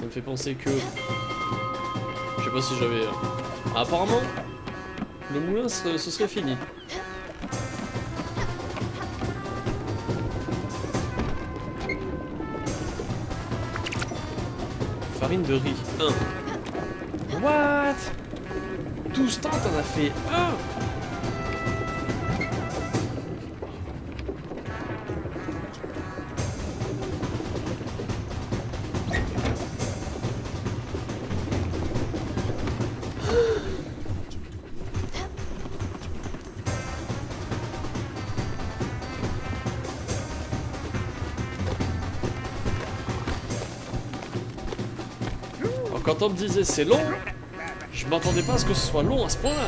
Ça me fait penser que... Je sais pas si j'avais... Ah, apparemment, le moulin, ce serait fini. Farine de riz, un. What? Tout ce temps, t'en as fait un? Quand on me disait c'est long, je m'attendais pas à ce que ce soit long à ce point-là.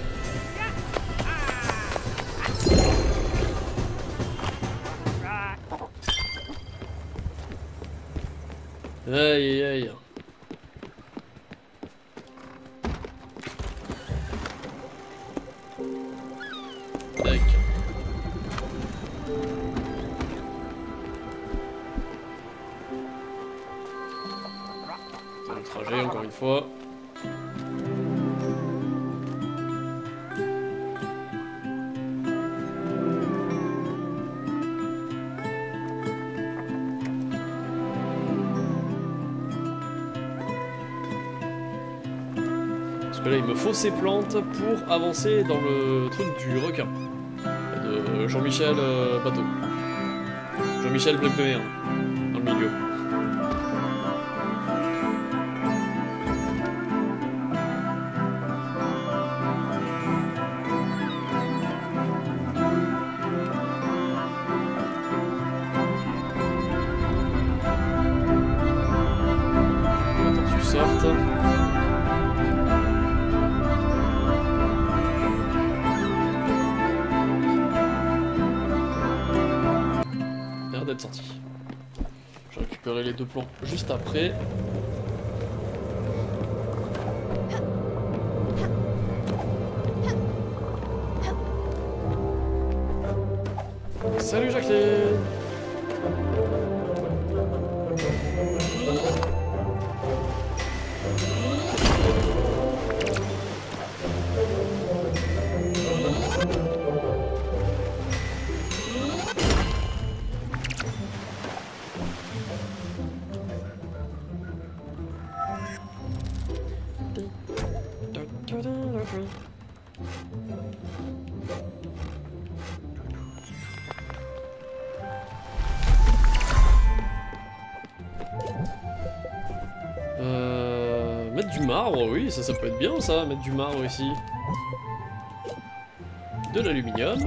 Aïe aïe aïe. Tac. Le trajet encore une fois. Parce que là il me faut ces plantes pour avancer dans le truc du requin. De Jean-Michel euh, Bateau. Jean-Michel Bloc de Mer. Dans le milieu. L'air d'être sorti. J'ai récupéré les deux plans juste après. Salut Jacqueline. Euh, mettre du marbre, oui, ça, ça peut être bien ça, mettre du marbre ici. De l'aluminium.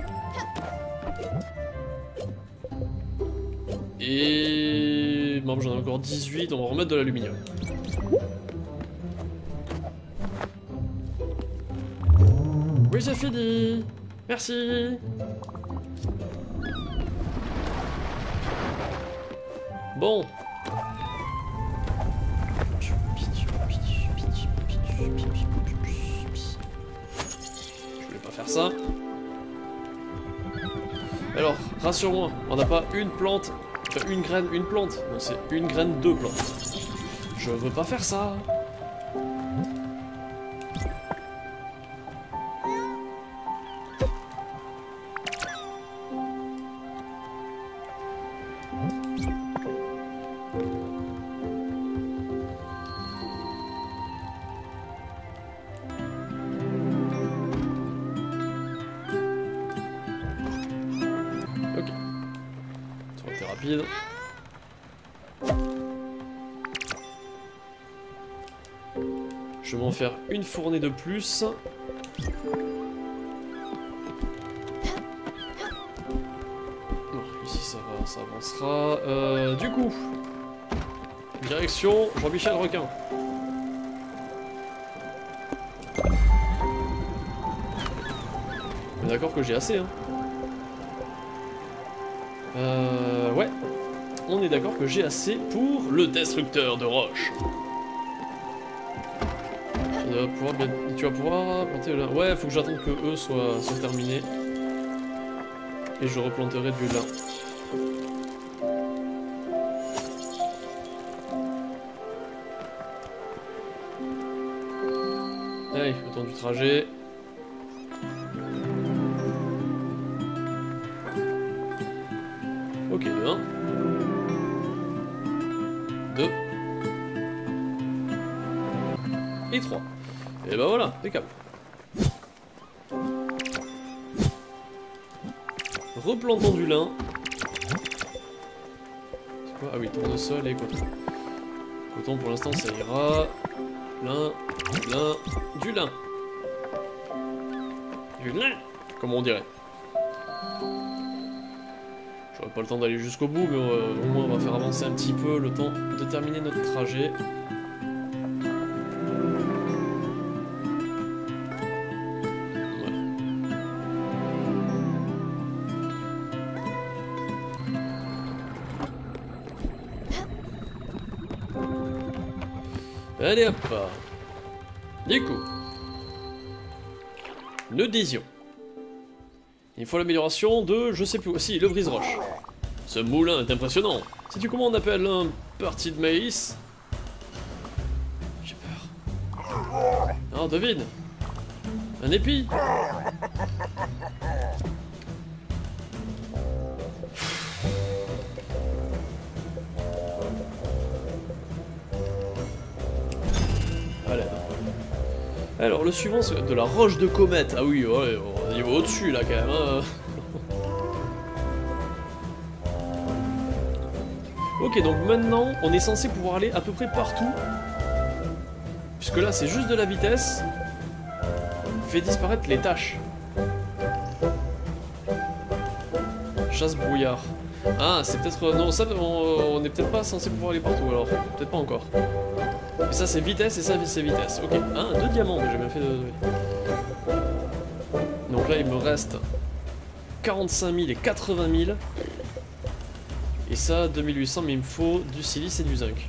Et... Bon, j'en ai encore dix-huit, on va remettre de l'aluminium. Oui, j'ai fini. Merci. Bon. Je voulais pas faire ça. Alors, rassure-moi, on n'a pas une plante, enfin, une graine, une plante. Non, c'est une graine, deux plantes. Je veux pas faire ça. Rapide. Je vais m'en faire une fournée de plus. Bon, ici ça va, ça avancera. Euh, du coup, direction Jean-Michel Requin. On est d'accord que j'ai assez, hein. Euh, ouais, on est d'accord que j'ai assez pour le destructeur de roches. Tu vas pouvoir, bien... tu vas pouvoir planter là. Ouais, faut que j'attende que eux soient, soient terminés. Et je replanterai du lin. Allez, le temps du trajet. Ok, un. deux. Et trois. Et bah voilà, impeccable. Replantons du lin. C'est quoi? Ah oui, tournesol et coton. Coton pour l'instant ça ira. Lin, du lin, du lin. Du lin, comme on dirait. J'aurai pas le temps d'aller jusqu'au bout, mais euh, au moins on va faire avancer un petit peu le temps de terminer notre trajet. Allez hop. Du coup, nous disions. Il faut l'amélioration de, je sais plus aussi, le brise-roche. Ce moulin est impressionnant. Sais-tu comment on appelle un parti de maïs? J'ai peur. Ah, devine. Un épi. Allez. Alors, le suivant, c'est de la roche de comète. Ah oui, ouais, on y va au-dessus, là, quand même. Hein. Ok, donc maintenant, on est censé pouvoir aller à peu près partout. Puisque là, c'est juste de la vitesse. Fait disparaître les tâches. Chasse brouillard. Ah, c'est peut-être... Non, ça, on, on est peut-être pas censé pouvoir aller partout, alors. Peut-être pas encore. Et ça c'est vitesse et ça c'est vitesse. Ok, ah, deux diamants, j'ai bien fait de... Donc là il me reste quarante-cinq mille et quatre-vingt mille. Et ça deux mille huit cents, mais il me faut du silice et du zinc.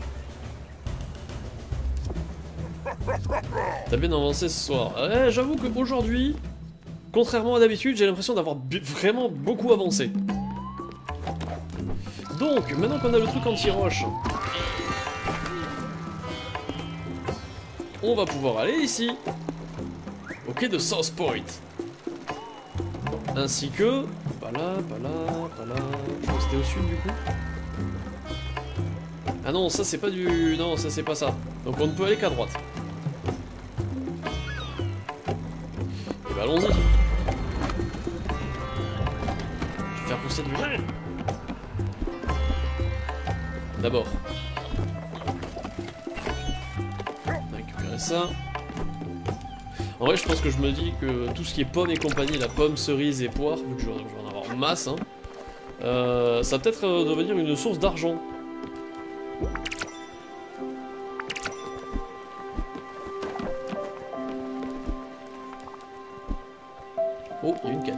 T'as bien avancé ce soir. Ouais, j'avoue qu'aujourd'hui, contrairement à d'habitude, j'ai l'impression d'avoir vraiment beaucoup avancé. Donc, maintenant qu'on a le truc anti-roche, on va pouvoir aller ici, au quai de South Point. Ainsi que... Pas là, pas là, pas là... Je crois que c'était au sud du coup. Ah non, ça c'est pas du... Non, ça c'est pas ça. Donc on ne peut aller qu'à droite. Et bah allons-y. Je vais faire pousser du... D'abord. Ça. En vrai, je pense que je me dis que tout ce qui est pommes et compagnie, la pomme, cerise et poire, vu que je vais en avoir en masse, hein, euh, ça va peut-être euh, devenir une source d'argent. Oh, il y a une quête.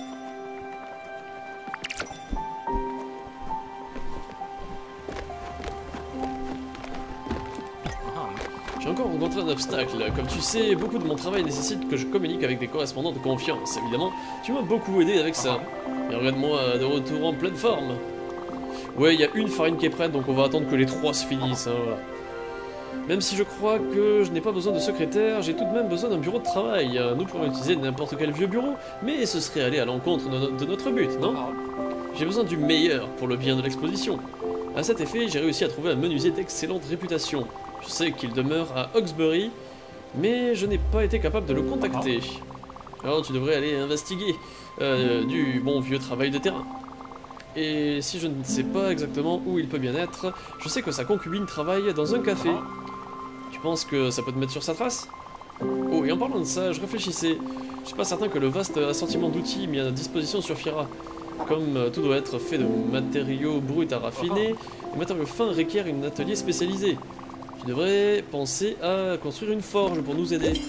J'ai encore rencontré un obstacle. Comme tu sais, beaucoup de mon travail nécessite que je communique avec des correspondants de confiance. Évidemment, tu m'as beaucoup aidé avec ça. Et regarde-moi de retour en pleine forme. Ouais, il y a une farine qui est prête, donc on va attendre que les trois se finissent. Hein, voilà. Même si je crois que je n'ai pas besoin de secrétaire, j'ai tout de même besoin d'un bureau de travail. Nous pourrions utiliser n'importe quel vieux bureau, mais ce serait aller à l'encontre de, no de notre but, non? J'ai besoin du meilleur pour le bien de l'exposition. À cet effet, j'ai réussi à trouver un menuisier d'excellente réputation. Je sais qu'il demeure à Hawkesbury, mais je n'ai pas été capable de le contacter. Alors tu devrais aller investiguer euh, du bon vieux travail de terrain. Et si je ne sais pas exactement où il peut bien être, je sais que sa concubine travaille dans un café. Tu penses que ça peut te mettre sur sa trace? Oh, et en parlant de ça, je réfléchissais. Je suis pas certain que le vaste assortiment d'outils mis à disposition suffira. Comme euh, tout doit être fait de matériaux bruts à raffiner, les matériaux fins requièrent un atelier spécialisé. Tu devrais penser à construire une forge pour nous aider.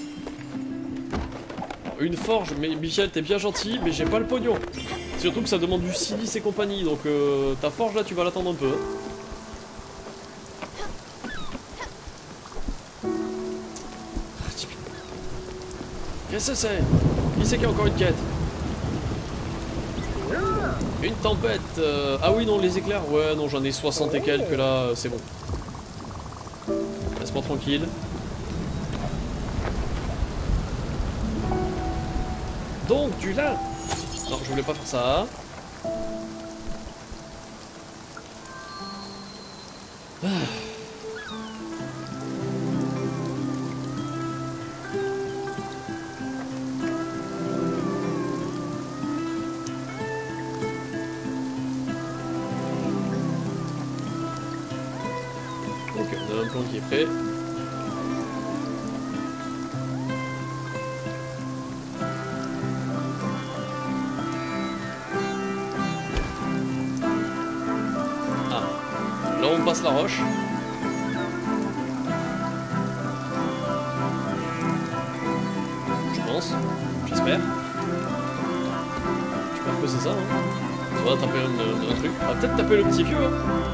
Une forge, mais Michel, t'es bien gentil, mais j'ai pas le pognon. Surtout que ça demande du silice et compagnie, donc euh, ta forge là, tu vas l'attendre un peu. Qu'est-ce que c'est? Qui c'est qui a encore une quête? Une tempête euh... Ah oui, non, les éclairs. Ouais, non, j'en ai soixante et quelques là, c'est bon. Laisse-moi tranquille. Donc, du lin. Non, je voulais pas faire ça. Ah. Ok, on a un plan qui est prêt. Là on passe la roche. Je pense. J'espère. J'espère que c'est ça. Hein. Ça va taper un, un truc. On va peut-être taper le petit vieux. Hein.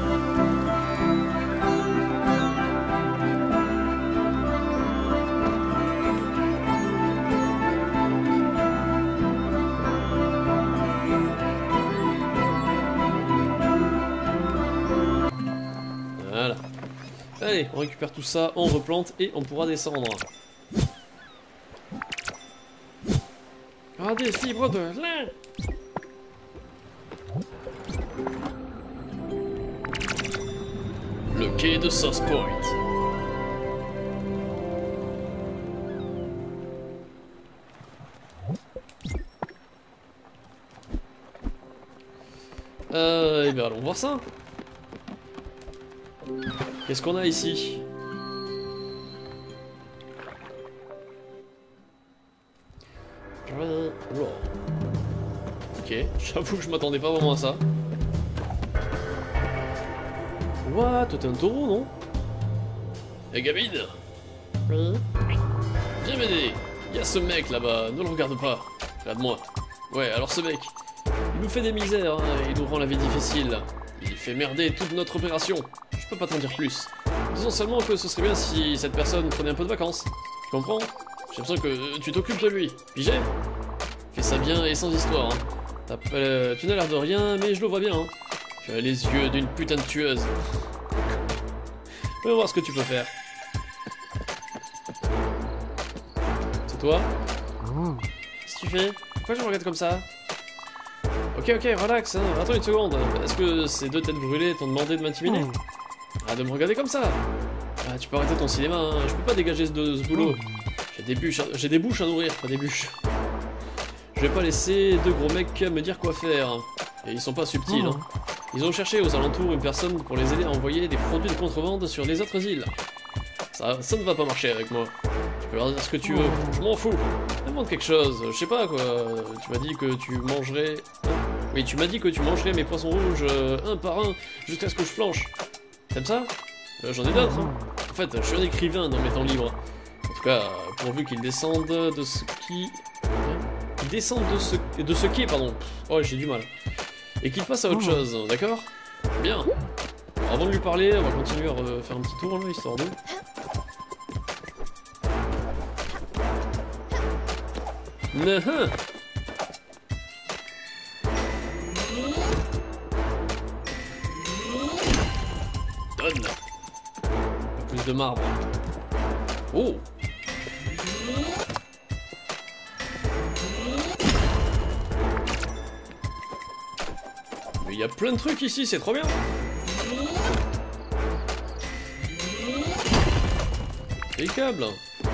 Voilà. Allez, on récupère tout ça, on replante et on pourra descendre. Ah, des fibres de lin. Le quai de South Point. Euh, et bien allons voir ça. Qu'est-ce qu'on a ici? Oula. Ok, j'avoue que je m'attendais pas vraiment à ça. What? T'es un taureau, non? Eh gamine? Oui. Viens m'aider. Il y a ce mec là-bas, ne le regarde pas. Regarde-moi. Ouais, alors ce mec, il nous fait des misères, hein, et il nous rend la vie difficile. Il fait merder toute notre opération. Je peux pas t'en dire plus. Disons seulement que ce serait bien si cette personne prenait un peu de vacances. Tu comprends? J'ai besoin que tu t'occupes de lui. Pigé? Fais ça bien et sans histoire. Hein. Euh, tu n'as l'air de rien, mais je le vois bien. Hein. Tu as les yeux d'une putain de tueuse. On va voir ce que tu peux faire. C'est toi? Qu'est-ce que tu fais? Pourquoi je me regarde comme ça? Ok, ok, relax, hein. Attends une seconde. Est-ce que ces deux têtes brûlées t'ont demandé de m'intimider? Ah, de me regarder comme ça. Ah, tu peux arrêter ton cinéma, hein. Je peux pas dégager de ce boulot. J'ai des bûches, j'ai des bouches à nourrir, pas des bûches. Je vais pas laisser deux gros mecs me dire quoi faire. Et ils sont pas subtils, hein. Ils ont cherché aux alentours une personne pour les aider à envoyer des produits de contrebande sur les autres îles. Ça, ça ne va pas marcher avec moi. Tu peux leur dire ce que tu veux, je m'en fous. Demande quelque chose, je sais pas quoi. Tu m'as dit que tu mangerais... Oui, tu m'as dit que tu mangerais mes poissons rouges euh, un par un jusqu'à ce que je flanche. T'aimes ça? euh, J'en ai d'autres. Hein. En fait, je suis un écrivain dans mes temps libres. En tout cas, pourvu qu'ils descendent de ce qui... Qu'ils descendent de ce... de ce qui est, pardon. Oh, j'ai du mal. Et qu'ils passent à autre chose, d'accord? Bien. Alors, avant de lui parler, on va continuer à faire un petit tour, là, histoire de... Nah. Donne. Plus de marbre. Oh. Mais il y a plein de trucs ici, c'est trop bien. Les câbles.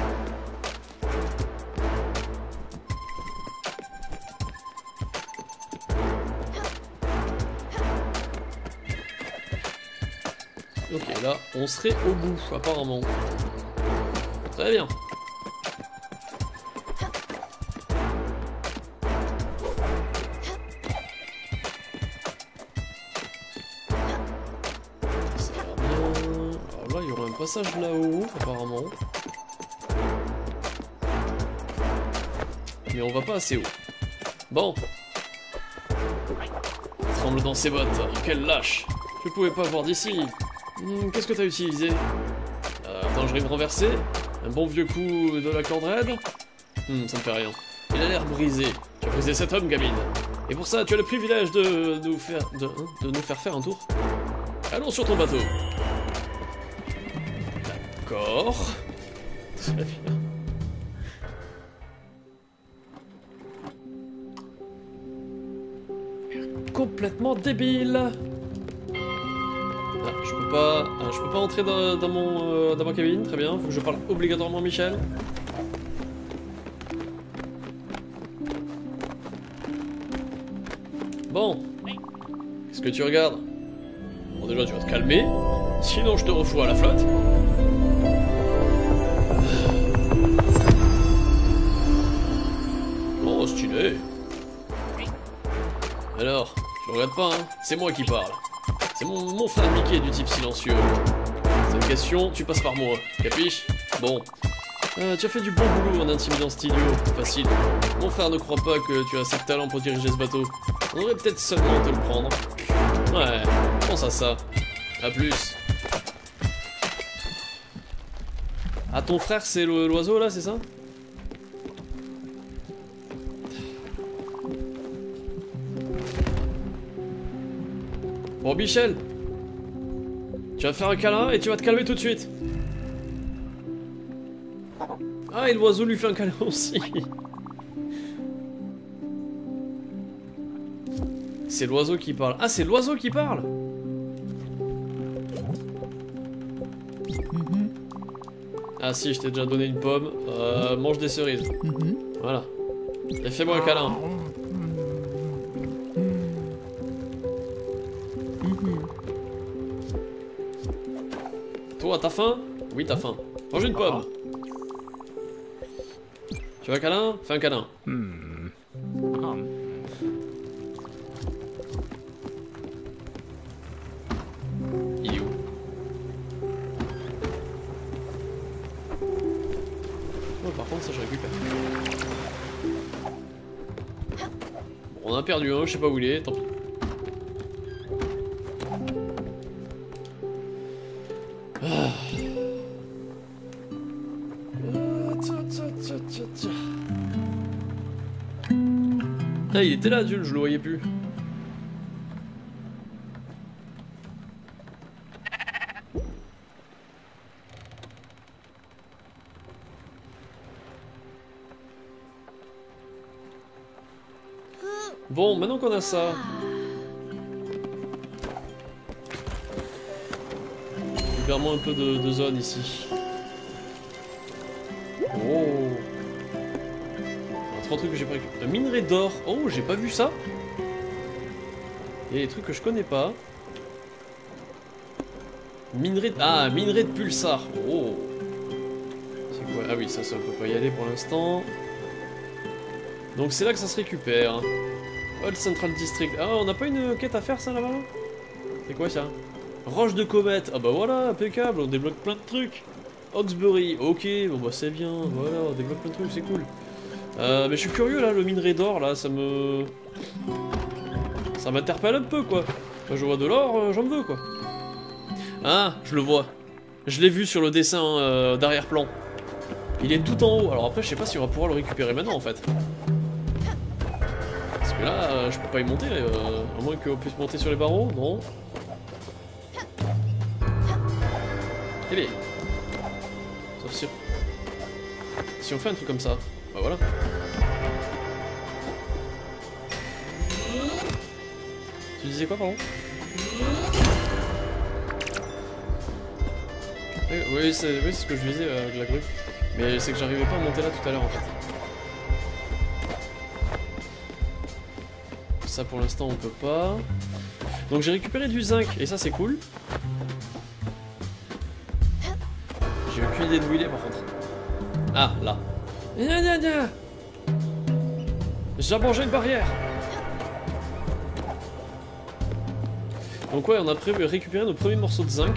Ok, là, on serait au bout, apparemment. Très bien. Ça va bien. Alors là, il y aura un passage là-haut, apparemment. Mais on va pas assez haut. Bon. Tremble dans ses bottes. Quel lâche. Je pouvais pas voir d'ici. Hmm, qu'est-ce que t'as utilisé? euh, Attends, je vais me renverser. Un bon vieux coup de la corde raide. Hmm, ça me fait rien. Il a l'air brisé. Tu as brisé cet homme, gamine. Et pour ça, tu as le privilège de, de, nous, faire, de, hein, de nous faire faire un tour. Allons sur ton bateau. D'accord. Très bien. complètement débile. Ah, je peux pas, ah, je peux pas entrer dans, dans mon, euh, dans ma cabine. Très bien. Faut que je parle obligatoirement à Michel. Bon. Qu'est-ce que tu regardes? Bon, déjà, tu vas te calmer. Sinon, je te refous à la flotte. Oh, stylé. Alors, tu regardes pas, hein? C'est moi qui parle. C'est mon, mon frère Mickey du type silencieux. Cette question, tu passes par moi. Capiche? Bon. Euh, tu as fait du bon boulot en intimidant cet idiot. Facile. Mon frère ne croit pas que tu as assez de talent pour diriger ce bateau. On aurait peut-être seulement te le prendre. Ouais, pense à ça. A plus. Ah, ton frère, c'est l'oiseau là, c'est ça? Bon, Michel, tu vas faire un câlin et tu vas te calmer tout de suite. Ah, et l'oiseau lui fait un câlin aussi. C'est l'oiseau qui parle. Ah, c'est l'oiseau qui parle. Ah si, je t'ai déjà donné une pomme. Euh, mange des cerises. Voilà. Et fais-moi un câlin. Toi, t'as faim? Oui, t'as faim. Mange une pomme. Tu veux un câlin? Fais un câlin. Hmm. Il est où? Oh, par contre, ça je récupère. Bon, on a perdu un, je sais pas où il est, tant pis. Ah. Ah, il était là, Dieu, je le voyais plus. Bon, maintenant qu'on a ça... Libère-moi un peu de, de zone ici. Oh. Alors, trois trucs que j'ai pas récupéré. Un minerai d'or. Oh, j'ai pas vu ça. Il y a des trucs que je connais pas. Minerai... Ah, minerai de pulsar. Oh. C'est quoi? Ah oui, ça, ça, on peut pas y aller pour l'instant. Donc c'est là que ça se récupère. Old Central District. Ah, on n'a pas une quête à faire ça là-bas? C'est quoi ça? Roche de comète. Ah bah voilà, impeccable, on débloque plein de trucs. Hawksbury, ok, bon bah c'est bien, voilà, on débloque plein de trucs, c'est cool. Euh, mais je suis curieux là, le minerai d'or là, ça me... Ça m'interpelle un peu quoi. Quand je vois de l'or, euh, j'en veux quoi. Ah, je le vois. Je l'ai vu sur le dessin euh, d'arrière-plan. Il est tout en haut, alors après je sais pas si on va pouvoir le récupérer maintenant en fait. Parce que là, euh, je peux pas y monter, euh, à moins qu'on puisse monter sur les barreaux, non. Eh bien. Sauf si... Si on fait un truc comme ça, bah voilà. Tu disais quoi, pardon? Oui, c'est oui, ce que je disais euh, avec la grue. Mais c'est que j'arrivais pas à monter là tout à l'heure en fait. Ça pour l'instant on peut pas. Donc j'ai récupéré du zinc et ça c'est cool. J'ai aucune idée d'où il est par contre. Ah là. Gna gna gna. J'ai mangé une barrière. Donc ouais, on a prévu récupérer nos premiers morceaux de zinc.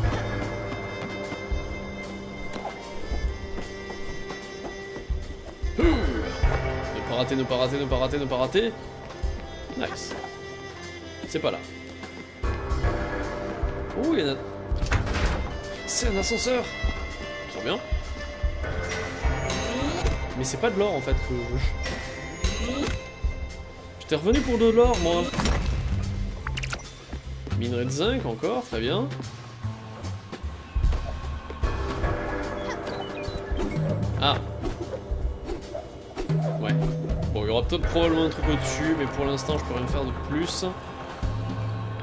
Ne pas rater, ne pas rater, ne pas rater, ne pas rater. Nice. C'est pas là. Oh, il y en a... C'est un ascenseur. Très bien. Mais c'est pas de l'or en fait que je... J'étais revenu pour de l'or moi. Minerai de zinc encore, très bien. Ah. Ouais. Bon, il y aura peut-être probablement un truc au-dessus, mais pour l'instant je peux rien faire de plus.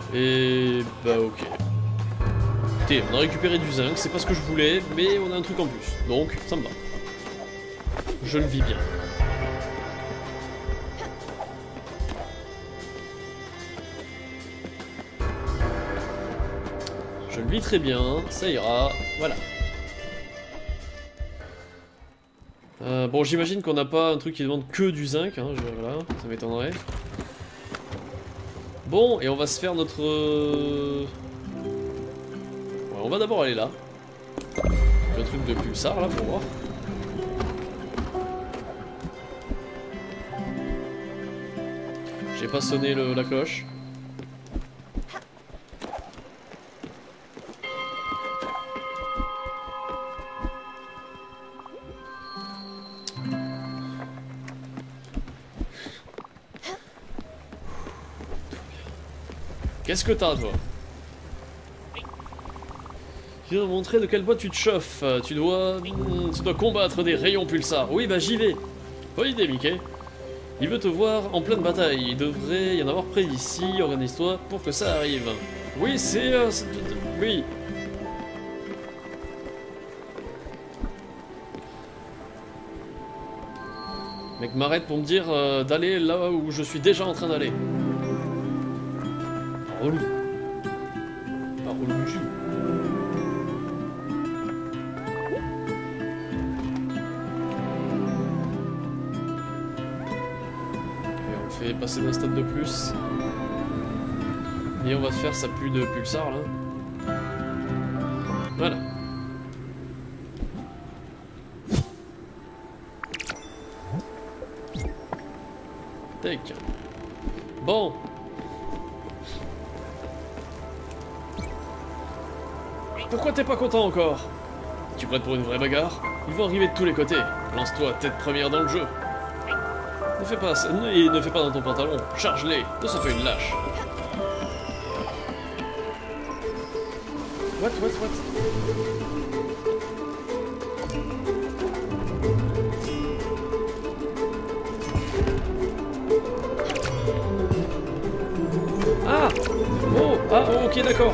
Et bah ok. Écoutez, on a récupéré du zinc, c'est pas ce que je voulais, mais on a un truc en plus. Donc, ça me va. Je le vis bien. Je le vis très bien, ça ira, voilà. Euh, bon, j'imagine qu'on n'a pas un truc qui demande que du zinc, hein, je, voilà, ça m'étonnerait. Bon, et on va se faire notre... Euh... Ouais, on va d'abord aller là. Le truc de pulsar, là, pour voir. J'ai pas sonné le, la cloche. Qu'est-ce que t'as, toi? Tu dois montrer de quelle boîte tu te chauffes. Tu dois... Tu dois combattre des rayons pulsars. Oui, bah j'y vais. Bonne idée, Mickey. Il veut te voir en pleine bataille. Il devrait y en avoir près d'ici. Organise-toi pour que ça arrive. Oui, c'est... Euh, oui. Mec m'arrête pour me dire euh, d'aller là où je suis déjà en train d'aller. Relou. Pas relou du tout. Et on fait passer d'un stade de plus. Et on va faire sa pluie de pulsar là. Voilà. Tac. Bon. Pourquoi t'es pas content encore? Tu prêtes pour une vraie bagarre? Ils vont arriver de tous les côtés. Lance-toi tête première dans le jeu. Ne fais pas ça, et ne fais pas dans ton pantalon. Charge-les, ne sois pas une lâche. What, what, what? Ah! Oh! Ah, oh, ok, d'accord.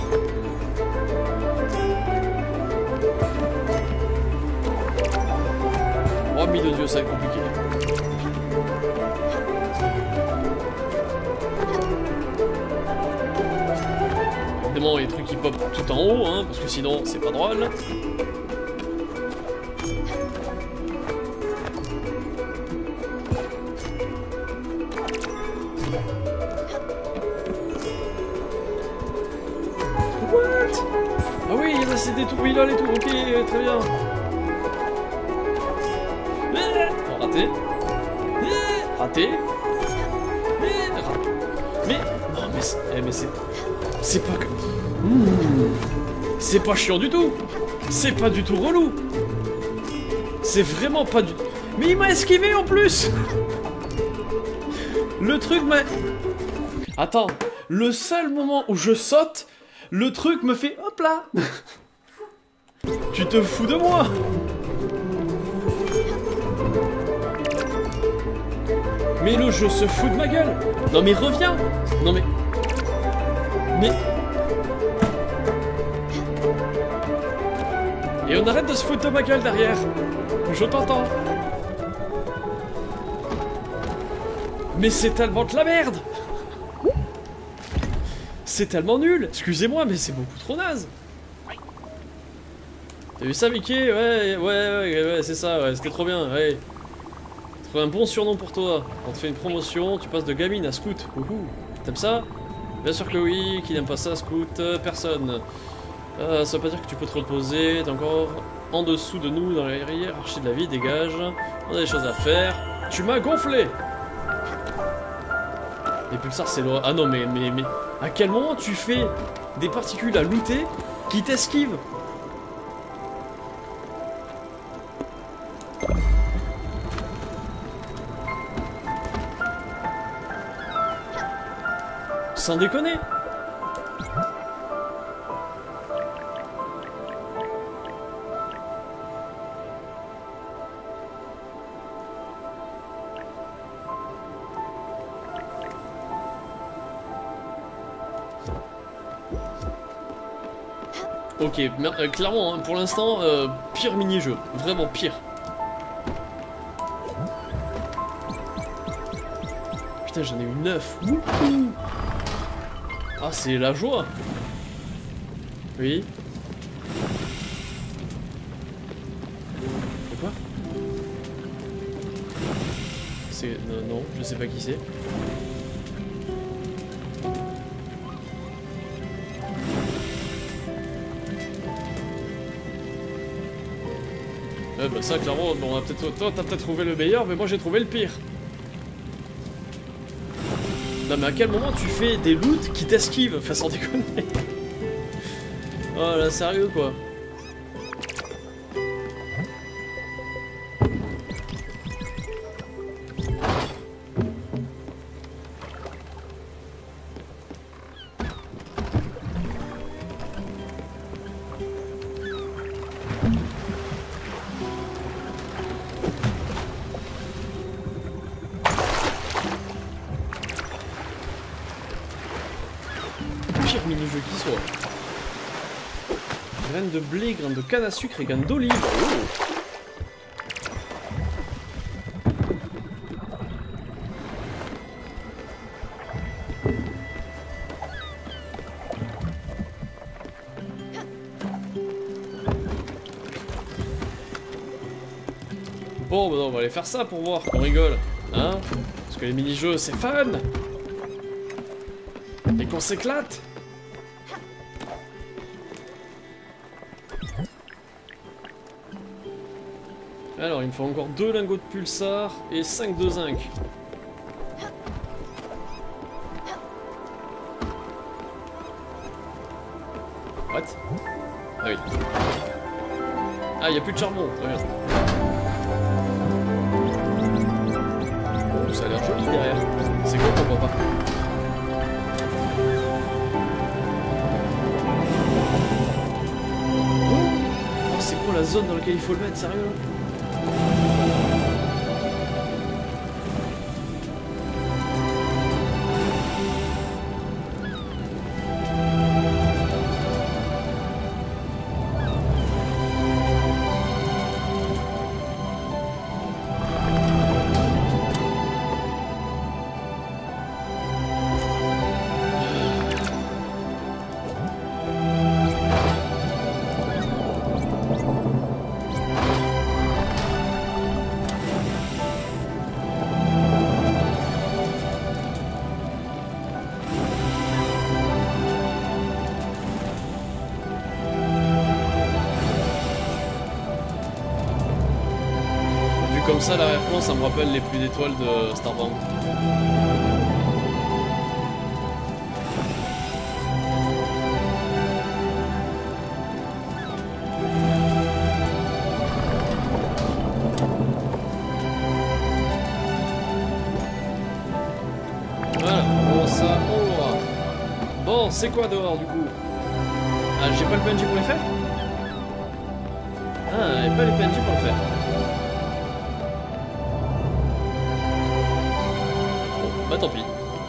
Oh, mille de Dieu, ça va être compliqué. Évidemment, il y a des trucs qui pop tout en haut, hein, parce que sinon, c'est pas drôle. What? Ah oui, il y a des tout, oui, là, les tout, ok, très bien. Raté. Raté. Mais... Non, mais c'est... Mais c'est... C'est pas que... Mmh. C'est pas chiant du tout. C'est pas du tout relou. C'est vraiment pas du... Mais il m'a esquivé en plus. Le truc m'a... Attends. Le seul moment où je saute, le truc me fait... Hop là. Tu te fous de moi? Mais le jeu se fout de ma gueule. Non mais reviens. Non mais... Mais... Et on arrête de se foutre de ma gueule derrière. Je t'entends. Mais c'est tellement de la merde. C'est tellement nul. Excusez-moi, mais c'est beaucoup trop naze. T'as vu ça, Mickey? Ouais, ouais, ouais, ouais, c'est ça, ouais, c'était trop bien, ouais. Trouve un bon surnom pour toi. On te fait une promotion, tu passes de gamine à scout. Wouhou. T'aimes ça? Bien sûr que oui. Qui n'aime pas ça, scout? Personne. Euh, ça veut pas dire que tu peux te reposer. T'es encore en dessous de nous dans la hiérarchie de la vie. Dégage. On a des choses à faire. Tu m'as gonflé. Les pulsars, c'est loin. Ah non, mais, mais, mais... À quel moment tu fais des particules à looter qui t'esquivent? Sans déconner. Ok, mais, euh, clairement, hein, pour l'instant, euh, pire mini-jeu. Vraiment pire. Putain, j'en ai eu neuf. Wouhou. Ah, c'est la joie. Oui. C'est quoi? C'est... Non, non, je sais pas qui c'est. Ouais, bah ça, clairement, bon, on a peut-être... toi, t'as peut-être trouvé le meilleur, mais moi, j'ai trouvé le pire. Non, mais à quel moment tu fais des loots qui t'esquivent? Enfin, sans déconner. Oh là, sérieux, quoi. Mini-jeu qui soit. Graines de blé, graines de canne à sucre et graines d'olive. Oh. Bon, bah non, on va aller faire ça pour voir qu'on rigole. Hein? Parce que les mini-jeux, c'est fun! Et qu'on s'éclate! Alors, il me faut encore deux lingots de pulsar et cinq de zinc. What? Ah oui. Ah, il n'y a plus de charbon, très bien. Oh, ça a l'air joli derrière. C'est quoi qu'on voit pas? Oh, c'est quoi la zone dans laquelle il faut le mettre, sérieux? Comme ça, l'arrière-plan, ça me rappelle les pluies d'étoiles de Starbound. Voilà, bon ça, on l'aura. Bon, c'est quoi dehors du coup? Ah, j'ai pas le P N J pour les faire? Ah, j'ai pas les P N J pour le faire. Bah tant pis.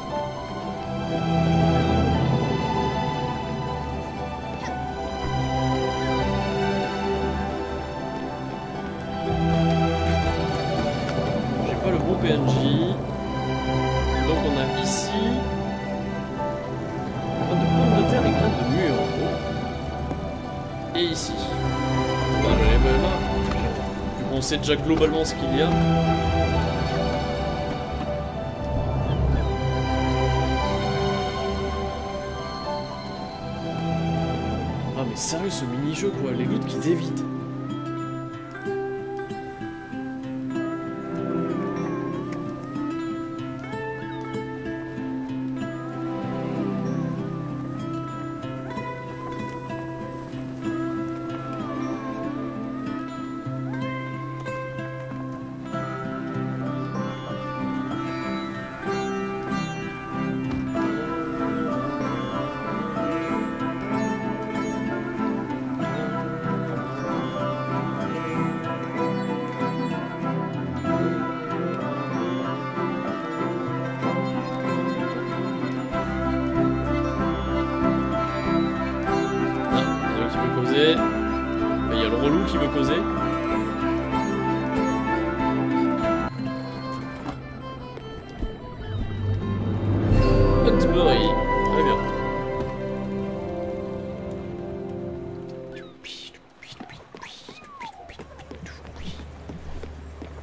J'ai pas le bon P N J. Donc on a ici graines de pommes de terre et graines de mûre. Et ici. Bah, je les mets là. On sait déjà globalement ce qu'il y a. Sérieux, ce mini-jeu quoi, les loots qui t'évitent.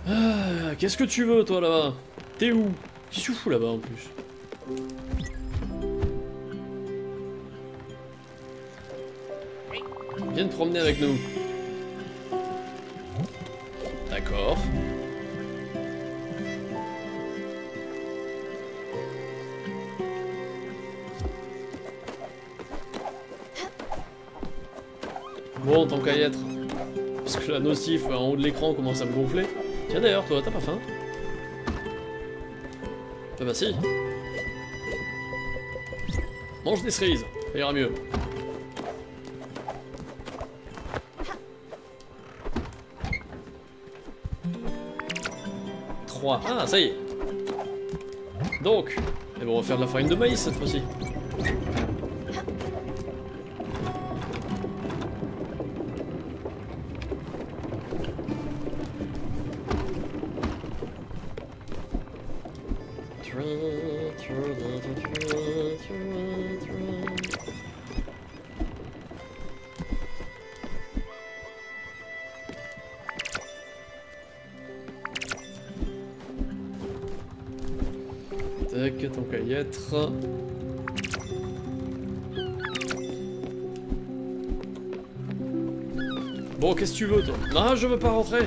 Ah, qu'est-ce que tu veux, toi, là-bas? T'es où? Qu'est-ce que tu fous là-bas, en plus? Viens te promener avec nous. D'accord. Bon, tant qu'à y être. Parce que la nocif en haut de l'écran commence à me gonfler. Tiens d'ailleurs, toi, t'as pas faim? Ah bah si. Mange des cerises, ça ira mieux. trois. Ah, ça y est. Donc, eh ben, on va faire de la farine de maïs cette fois-ci. Tac, tant qu'à y être. Bon, qu'est-ce que tu veux, toi? Non, je veux pas rentrer.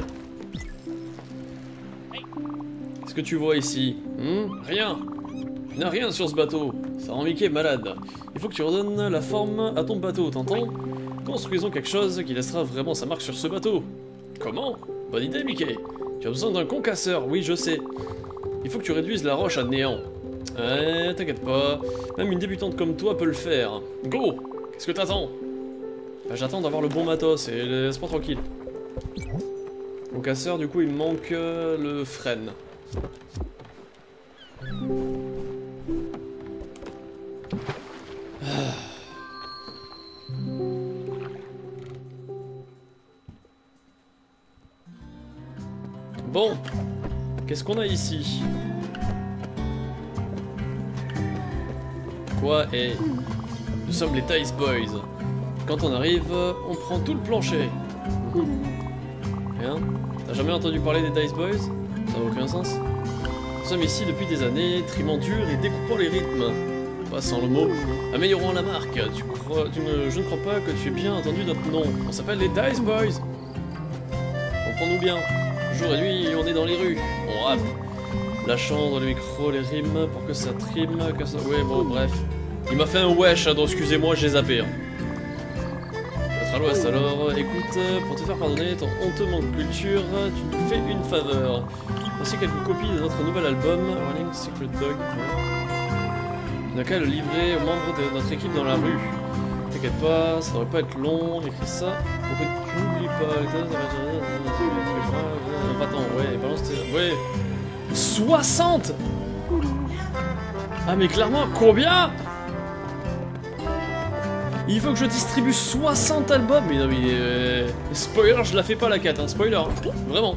Qu'est-ce que tu vois ici? hmm Rien. Tu n'as rien sur ce bateau. Ça rend Mickey malade. Il faut que tu redonnes la forme à ton bateau, t'entends? Construisons quelque chose qui laissera vraiment sa marque sur ce bateau. Comment? Bonne idée, Mickey. Tu as besoin d'un concasseur, oui, je sais. Il faut que tu réduises la roche à néant. Ouais, t'inquiète pas. Même une débutante comme toi peut le faire. Go! Qu'est-ce que t'attends? Bah, j'attends d'avoir le bon matos et laisse-moi tranquille. Concasseur, du coup, il me manque euh, le frêne. Bon, qu'est-ce qu'on a ici? Quoi? Et nous sommes les Dice Boys. Quand on arrive, on prend tout le plancher. Rien? T'as jamais entendu parler des Dice Boys? Ça n'a aucun sens. Nous sommes ici depuis des années, trimant dur et découpant les rythmes. Passant le mot, améliorons la marque. Tu crois, tu ne, je ne crois pas que tu aies bien entendu notre nom. On s'appelle les Dice Boys. Comprends-nous bien. Jour et nuit, on est dans les rues. On rappe. Lâchant dans le micro les rimes pour que ça trime, que ça... Ouais, bon, bref. Il m'a fait un wesh, hein, donc excusez-moi, j'ai zappé. Hein. Notre à l'ouest, alors, écoute, pour te faire pardonner ton honteux manque de culture, tu nous fais une faveur. Voici quelques copies de notre nouvel album, Running Secret Dog. Tu n'as qu'à le livrer aux membres de notre équipe dans la rue. T'inquiète pas, ça devrait pas être long, écris ça. Pour que tu n'oublies pas les thèses, attends, ouais, balance tes... Ouais. soixante. Ah mais clairement, combien? Il faut que je distribue soixante albums. Mais non mais... Euh... Spoiler, je la fais pas la quête, hein, spoiler. Hein. Vraiment.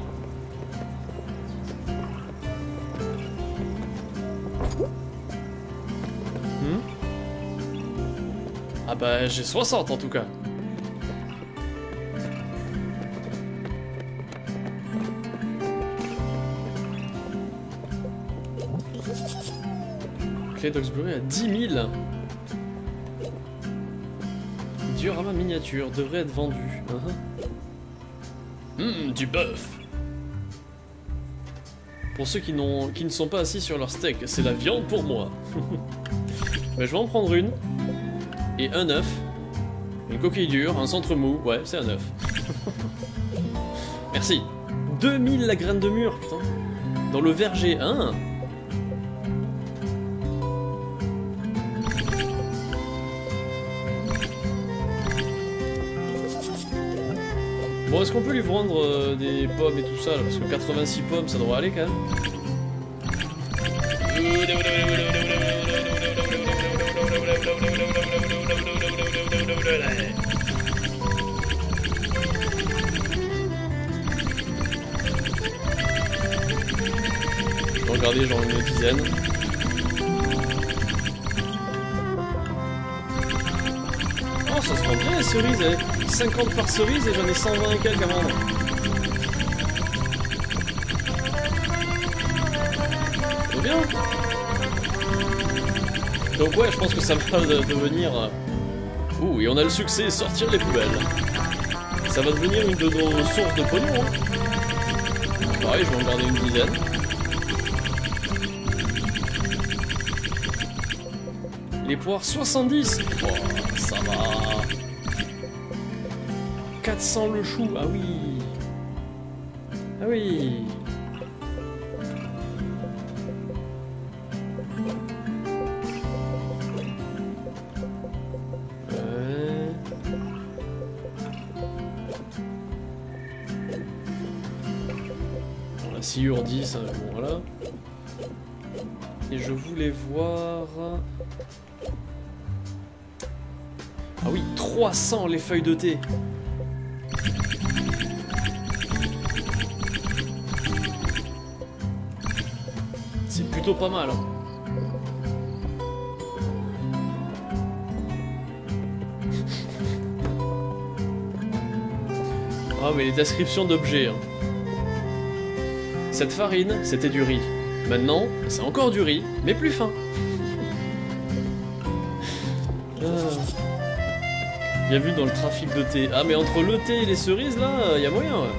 Hmm ah bah j'ai soixante en tout cas. Clé d'Oxbury à dix mille. Diorama miniature devrait être vendu. Hum, uh-huh. mmh, du bœuf. Pour ceux qui, n'ont, qui ne sont pas assis sur leur steak, c'est la viande pour moi. Mais je vais en prendre une. Et un œuf. Une coquille dure, un centre mou. Ouais, c'est un œuf. Merci. deux mille la graine de mûre, putain. Dans le verger, hein. Bon, est-ce qu'on peut lui vendre euh, des pommes et tout ça là, parce que quatre-vingt-six pommes, ça devrait aller quand même. Je vais regarder genre une dizaine. Oh, ça se prend bien les cerises, eh. cinquante par cerise et j'en ai cent vingt et quelques à vendre. Trop bien. Donc ouais, je pense que ça va devenir... Ouh, et on a le succès, sortir les poubelles. Ça va devenir une de nos sources de pognon. Hein. Pareil, je vais en garder une dizaine. Les poires, soixante-dix. Oh, ça va. quatre cents le chou, ah oui. Ah oui. Euh... Bon, la sciure dix, hein, bon, voilà. Et je voulais voir... Ah oui, trois cents les feuilles de thé. C'est plutôt pas mal. Hein. Ah mais les descriptions d'objets. Hein. Cette farine, c'était du riz. Maintenant, c'est encore du riz, mais plus fin. Ah. Bien vu dans le trafic de thé. Ah mais entre le thé et les cerises là, il y a moyen ouais.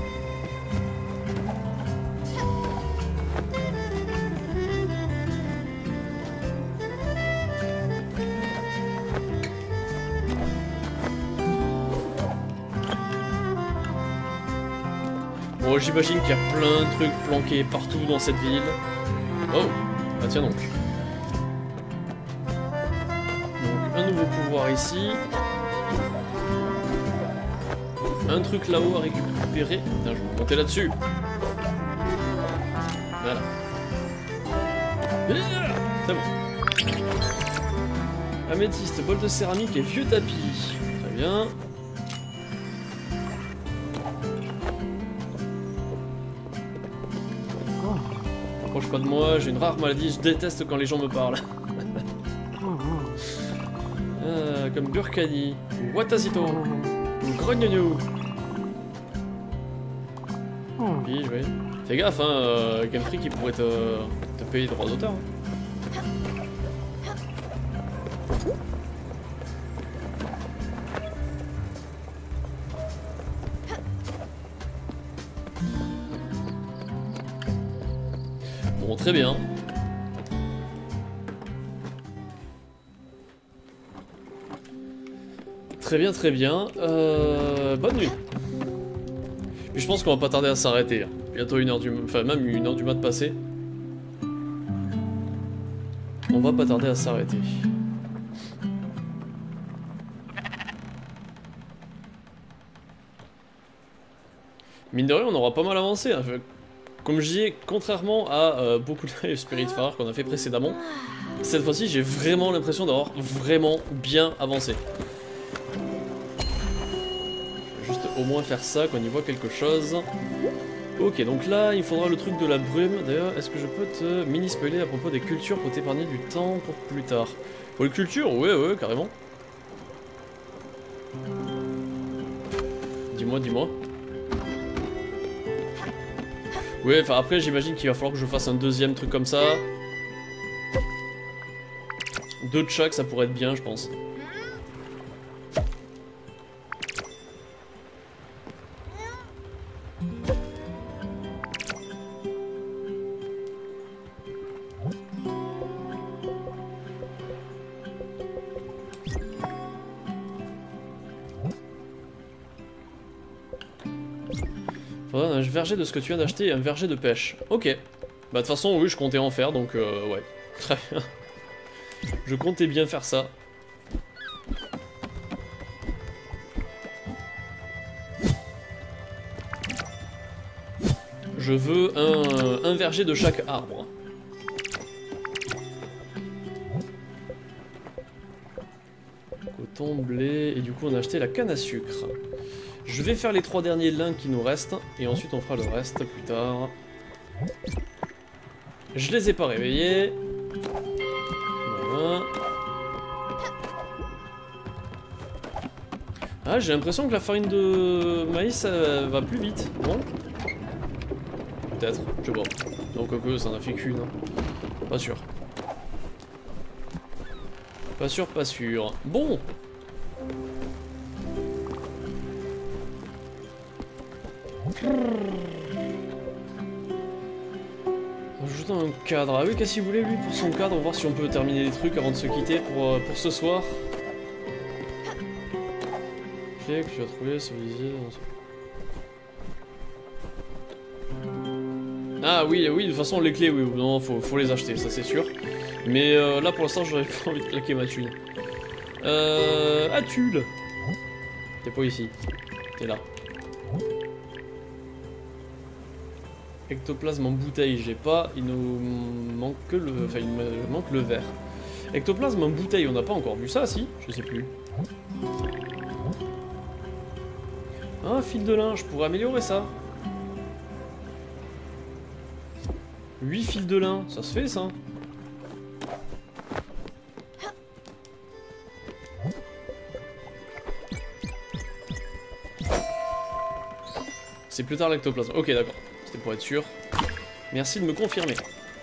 Bon j'imagine qu'il y a plein de trucs planqués partout dans cette ville. Oh, ah tiens donc. Donc un nouveau pouvoir ici. Un truc là-haut à récupérer. Putain, je vais monter là-dessus. Voilà. C'est bon. Améthyste, bol de céramique et vieux tapis. Très bien. Approche pas de moi, j'ai une rare maladie, je déteste quand les gens me parlent. euh, comme Burkani, ou Watasito, ou Grognogno. Oui, oui. Fais gaffe, hein, euh, Game Freak il pourrait te, te payer les droits d'auteur. Hein. Bon, très bien. Très bien, très bien. Euh, bonne nuit. Puis je pense qu'on va pas tarder à s'arrêter. Bientôt une heure du... Enfin, même une heure du mat passé. On va pas tarder à s'arrêter. Mine de rien, on aura pas mal avancé. Hein. Comme je disais, contrairement à euh, beaucoup de live Spiritfarer qu'on a fait précédemment, cette fois-ci, j'ai vraiment l'impression d'avoir vraiment bien avancé. Juste au moins faire ça, qu'on y voit quelque chose. Ok, donc là, il faudra le truc de la brume. D'ailleurs, est-ce que je peux te mini-spoiler à propos des cultures pour t'épargner du temps pour plus tard? Pour les cultures, ouais, ouais, carrément. Dis-moi, dis-moi. Ouais, enfin après, j'imagine qu'il va falloir que je fasse un deuxième truc comme ça. Deux de chaque, ça pourrait être bien, je pense. Faudrait un verger de ce que tu viens d'acheter et un verger de pêche. Ok. Bah de toute façon, oui, je comptais en faire, donc euh, ouais. Très bien. Je comptais bien faire ça. Je veux un, un verger de chaque arbre. Coton, blé, et du coup on a acheté la canne à sucre. Je vais faire les trois derniers lins qui nous restent, et ensuite on fera le reste plus tard. Je les ai pas réveillés. Voilà. Ah, j'ai l'impression que la farine de maïs euh, va plus vite, non? Peut-être, je sais pas. Donc que ça en a fait qu'une. Hein. Pas sûr. Pas sûr, pas sûr. Bon. Ajouter un cadre. Ah oui, qu'est-ce qu'il voulait lui pour son cadre? On va voir si on peut terminer les trucs avant de se quitter pour, euh, pour ce soir. Clé que tu as trouvé, c'est visible. Ah oui, oui, de toute façon les clés, oui, non, faut, faut les acheter, ça c'est sûr. Mais euh, là pour l'instant j'avais pas envie de claquer ma thune. Euh... Ah, Tulle. T'es pas ici, t'es là. Ectoplasme en bouteille, j'ai pas, il nous manque que le... Enfin, il me manque le verre. Ectoplasme en bouteille, on n'a pas encore vu ça, si? Je sais plus. Ah, fil de lin, je pourrais améliorer ça. huit fils de lin, ça se fait ça. C'est plus tard l'ectoplasme. Ok, d'accord. C'était pour être sûr. Merci de me confirmer.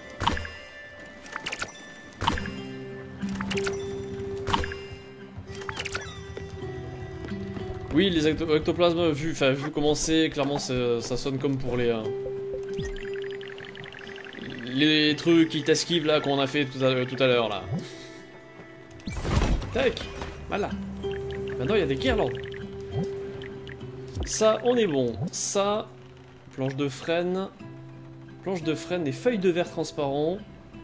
Oui, les ecto ectoplasmes, vu, vu comment c'est, clairement ça sonne comme pour les... Euh, les trucs qui t'esquivent là qu'on a fait tout à, tout à l'heure là. Tac. Voilà. Maintenant il y a des guirlandes. Ça, on est bon. Ça, planche de frêne. Planche de frêne et feuilles de verre transparent.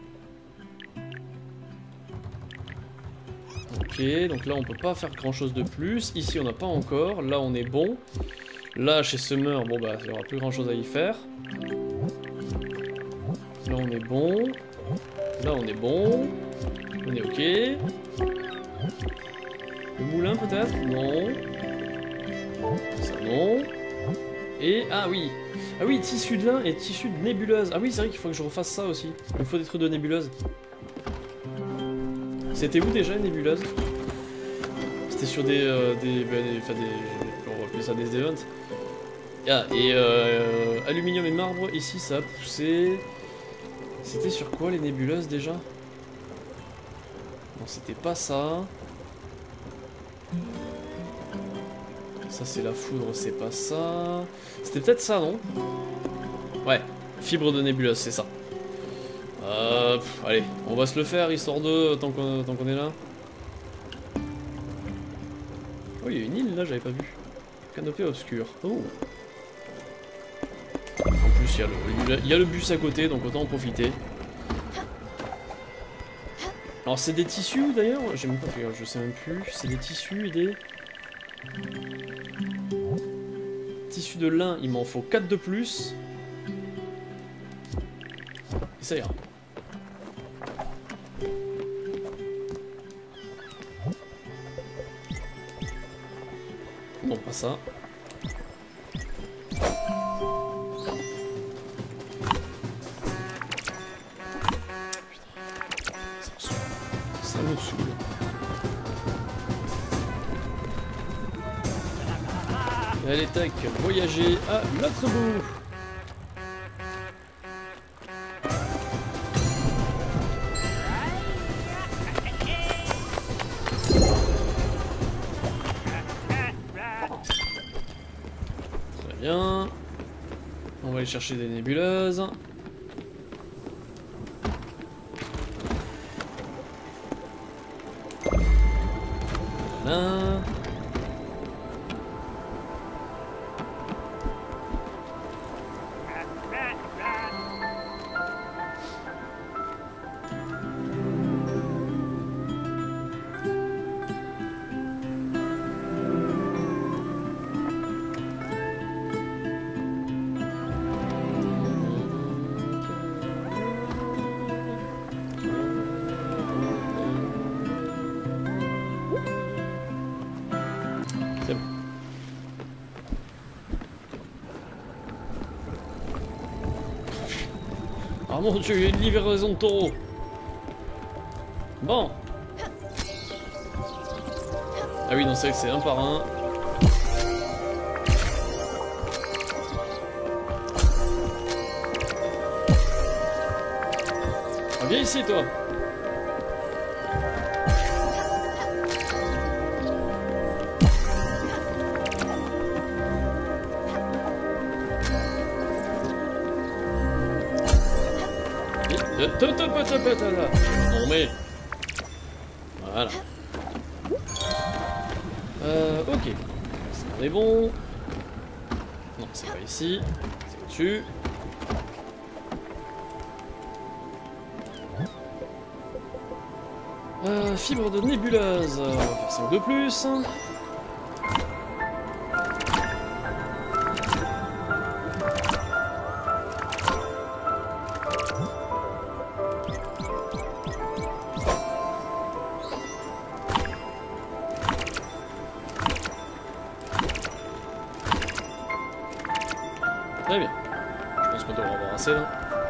Ok, donc là on peut pas faire grand chose de plus. Ici on n'a pas encore. Là on est bon. Là chez Summer, bon bah il y aura plus grand chose à y faire. Là on est bon. Là on est bon. On est ok. Le moulin peut-être? Non. Ça non. Et... Ah oui. Ah oui, tissu de lin et tissu de nébuleuse. Ah oui, c'est vrai qu'il faut que je refasse ça aussi. Il me faut des trucs de nébuleuse. C'était où déjà, nébuleuse? C'était sur des... Euh, des, bah, des, enfin, des... On va appeler ça des events. Ah, et euh, aluminium et marbre, ici ça a poussé... C'était sur quoi les nébuleuses déjà? Non, c'était pas ça. Ça c'est la foudre, c'est pas ça. C'était peut-être ça, non? Ouais, fibre de nébuleuse, c'est ça. Euh, pff, allez, on va se le faire, histoire de... tant qu'on tant qu'on est là. Oh, il y a une île là, j'avais pas vu. Canopée obscure. Oh. En plus, il y, a le, il y a le bus à côté, donc autant en profiter. Alors, c'est des tissus d'ailleurs? J'ai même pas fait, je sais même plus. C'est des tissus et des... Tissus de lin, il m'en faut quatre de plus. Et ça ira. Non, pas ça. Ça me saoule. Allez, tac, voyager à l'autre bout. Très bien. On va aller chercher des nébuleuses. Voilà. C'est bon. Ah mon dieu, il y a une livraison de taureaux. Bon. Ah oui, non, c'est vrai que c'est un par un. Viens ici, toi. Non mais... Voilà. Euh, ok. Ça, on est bon. Non, c'est pas ici. C'est au-dessus. Euh, fibre de nébuleuse. On va faire cinq de plus. Très bien. Je pense qu'on devrait avoir assez là.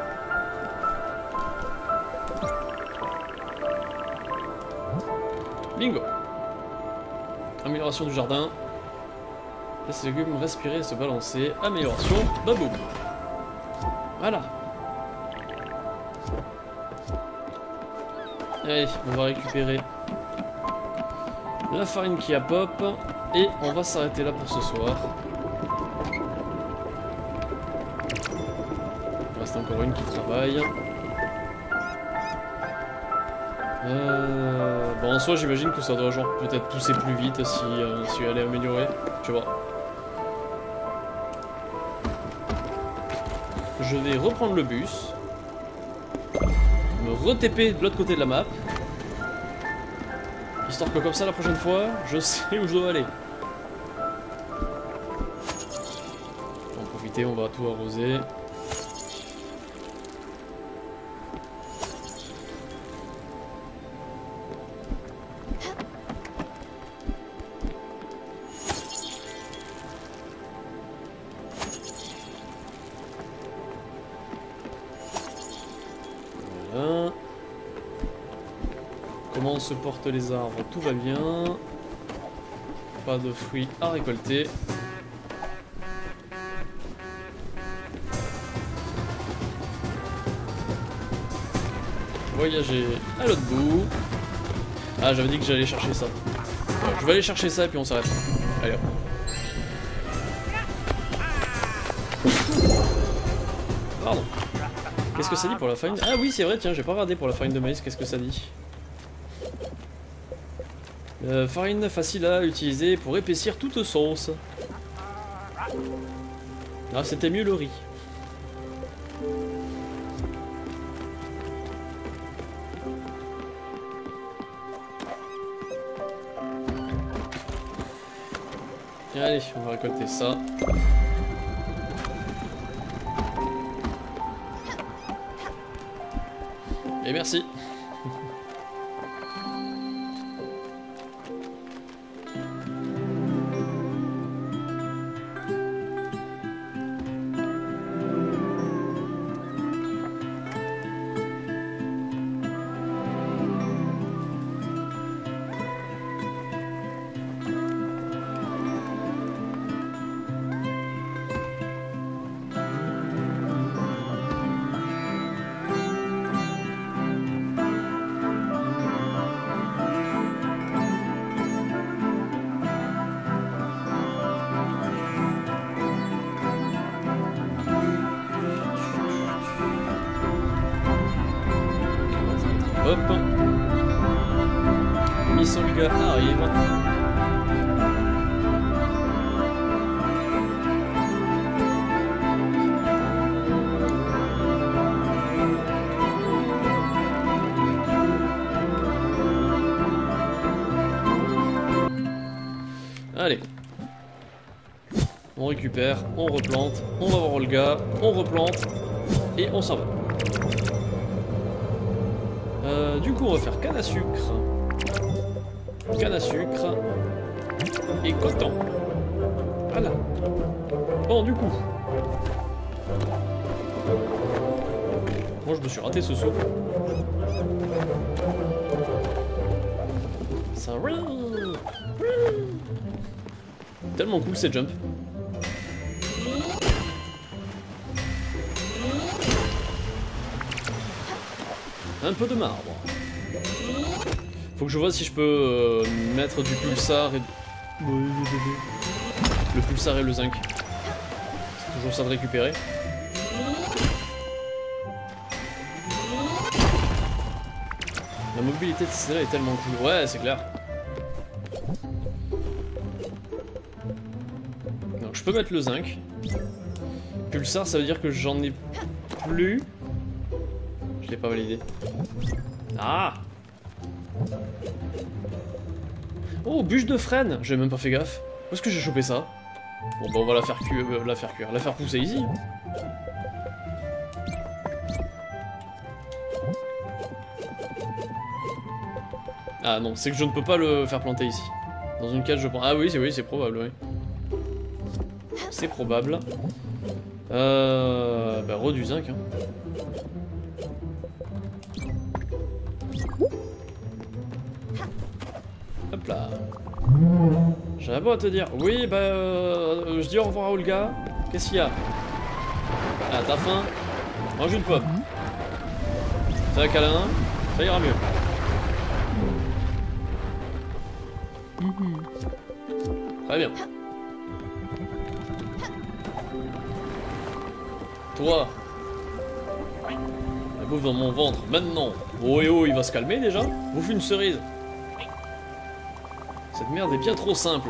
Bingo. Amélioration du jardin. Laisse les légumes respirer et se balancer. Amélioration. Baboum. Voilà. Allez, on va récupérer la farine qui a pop. Et on va s'arrêter là pour ce soir. Il reste encore une qui travaille. Euh... Bon, en soi, j'imagine que ça doit genre peut-être pousser plus vite si, euh, si elle est améliorée. Tu vois. Je vais reprendre le bus. Me re-T P de l'autre côté de la map. Histoire que comme ça, la prochaine fois, je sais où je dois aller. On va en profiter, on va tout arroser. Voilà. Comment se portent les arbres? Tout va bien. Pas de fruits à récolter. Voyager à l'autre bout. Ah, j'avais dit que j'allais chercher ça. Ouais, je vais aller chercher ça et puis on s'arrête. Allez hop. Pardon. Qu'est-ce que ça dit pour la farine? Ah oui, c'est vrai, tiens, j'ai pas regardé pour la farine de maïs, qu'est-ce que ça dit? euh, Farine facile à utiliser pour épaissir toute sauce. Ah, c'était mieux le riz. Allez, on va récolter ça. Et merci. Hop. Miss Olga arrive. Allez. On récupère, on replante, on va voir Olga, on replante et on s'en va. Euh, du coup, on va faire canne à sucre, canne à sucre et coton. Voilà. Bon, du coup, moi je me suis raté ce saut. Ça tellement cool ces jumps. Un peu de marbre. Faut que je vois si je peux euh, mettre du pulsar et... Le pulsar et le zinc. C'est toujours ça de récupérer. La mobilité de celle-là est tellement cool. Ouais, c'est clair. Donc je peux mettre le zinc. Pulsar, ça veut dire que j'en ai plus. Je l'ai pas validé. Ah! Oh, bûche de frêne! J'ai même pas fait gaffe. Où est-ce que j'ai chopé ça? Bon bah on va la faire cuire, euh, la faire cuire, la faire pousser ici. Ah non, c'est que je ne peux pas le faire planter ici. Dans une cage je pense. Ah oui, c'est oui, c'est probable, oui. C'est probable. Euh... Bah re du zinc, hein. Hop là. J'avais beau à te dire. Oui, bah... Euh, je dis au revoir à Olga. Qu'est-ce qu'il y a? Ah, t'as faim? Mange une pomme. Fais un câlin. Ça ira mieux. Très bien. Toi. La bouffe dans mon ventre, maintenant. Oh et oh, il va se calmer déjà. Bouffe une cerise. Cette merde est bien trop simple.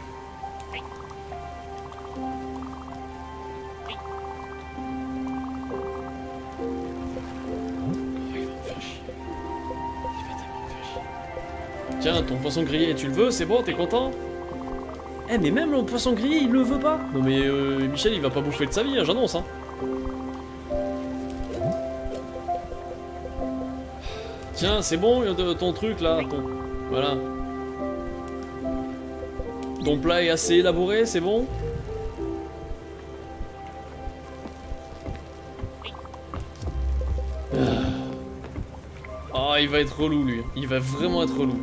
Tiens, ton poisson grillé, tu le veux? C'est bon, t'es content? Eh, mais même le poisson grillé, il le veut pas? Non mais euh, Michel, il va pas bouffer de sa vie, hein, j'annonce, hein. Tiens, c'est bon, ton truc, là, ton... Voilà. Ton plat est assez élaboré, c'est bon? Ah, il va être relou, lui. Il va vraiment être relou.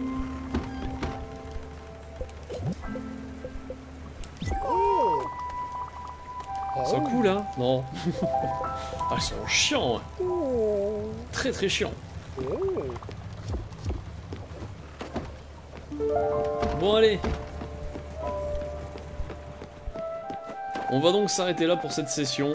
Ils sont cool, hein? Non. Ah, ils sont chiants, hein. Très très chiants. Bon, allez. On va donc s'arrêter là pour cette session.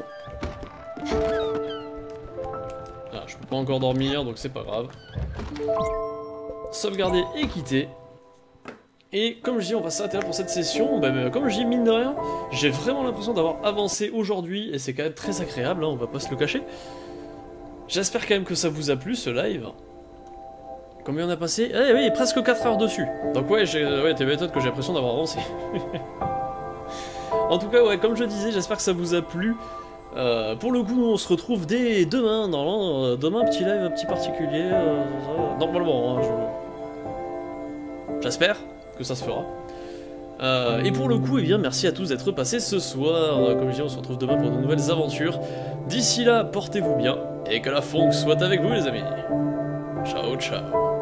Ah, je peux pas encore dormir, donc c'est pas grave. Sauvegarder et quitter. Et comme je dis, on va s'arrêter là pour cette session. Bah, bah, comme je dis, mine de rien, j'ai vraiment l'impression d'avoir avancé aujourd'hui. Et c'est quand même très agréable, hein, on va pas se le cacher. J'espère quand même que ça vous a plu, ce live. Combien on a passé? Eh oui, presque quatre heures dessus. Donc ouais, ouais t'es méthode que j'ai l'impression d'avoir avancé. En tout cas, ouais, comme je disais, j'espère que ça vous a plu. Euh, pour le coup, nous, on se retrouve dès demain. Normalement, euh, demain, petit live, petit particulier. Euh, normalement, hein, je... j'espère que ça se fera. Euh, et pour le coup, eh bien, merci à tous d'être passés ce soir. Euh, comme je dis, on se retrouve demain pour de nouvelles aventures. D'ici là, portez-vous bien et que la funk soit avec vous, les amis. Ciao, ciao.